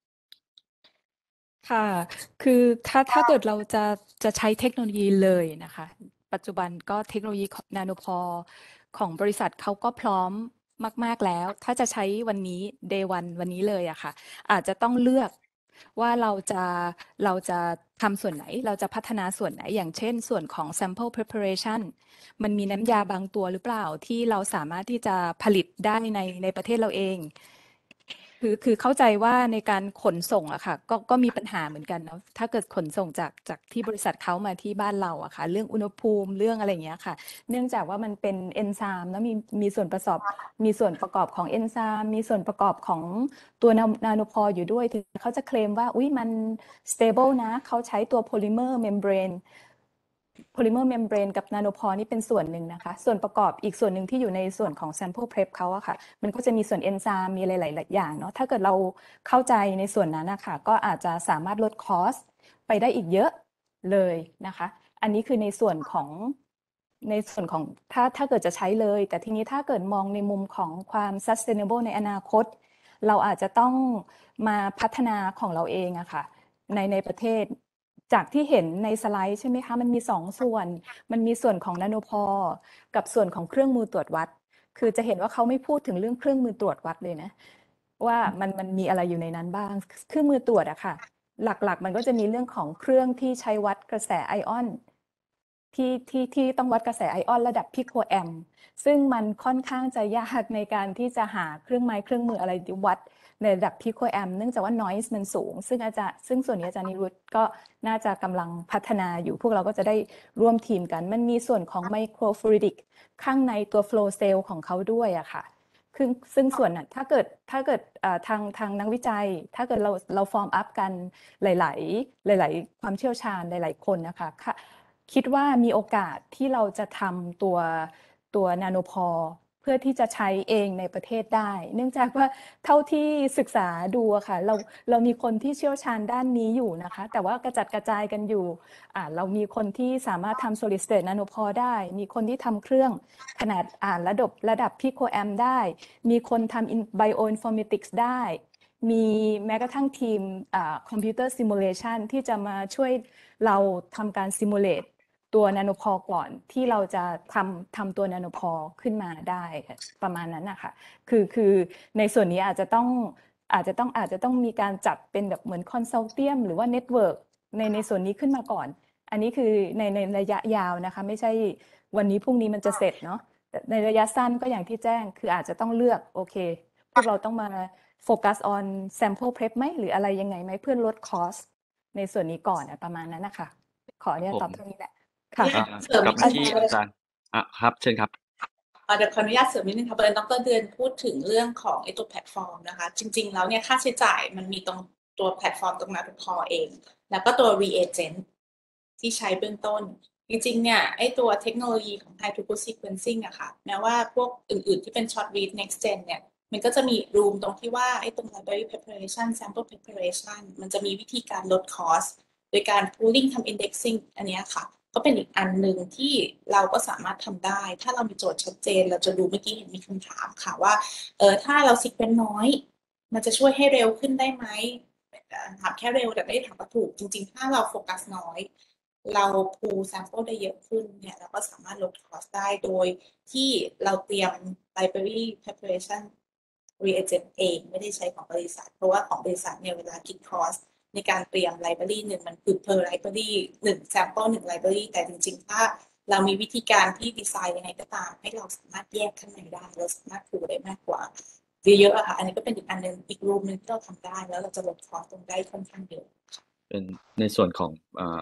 [SPEAKER 6] ค่ะคือถ้าเกิดเราจะใช้เทคโนโลยีเลยนะคะปัจจุบันก็เทคโนโลยีนาโนพอร์ของบริษัทเขาก็พร้อมมากๆแล้วถ้าจะใช้วันนี้ day 1 วันนี้เลยอะค่ะอาจจะต้องเลือกว่าเราจะทำส่วนไหนเราจะพัฒนาส่วนไหนอย่างเช่นส่วนของ sample preparation มันมีน้ำยาบางตัวหรือเปล่าที่เราสามารถที่จะผลิตได้ในประเทศเราเองคือเข้าใจว่าในการขนส่งอะค่ะก็มีปัญหาเหมือนกันเนาะถ้าเกิดขนส่งจากที่บริษัทเขามาที่บ้านเราอะค่ะเรื่องอุณหภูมิเรื่องอะไรอย่างเงี้ยค่ะเนื่องจากว่ามันเป็นเอนไซม์แล้วมีส่วนประกอบของเอนไซม์มีส่วนประกอบของตัวนาโนพอร์อยู่ด้วยถึงเขาจะเคลมว่าอุ๊ยมัน stable นะเขาใช้ตัวโพลิเมอร์เมมเบรนกับนาโนพอร์นี่เป็นส่วนหนึ่งนะคะส่วนประกอบอีกส่วนหนึ่งที่อยู่ในส่วนของ sample prep เขาอะค่ะมันก็จะมีส่วนเอนไซม์มีหลายๆอย่างเนาะถ้าเกิดเราเข้าใจในส่วนนั้นนะคะก็อาจจะสามารถลดคอสไปได้อีกเยอะเลยนะคะอันนี้คือในส่วนของถ้าเกิดจะใช้เลยแต่ทีนี้ถ้าเกิดมองในมุมของความ sustainable ในอนาคตเราอาจจะต้องมาพัฒนาของเราเองอะค่ะในประเทศจากที่เห็นในสไลด์ใช่ไหมคะมันมี2ส่วนมันมีส่วนของนาโนพอลกับส่วนของเครื่องมือตรวจวัดคือจะเห็นว่าเขาไม่พูดถึงเรื่องเครื่องมือตรวจวัดเลยนะว่ามันมีอะไรอยู่ในนั้นบ้างเครื่องมือตรวจอะค่ะหลักๆมันก็จะมีเรื่องของเครื่องที่ใช้วัดกระแสไอออนที่ต้องวัดกระแสไอออนระดับพิโคแอมซึ่งมันค่อนข้างจะยากในการที่จะหาเครื่องมืออะไรที่วัดในระดับพิโคแอมเนื่องจากว่า noise มันสูงซึ่งส่วนนี้อาจารย์นิรุตก็น่าจะกำลังพัฒนาอยู่พวกเราก็จะได้ร่วมทีมกันมันมีส่วนของไมโครฟลูอิดิกข้างในตัว flow cell ของเขาด้วยอะค่ะซึ่งส่วนนั้นถ้าเกิดทางนักวิจัยถ้าเกิดเราฟอร์มอัพกันหลายความเชี่ยวชาญหลายๆคนนะคะคิดว่ามีโอกาสที่เราจะทำตัวนาโนพอลเพื่อที่จะใช้เองในประเทศได้เนื่องจากว่าเท่าที่ศึกษาดูอะค่ะเรามีคนที่เชี่ยวชาญด้านนี้อยู่นะคะแต่ว่ากระจัดกระจายกันอยู่เรามีคนที่สามารถทำ solid state นาโนพอลได้มีคนที่ทำเครื่องขนาดระดับพิโคแอมได้มีคนทำ bioinformatics ได้มีแม้กระทั่งทีมคอมพิวเตอร์ซิมูเลชันที่จะมาช่วยเราทำการซิมูเลตตัวนาโนพอลก่อนที่เราจะทำตัวนาโนพอลขึ้นมาได้ประมาณนั้นนะคะคือในส่วนนี้อาจจะต้องมีการจัดเป็นแบบเหมือนคอนซัลเทียมหรือว่าเน็ตเวิร์กในส่วนนี้ขึ้นมาก่อนอันนี้คือในระยะยาวนะคะไม่ใช่วันนี้พรุ่งนี้มันจะเสร็จเนาะแต่ในระยะสั้นก็อย่างที่แจ้งคืออาจจะต้องเลือกโอเคพวกเราต้องมาโฟกัส on sample prep ไหมหรืออะไรยังไงไหมเพื่อลดคอสในส่วนนี้ก่อนประมาณนั้นนะคะขอเนี่ยตอบเท่านี้แหละค่ะ
[SPEAKER 3] กลับมาที่อาจารย์ครับเชิญครับ
[SPEAKER 7] เดี๋ยวขออนุญาตเสริมนิดนึงค่ะดร.เดือนพูดถึงเรื่องของไอ้ตัวแพลตฟอร์มนะคะจริงๆแล้วเนี่ยค่าใช้จ่ายมันมีตรงตัวแพลตฟอร์มตรงนาโนพอลเองแล้วก็ตัว reagent ที่ใช้เบื้องต้นจริงๆเนี่ยไอ้ตัวเทคโนโลยีของ high throughput sequencing อะค่ะแม้ว่าพวกอื่นๆที่เป็น short read next gen เนี่ยมันก็จะมีรูมตรงที่ว่าไอ้ตรง library preparation sample preparation มันจะมีวิธีการลดคอสโดยการ pooling ทำ indexing อันนี้ค่ะก็เป็นอีกอันหนึ่งที่เราก็สามารถทำได้ถ้าเรามีโจทย์ชัดเจนเราจะดูเมื่อกี้เห็นมีคำถามค่ะว่าถ้าเราซีเควนซ์น้อยมันจะช่วยให้เร็วขึ้นได้ไหมถามแค่เร็วแต่ไม่ได้ถามว่าถูกจริงๆถ้าเราโฟกัสน้อยเราพูลแซมเปิลได้เยอะขึ้นเนี่ยเราก็สามารถลดคอสได้โดยที่เราเตรียม library preparation reagent เองไม่ได้ใช้ของบริษัทเพราะว่าของบริษัทเนี่ยเวลาคิดคอสในการเตรียม library หนึ่งมันคือ per library 1 sample 1 library แต่จริงๆถ้าเรามีวิธีการที่ดีไซน์ยังไงก็ตามให้เราสามารถแยกข้างในได้เราสามารถพูดได้มากกว่าเยอะๆค่ะอันนี้ก็เป็นอีกอันนึงอีกรูปนึงที่เราทำได้แล้วเราจะลดคอสตรงได้ค่อนข้างเยอะ
[SPEAKER 3] เป็นในส่วนของ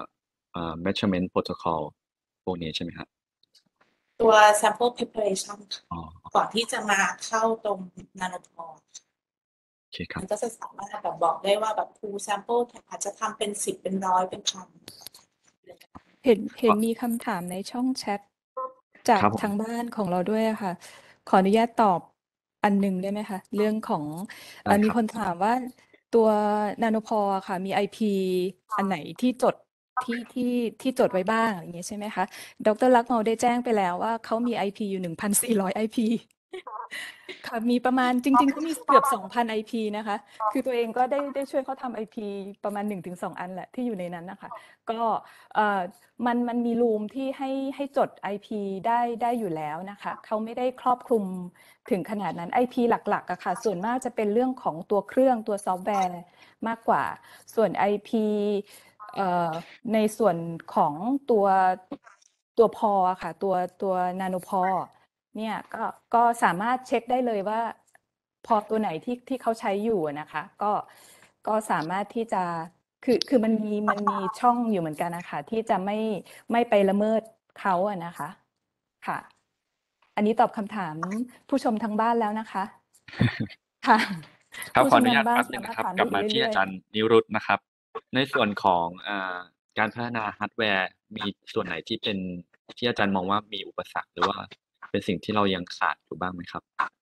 [SPEAKER 3] measurement protocol พวกนี้ใช่ไหมครับ
[SPEAKER 7] ตัว sample preparation ก่อนที่จะมาเข้าตรง nanoporeมันก็จะสามารถแบบบอกได้ว่าแบบ pool sample อาจจะทำเป็น10เป็น100เป็นพัน
[SPEAKER 6] เห็นมีคำถามในช่องแชทจากทางบ้านของเราด้วยค่ะขออนุญาตตอบอันหนึ่งได้ไหมคะเรื่องของมีคนถามว่าตัวนาโนพอลค่ะมี IP อันไหนที่จดจดไว้บ้างอย่างเงี้ยใช่ไหมคะดร.ลักษณ์เมาได้แจ้งไปแล้วว่าเขามี IP อยู่ 1,400 IP ค่ะมีประมาณจริงๆเขามีเกือบ 2,000 IP นะคะคือตัวเองก็ได้ช่วยเขาทำ IP ประมาณ 1-2 อันแหละที่อยู่ในนั้นนะคะก็มันมีรูมที่ให้จด IP ได้อยู่แล้วนะคะเขาไม่ได้ครอบคลุมถึงขนาดนั้น IP หลักๆอะค่ะส่วนมากจะเป็นเรื่องของตัวเครื่องตัวซอฟต์แวร์มากกว่าส่วน IP ในส่วนของตัวพอค่ะตัวนาโนพอเนี่ยก็สามารถเช็คได้เลยว่าพอตัวไหนที่เขาใช้อยู่นะคะก็สามารถที่จะคือมันมีช่องอยู่เหมือนกันนะคะที่จะไม่ไปละเมิดเขาอะนะคะค่ะอันนี้ตอบคำถามผู้ชมทางบ้านแล้วนะคะค่ะ
[SPEAKER 3] ครับขออนุญาตแป๊บนึงนะครับกลับมาที่อาจารย์นิรุตนะครับในส่วนของการพัฒนาฮาร์ดแวร์มีส่วนไหนที่เป็นที่อาจารย์มองว่ามีอุปสรรคหรือว่าเป็นสิ่งที่เรายังขาดอยู่บ้างไหมครับ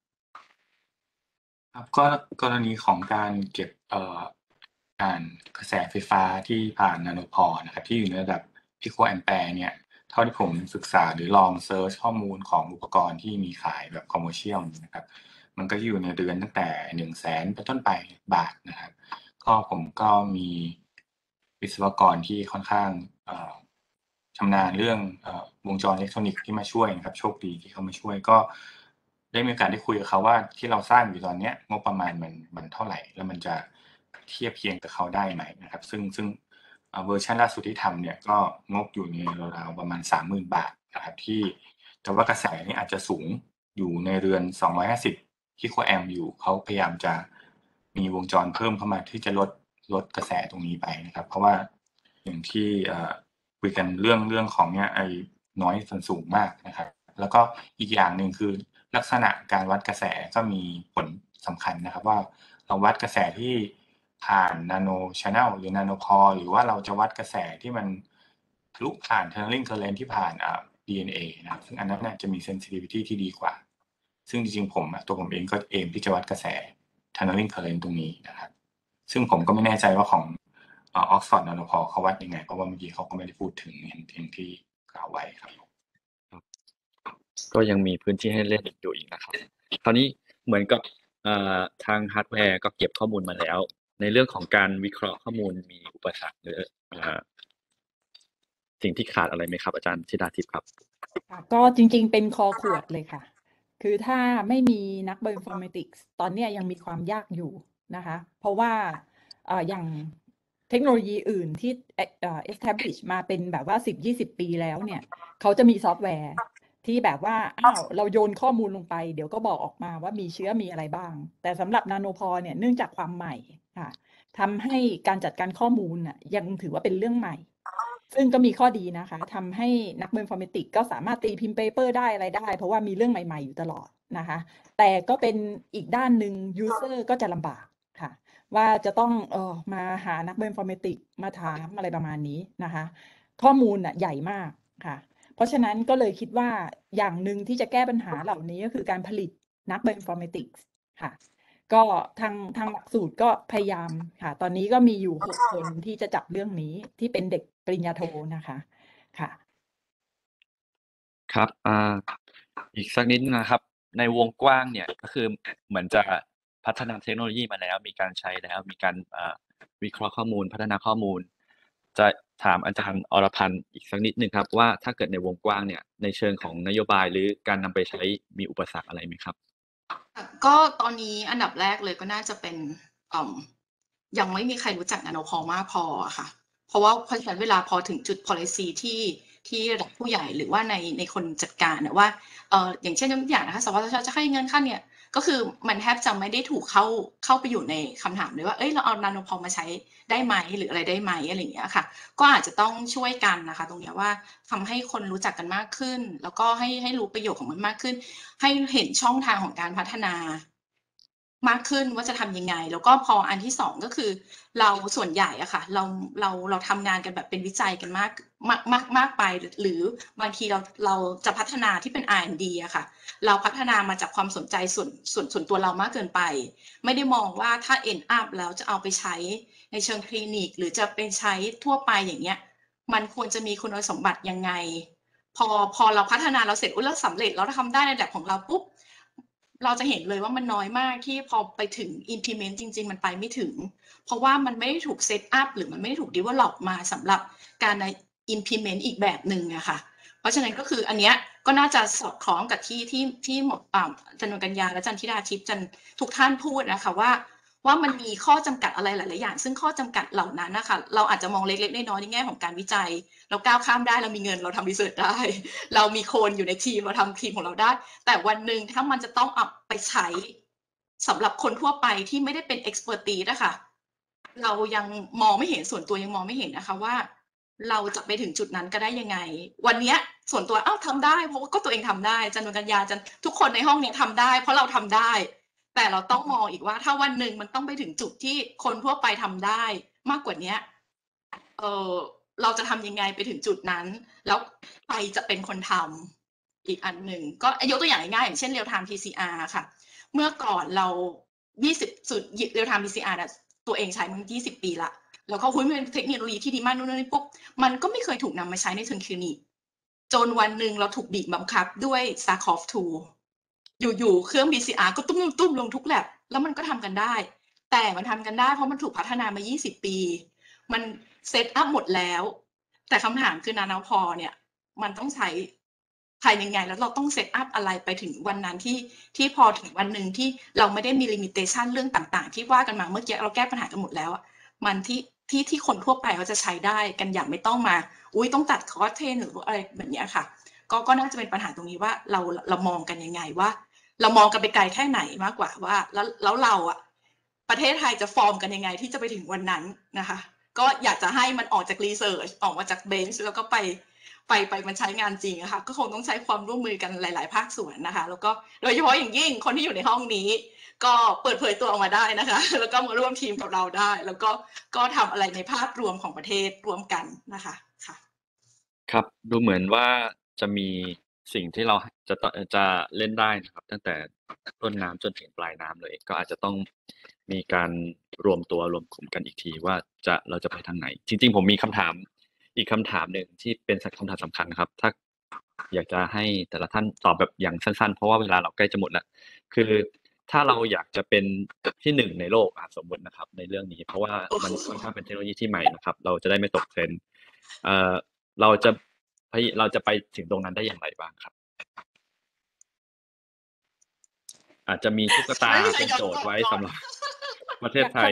[SPEAKER 10] ครับก็กรณีของการเก็บการกระแสไฟฟ้าที่ผ่านนาโนพอลนะครับที่อยู่ในระดับ Eco Ampere เนี่ยเท่าที่ผมศึกษาหรือลองเซิร์ชข้อมูลของอุปกรณ์ที่มีขายแบบคอมเมอร์เชียลนะครับมันก็อยู่ในเดือนตั้งแต่100,000เป็นต้นไปบาทนะครับก็ผมก็มีวิศวกรที่ค่อนข้างชำนาญเรื่องวงจรอิเล็กทรอนิกส์ที่มาช่วยนะครับโชคดีที่เขามาช่วยก็ได้มีโอกาสได้คุยกับเขาว่าที่เราสร้างอยู่ตอนนี้งบประมาณมันเท่าไหร่แล้วมันจะเทียบเคียงกับเขาได้ไหมนะครับซึ่งเวอร์ชันล่าสุดที่ทำเนี่ยก็งบอยู่ในราวๆประมาณ 30,000 บาทนะครับที่แต่ว่ากระแสนี่อาจจะสูงอยู่ในเรือน250กิโลแอมป์อยู่เขาพยายามจะมีวงจรเพิ่มเข้ามาที่จะลดกระแสตรงนี้ไปนะครับเพราะว่าอย่างที่คุยกันเรื่องของเนี่ยไอ้น้อยส่วนสูงมากนะครับแล้วก็อีกอย่างหนึ่งคือลักษณะการวัดกระแสก็มีผลสำคัญนะครับว่าเราวัดกระแสที่ผ่านนาโนชาแนลหรือนาโนพอหรือว่าเราจะวัดกระแสที่มันทะลุผ่าน tunneling current ที่ผ่านDNA นะครับซึ่งอันนั้นเนี่ยจะมี sensitivity ที่ดีกว่าซึ่งจริงๆตัวผมเองก็เอมที่จะวัดกระแส tunneling current ตรงนี้นะครับซึ่งผมก็ไม่แน่ใจว่าของOxford Nanopore เขาวัดยังไงเพราะว่าเมื่อกี้เขาก็ไม่ได้พูดถึงอย่างที่กล่าวไว้ครับ
[SPEAKER 3] ก็ยังมีพื้นที่ให้เล่นอยู่อีกนะครับคราวนี้เหมือนกับทางฮาร์ดแวร์ก็เก็บข้อมูลมาแล้วในเรื่องของการวิเคราะห์ข้อมูลมีอุปสรรคหรือสิ่งที่ขาดอะไรไหมครับอาจารย์ธิดาทิพย์ครับ
[SPEAKER 8] ก็จริงๆเป็นคอขวดเลยค่ะคือถ้าไม่มีนัก Bioinformatics ตอนนี้ยังมีความยากอยู่นะคะเพราะว่าอย่างเทคโนโลยีอื่นที่establish มาเป็นแบบว่า 10-20 ปีแล้วเนี่ยเขาจะมีซอฟต์แวร์ที่แบบว่าเราโยนข้อมูลลงไปเดี๋ยวก็บอกออกมาว่ามีเชื้อมีอะไรบ้างแต่สำหรับนาโนพอร์เนี่ยเนื่องจากความใหม่ค่ะทำให้การจัดการข้อมูลยังถือว่าเป็นเรื่องใหม่ซึ่งก็มีข้อดีนะคะทำให้นัก Bioinformatics ก็สามารถตีพิมพ์เปเปอร์ได้อะไรได้เพราะว่ามีเรื่องใหม่ๆอยู่ตลอดนะคะแต่ก็เป็นอีกด้านหนึ่ง user ก็จะลำบากค่ะว่าจะต้องมาหานัก Bioinformatics มาถามอะไรประมาณนี้นะคะข้อมูลใหญ่มากค่ะเพราะฉะนั้นก็เลยคิดว่าอย่างหนึ่งที่จะแก้ปัญหาเหล่านี้ก็คือการผลิตนัก Bioinformatics ค่ะก็ทางหลักสูตรก็พยายามค่ะตอนนี้ก็มีอยู่6 คนที่จะจับเรื่องนี้ที่เป็นเด็กปริญญาโทนะคะค่ะ
[SPEAKER 3] ครับอีกสักนิดนะครับในวงกว้างเนี่ยก็คือเหมือนจะพัฒนาเทคโนโลยีมาแล้วมีการใช้แล้วมีการวิเคราะห์ข้อมูลพัฒนาข้อมูลจะถามอาจารย์อรพันธ์อีกสักนิดนึงครับว่าถ้าเกิดในวงกว้างเนี่ยในเชิงของนโยบายหรือการนำไปใช้มีอุปสรรคอะไรไหมครับ
[SPEAKER 9] ก็ตอนนี้อันดับแรกเลยก็น่าจะเป็นยังไม่มีใครรู้จักนาโนพอมากพอค่ะเพราะฉะนั้นเวลาพอถึงจุด policy ที่ระดับผู้ใหญ่หรือว่าในคนจัดการเนี่ยว่าอย่างเช่นยกตัวอย่างนะคะสวทช.จะให้เงินขั้นเนี่ยก็คือมันแทบจะไม่ได้ถูกเข้าไปอยู่ในคำถามเลยว่าเราเอานาโนพอมาใช้ได้ไหมหรืออะไรได้ไหมอะไรอย่างเงี้ยค่ะก็อาจจะต้องช่วยกันนะคะตรงนี้ว่าทำให้คนรู้จักกันมากขึ้นแล้วก็ให้รู้ประโยชน์ของมันมากขึ้นให้เห็นช่องทางของการพัฒนามากขึ้นว่าจะทำยังไงแล้วก็พออันที่2ก็คือเราส่วนใหญ่อะค่ะเราทำงานกันแบบเป็นวิจัยกันมากไปหรือบางทีเราจะพัฒนาที่เป็น R&D อะค่ะเราพัฒนามาจากความสนใจส่วนตัวเรามากเกินไปไม่ได้มองว่าถ้า end up แล้วจะเอาไปใช้ในเชิงคลินิกหรือจะเป็นใช้ทั่วไปอย่างเงี้ยมันควรจะมีคุณสมบัติยังไงพอเราพัฒนาเราเสร็จเราสำเร็จเราทำได้ในแบบของเราปุ๊บเราจะเห็นเลยว่ามันน้อยมากที่พอไปถึง implement จริงๆมันไปไม่ถึงเพราะว่ามันไม่ได้ถูก set up หรือมันไม่ได้ถูก develop มาสำหรับการ implement อีกแบบหนึ่งอะค่ะเพราะฉะนั้นก็คืออันเนี้ยก็น่าจะสอดคล้องกับที่อาจารย์นวลกัญญาและอาจารย์ธิดาทิพย์ทุกท่านพูดนะคะว่ามันมีข้อจำกัดอะไรหลายๆอย่างซึ่งข้อจำกัดเหล่านั้นนะคะเราอาจจะมองเล็กๆน้อยๆในแง่ของการวิจัยเราก้าวข้ามได้เรามีเงินเราทำรีเสิร์ชได้เรามีคนอยู่ในทีมเราทำทีมของเราได้แต่วันหนึ่งถ้ามันจะต้องเอาไปใช้สำหรับคนทั่วไปที่ไม่ได้เป็น expertise นะคะเรายังมองไม่เห็นส่วนตัวยังมองไม่เห็นนะคะว่าเราจะไปถึงจุดนั้นก็ได้ยังไงวันนี้ส่วนตัวทำได้เพราะว่าก็ตัวเองทำได้อาจารย์นวลกัญญาทุกคนในห้องนี้ทำได้เพราะเราทำได้แต่เราต้องมองอีกว่าถ้าวันหนึ่งมันต้องไปถึงจุดที่คนทั่วไปทำได้มากกว่านี้เราจะทำยังไงไปถึงจุดนั้นแล้วใครจะเป็นคนทำอีกอันหนึ่งก็ยกตัวอย่างง่ายๆอย่างเช่น real time PCR ค่ะเมื่อก่อนเรา20 real time PCR นะตัวเองใช้มัน20 ปีละแล้วก็มันเป็นเทคโนโลยีที่ดีมากนู่นนี่ปุ๊บมันก็ไม่เคยถูกนำมาใช้ในเชิงคลินิกจนวันหนึ่งเราถูกบีบบังคับด้วย SARS-CoV-2 อยู่ๆเครื่อง PCR ก็ตุ้มลงทุกแลบแล้วมันก็ทำกันได้แต่มันทำกันได้เพราะมันถูกพัฒนามา20 ปีมันเซตอัพหมดแล้วแต่คำถามคือนาโนพอเนี่ยมันต้องใช้ภายในไงแล้วเราต้องเซตอัพอะไรไปถึงวันนั้นที่พอถึงวันหนึ่งที่เราไม่ได้มีลิมิเตชันเรื่องต่างๆที่ว่ากันมาเมื่อกี้เราแก้ปัญหากันหมดแล้วมันที่คนทั่วไปเขาจะใช้ได้กันอย่างไม่ต้องมาต้องตัดคอสเทนหรืออะไรแบบนี้ค่ะก็น่าจะเป็นปัญหาตรงนี้ว่าเรามองกันยังไงว่าเรามองกันไปไกลแค่ไหนมากกว่าว่าแล้วเราประเทศไทยจะฟอร์มกันยังไงที่จะไปถึงวันนั้นนะคะก็อยากจะให้มันออกจากรีเสิร์ชออกมาจากเบนช์แล้วก็ไปมันใช้งานจริงนะคะก็คงต้องใช้ความร่วมมือกันหลายๆภาคส่วนนะคะแล้วก็โดยเฉพาะอย่างยิ่งคนที่อยู่ในห้องนี้ก็เปิดเผยตัวออกมาได้นะคะแล้วก็มาร่วมทีมกับเราได้แล้วก็ทำอะไรในภาพรวมของประเทศร่วมกันนะคะค่ะ
[SPEAKER 3] ครับดูเหมือนว่าจะมีสิ่งที่เราจะเล่นได้นะครับตั้งแต่ต้นน้ำจนถึงปลายน้ำเลยก็อาจจะต้องมีการรวมตัวรวมกลุ่มกันอีกทีว่าเราจะไปทางไหนจริงๆผมมีคำถามอีกคำถามหนึ่งที่เป็นคำถามสำคัญครับถ้าอยากจะให้แต่ละท่านตอบแบบอย่างสั้นๆเพราะว่าเวลาเราใกล้จะหมดแล้วคือถ้าเราอยากจะเป็นที่หนึ่งในโลกสมมตินะครับในเรื่องนี้เพราะว่ามันค่อนข้างเป็นเทคโนโลยีที่ใหม่นะครับเราจะได้ไม่ตกเทรนด์เราจะไปถึงตรงนั้นได้อย่างไรบ้างครับอาจจะมีตุ๊กตาเป็นโจทย์ไว้สำหรับประเทศไทย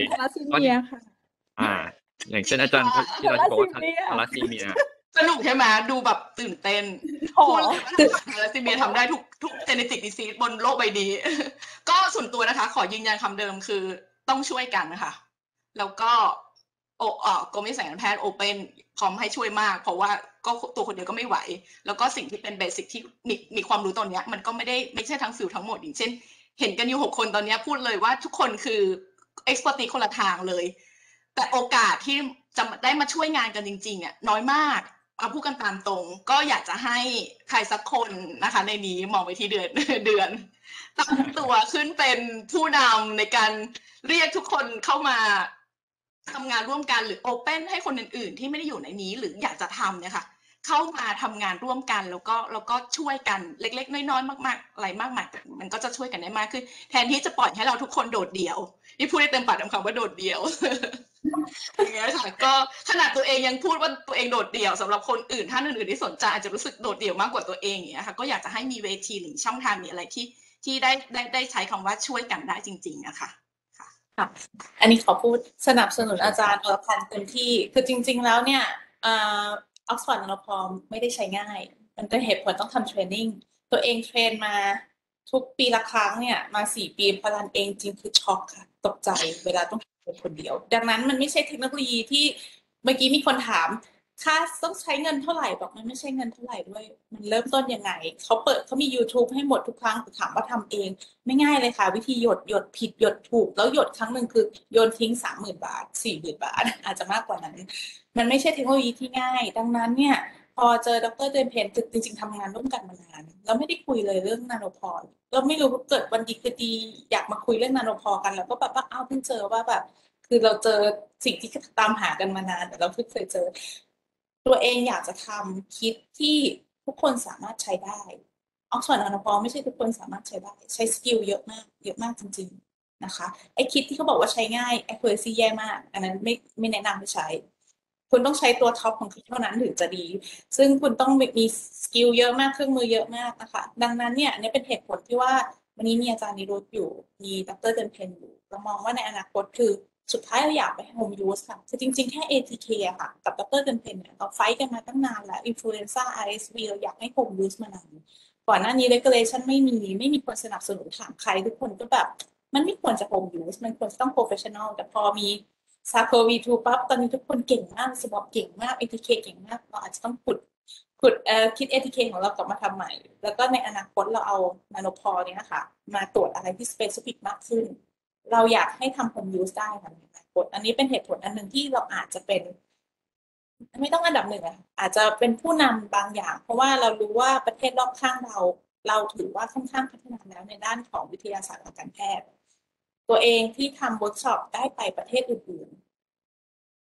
[SPEAKER 3] อย่างเช่นอาจารย์ที่เราบอกว่าทาลัสซีเมีย
[SPEAKER 9] สนุกใช่ไหมดูแบบตื่นเต้นพูดเลยว่าทาลัสซีเมียทำได้ทุกเจเนติกดิซีสบนโลกใบนี้ก็ส่วนตัวนะคะขอยืนยันคำเดิมคือต้องช่วยกันนะคะแล้วก็กรมวิชาการแพทย์โอเพ่นพร้อมให้ช่วยมากเพราะว่าก็ตัวคนเดียวก็ไม่ไหวแล้วก็สิ่งที่เป็นเบสิกที่มีความรู้ตอนนี้มันก็ไม่ใช่ทั้งฟิลทั้งหมดอย่างเช่นเห็นกันอยู่6 คนตอนนี้พูดเลยว่าทุกคนคือเอ็กซ์เพรสคนละทางเลยแต่โอกาสที่จะได้มาช่วยงานกันจริงๆน้อยมากเอาพูดกันตามตรงก็อยากจะให้ใครสักคนนะคะในนี้มองไปที่เดือนตั้งตัวขึ้นเป็นผู้นำในการเรียกทุกคนเข้ามาทำงานร่วมกันหรือโอเพ่นให้คนอื่นๆที่ไม่ได้อยู่ในนี้หรืออยากจะทำเนี่ยค่ะเข้ามาทำงานร่วมกันแล้วก็ช่วยกันเล็กๆน้อยๆมากๆอะไรมากมายมันก็จะช่วยกันได้มากขึ้นแทนที่จะปล่อยให้เราทุกคนโดดเดี่ยวนี่พูดได้เต็มปากเต็มคำว่าโดดเดี่ยวอย่างเงี้ยค่ะก็ขนาดตัวเองยังพูดว่าตัวเองโดดเดี่ยวสำหรับคนอื่นท่านอื่นๆที่สนใจอาจจะรู้สึกโดดเดี่ยวมากกว่าตัวเองอย่างเงี้ยค่ะก็อยากจะให้มีเวทีหรือช่องทางมีอะไรที่ได้ใช้คำว่าช่วยกันได้จริงๆนะคะ
[SPEAKER 7] ค่ะอันนี้ขอพูดสนับสนุนอาจารย์อรพันธ์เต็มที่คือจริงๆแล้วเนี่ยออกซฟอร์ดนาโนพอมไม่ได้ใช้ง่ายมันเป็นเหตุผลต้องทำเทรนนิ่งตัวเองเทรนมาทุกปีละครั้งเนี่ยมา4 ปีพอรันเองจริงคือช็อกค่ะตกใจเวลาต้องเป็นคนเดียวดังนั้นมันไม่ใช่เทคโนโลยีที่เมื่อกี้มีคนถามค่าต้องใช้เงินเท่าไหร่บอกมันไม่ใช่เงินเท่าไหร่ด้วยมันเริ่มต้นยังไงเขามี YouTube ให้หมดทุกครั้งถามว่าทำเองไม่ง่ายเลยค่ะวิธีหยดผิดหยดถูกแล้วหยดครั้งหนึ่งคือโยนทิ้ง 30,000 บาท 40,000 บาทอาจจะมากกว่านั้นมันไม่ใช่เทคโนโลยีที่ง่ายดังนั้นเนี่ยพอเจอดร.เดนเพนจริงๆทำงานร่วมกันมานานเราไม่ได้คุยเลยเรื่องนาโนพอร์เราไม่รู้เกิดวันดีคือดีอยากมาคุยเรื่องนาโนพอร์กันแล้วก็แบบว่าเพิ่งเจอว่าแบบคือเราเจอสิ่งที่ตามหากันมานานแต่เราเพิ่งเคยเจอตัวเองอยากจะทำคิดที่ทุกคนสามารถใช้ได้ออกซฟอร์ดนาโนพอร์ไม่ใช่ทุกคนสามารถใช้ได้ใช้สกิลเยอะมากจริงๆนะคะไอคิดที่เขาบอกว่าใช้ง่าย accuracy แย่มากอันนั้นไม่แนะนำให้ใช้คุณต้องใช้ตัวท็อปของคิดเท่านั้นถึงจะดีซึ่งคุณต้องมีสกิลเยอะมากเครื่องมือเยอะมากนะคะดังนั้นเนี่ยนี่เป็นเหตุผลที่ว่าวันนี้มีอาจารย์นิรุตอยู่มีดร.เดนเพนอยู่เรามองว่าในอนาคตคือสุดท้ายเราอยากไปให้ home use ค่ะคือจริงๆแค่ ATK อะค่ะกับดร.เดนเพนเนี่ยเราไฟท์กันมาตั้งนานแล้ว influenza RSV เราอยากให้ home use มานานก่อนหน้านี้ regulation ไม่มีคนสนับสนุนถามใครทุกคนก็แบบมันไม่ควรจะ home use มันควรจะต้อง professional แต่พอมีSARS-CoV-2 ปั๊บตอนนี้ทุกคนเก่งมากสวอปเก่งมาก ATK เก่งมากเราอาจจะต้องขุดคิด ATK ของเรากลับมาทำใหม่แล้วก็ในอนาคตเราเอานาโนพอร์เนี่ยนะคะมาตรวจอะไรที่ specific มากขึ้นเราอยากให้ทำ home use ได้ค่ะในอนาคตอันนี้เป็นเหตุผลอันหนึ่งที่เราอาจจะเป็นไม่ต้องอันดับหนึ่งอาจจะเป็นผู้นำบางอย่างเพราะว่าเรารู้ว่าประเทศรอบข้างเราถือว่าค่อนข้างพัฒนาแล้วในด้านของวิทยาศาสตร์ทางการแพทย์ตัวเองที่ทำเวิร์กช็อปได้ไปประเทศอื่น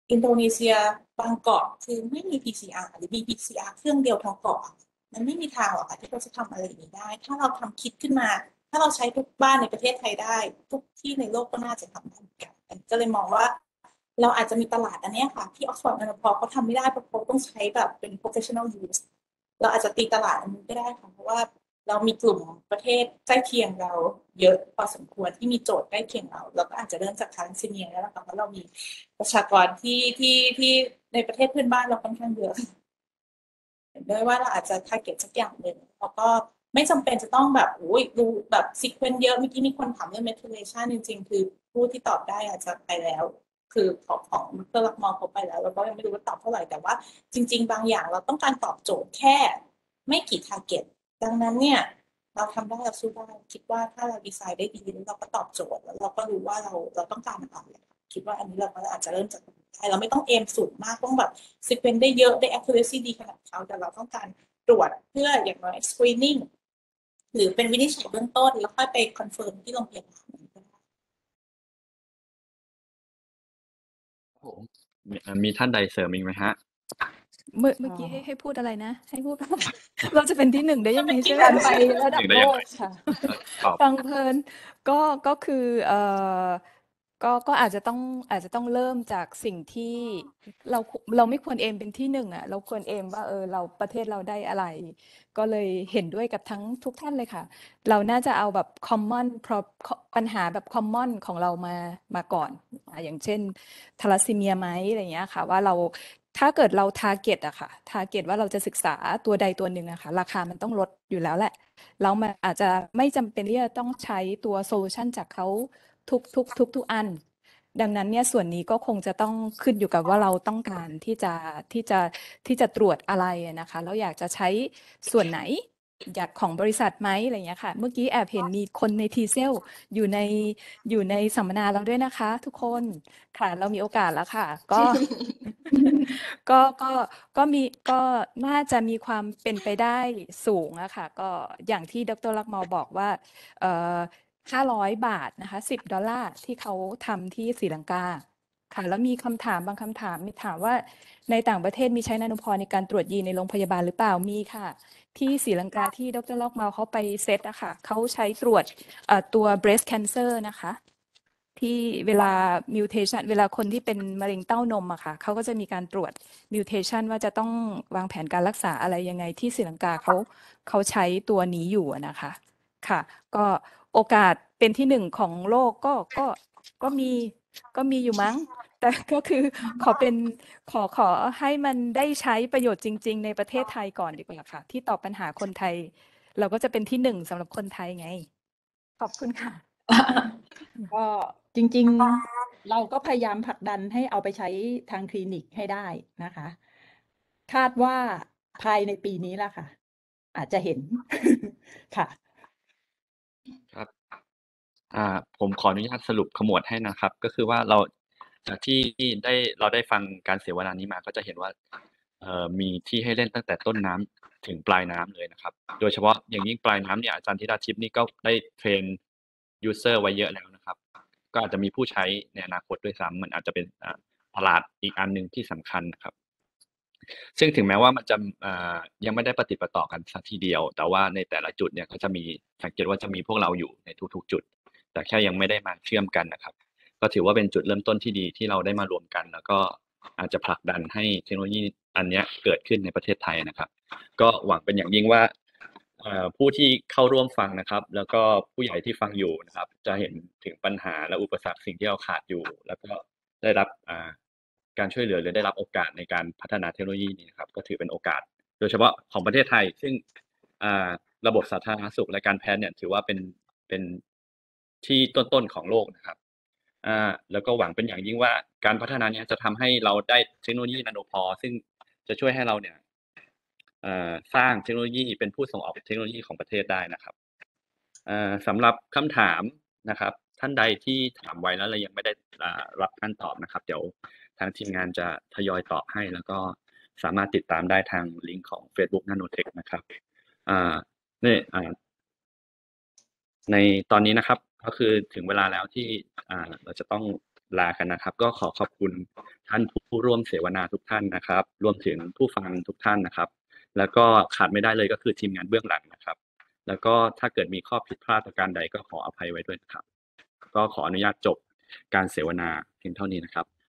[SPEAKER 7] อินโดนีเซียบางเกาะคือไม่มี PCR หรือมี PCR เครื่องเดียวทั้งเกาะมันไม่มีทางหรอกค่ะที่เราจะทำอะไรอย่างนี้ได้ถ้าเราทำคิดขึ้นมาถ้าเราใช้ทุกบ้านในประเทศไทยได้ทุกที่ในโลกก็น่าจะทำได้เหมือนกันก็เลยมองว่าเราอาจจะมีตลาดอันนี้ค่ะที่ออกซฟอร์ดนพเขาทำไม่ได้เพราะเขาต้องใช้แบบเป็น professional use เราอาจจะตีตลาดอันนี้ก็ได้ค่ะเพราะว่าเรามีกลุ่มประเทศใกล้เคียงเราเยอะพอสมควรที่มีโจทย์ใกล้เคียงเราก็อาจจะเริ่มจากทางซีเนียร์แล้วค่ะเพราะเรามีประชากรที่ในประเทศเพื่อนบ้านเราค่อนข้างเยอะเห็นด้วยว่าเราอาจจะ target สักอย่างหนึ่งแล้วก็ไม่จำเป็นจะต้องแบบดูแบบซีเควนซ์เยอะเมื่อกี้มีคนถามเรื่อง methylation จริงๆคือผู้ที่ตอบได้อาจจะไปแล้วคือของดร.ลักมอเขาไปแล้วเราก็ยังไม่รู้ว่าตอบเท่าไหร่แต่ว่าจริงๆบางอย่างเราต้องการตอบโจทย์แค่ไม่กี่ target ดังนั้นเนี่ยเราทำได้เราสู้ได้คิดว่าถ้าเราดีไซน์ได้ดีเราก็ตอบโจทย์แล้วเราก็รู้ว่าเราต้องการอะไรคิดว่าอันนี้เราก็อาจจะเริ่มจากเราไม่ต้องเอมสูงมากต้องแบบซีเควนซ์ได้เยอะได้ accuracy ดีขนาดเขาแต่เราต้องการตรวจเพื่ออย่างน้อย screening หรือเป็นวินิจฉัยเบื้องต้นแล้วค่อยไปคอนเฟิร์มที่โรงพยาบาล
[SPEAKER 3] มีท่านใดเสริมอีกไหมฮะ
[SPEAKER 6] เมื่อกี้ให้พูดอะไรนะให้พูด เราจะเป็นที่หนึ่งได้ยังไงใช่ไหมไประดับโลกค่ะฟังเพลินก็คือก็อาจจะต้องเริ่มจากสิ่งที่เราไม่ควรเอมเป็นที่หนึ่งอ่ะเราควรเอมว่าเราประเทศเราได้อะไรก็เลยเห็นด้วยกับทั้งทุกท่านเลยค่ะเราน่าจะเอาแบบ common ปัญหาแบบ common ของเรามาก่อนอย่างเช่นทาลัสซีเมียไหมอะไรอย่างเงี้ยค่ะว่าเราถ้าเกิดเรา target อะค่ะ target ว่าเราจะศึกษาตัวใดตัวหนึ่งอะค่ะราคามันต้องลดอยู่แล้วแหละแล้วมันอาจจะไม่จำเป็นที่จะต้องใช้ตัวโซลูชันจากเขาทุกอันดังนั้นเนี่ยส่วนนี้ก็คงจะต้องขึ้นอยู่กับว่าเราต้องการที่จะตรวจอะไรนะคะแล้วอยากจะใช้ส่วนไหนอยากของบริษัทไหมอะไรอย่างเงี้ยค่ะเมื่อกี้แอบเห็นมีคนในทีเซลอยู่ในสัมมนาเราด้วยนะคะทุกคนค่ะเรามีโอกาสแล้วค่ะก็น่าจะมีความเป็นไปได้สูงอะค่ะก็อย่างที่ดร.ลักมอบอกว่า500 บาทนะคะ$10ที่เขาทำที่ศรีลังกาค่ะแล้วมีคำถามบางคำถามมีถามว่าในต่างประเทศมีใช้นาโนพอในการตรวจยีนในโรงพยาบาลหรือเปล่ามีค่ะที่ศรีลังกาที่ดร.ลักมอเขาไปเซตอะค่ะเขาใช้ตรวจตัว breast cancer นะคะที่เวลา mutation เวลาคนที่เป็นมะเร็งเต้านมอะค่ะเขาก็จะมีการตรวจ mutation ว่าจะต้องวางแผนการรักษาอะไรยังไงที่ศรีลังกาเขาใช้ตัวนี้อยู่นะคะค่ะก็โอกาสเป็นที่หนึ่งของโลกก็มีอยู่มั้งแต่ก็คือขอให้มันได้ใช้ประโยชน์จริงๆในประเทศไทยก่อนดีกว่าค่ะที่ตอบปัญหาคนไทยเราก็จะเป็นที่หนึ่งสำหรับคนไทยไงขอบคุณค่ะ
[SPEAKER 8] ก็จริงๆเราก็พยายามผลักดันให้เอาไปใช้ทางคลินิกให้ได้นะคะคาดว่าภายในปีนี้ล่ะค่ะอาจจะเห็นค่ะ
[SPEAKER 3] ครับผมขออนุญาตสรุปขมวดให้นะครับก็คือว่าเราจากที่เราได้ฟังการเสวนานี้มาก็จะเห็นว่ามีที่ให้เล่นตั้งแต่ต้นน้ำถึงปลายน้ำเลยนะครับโดยเฉพาะอย่างยิ่งปลายน้ำเนี่ยอาจารย์ธิดาทิพย์นี่ก็ได้เทรนยูเซอร์ไว้เยอะแล้วนะครับก็อาจจะมีผู้ใช้ในอนาคตด้วยซ้ำมันอาจจะเป็นตลาดอีกอันหนึ่งที่สำคัญนะครับซึ่งถึงแม้ว่ามันจะยังไม่ได้ปฏิปต่อกันสักทีเดียวแต่ว่าในแต่ละจุดเนี่ยก็จะมีสังเกตว่าจะมีพวกเราอยู่ในทุกๆจุดแต่แค่ยังไม่ได้มาเชื่อมกันนะครับก็ถือว่าเป็นจุดเริ่มต้นที่ดีที่เราได้มารวมกันแล้วก็อาจจะผลักดันให้เทคโนโลยีอันนี้เกิดขึ้นในประเทศไทยนะครับก็หวังเป็นอย่างยิ่งว่าผู้ที่เข้าร่วมฟังนะครับแล้วก็ผู้ใหญ่ที่ฟังอยู่นะครับจะเห็นถึงปัญหาและอุปสรรคสิ่งที่เราขาดอยู่แล้วก็ได้รับการช่วยเหลือหรือได้รับโอกาสในการพัฒนาเทคโนโลยีนี้นะครับก็ถือเป็นโอกาสโดยเฉพาะของประเทศไทยซึ่งระบบสาธารณสุขและการแพทย์เนี่ยถือว่าเป็นที่ต้นๆของโลกนะครับแล้วก็หวังเป็นอย่างยิ่งว่าการพัฒนานี้จะทำให้เราได้เทคโนโลยีนาโนพอซึ่งจะช่วยให้เราเนี่ยสร้างเทคโนโลยีเป็นผู้ส่งออกเทคโนโลยีของประเทศได้นะครับสำหรับคำถามนะครับท่านใดที่ถามไว้แล้วเรายังไม่ได้รับการตอบนะครับเดี๋ยวทางทีมงานจะทยอยตอบให้แล้วก็สามารถติดตามได้ทางลิงก์ของ Facebook Nanotech นะครับในตอนนี้นะครับก็คือถึงเวลาแล้วที่เราจะต้องลากันนะครับก็ขอบคุณท่านผู้ร่วมเสวนาทุกท่านนะครับรวมถึงผู้ฟังทุกท่านนะครับ แล้วก็ขาดไม่ได้เลยก็คือทีมงานเบื้องหลังนะครับ แล้วก็ถ้าเกิดมีข้อผิดพลาดประการใดก็ขออภัยไว้ด้วยนะครับก็ขออนุญาตจบการเสวนาเพียงเท่านี้นะครับ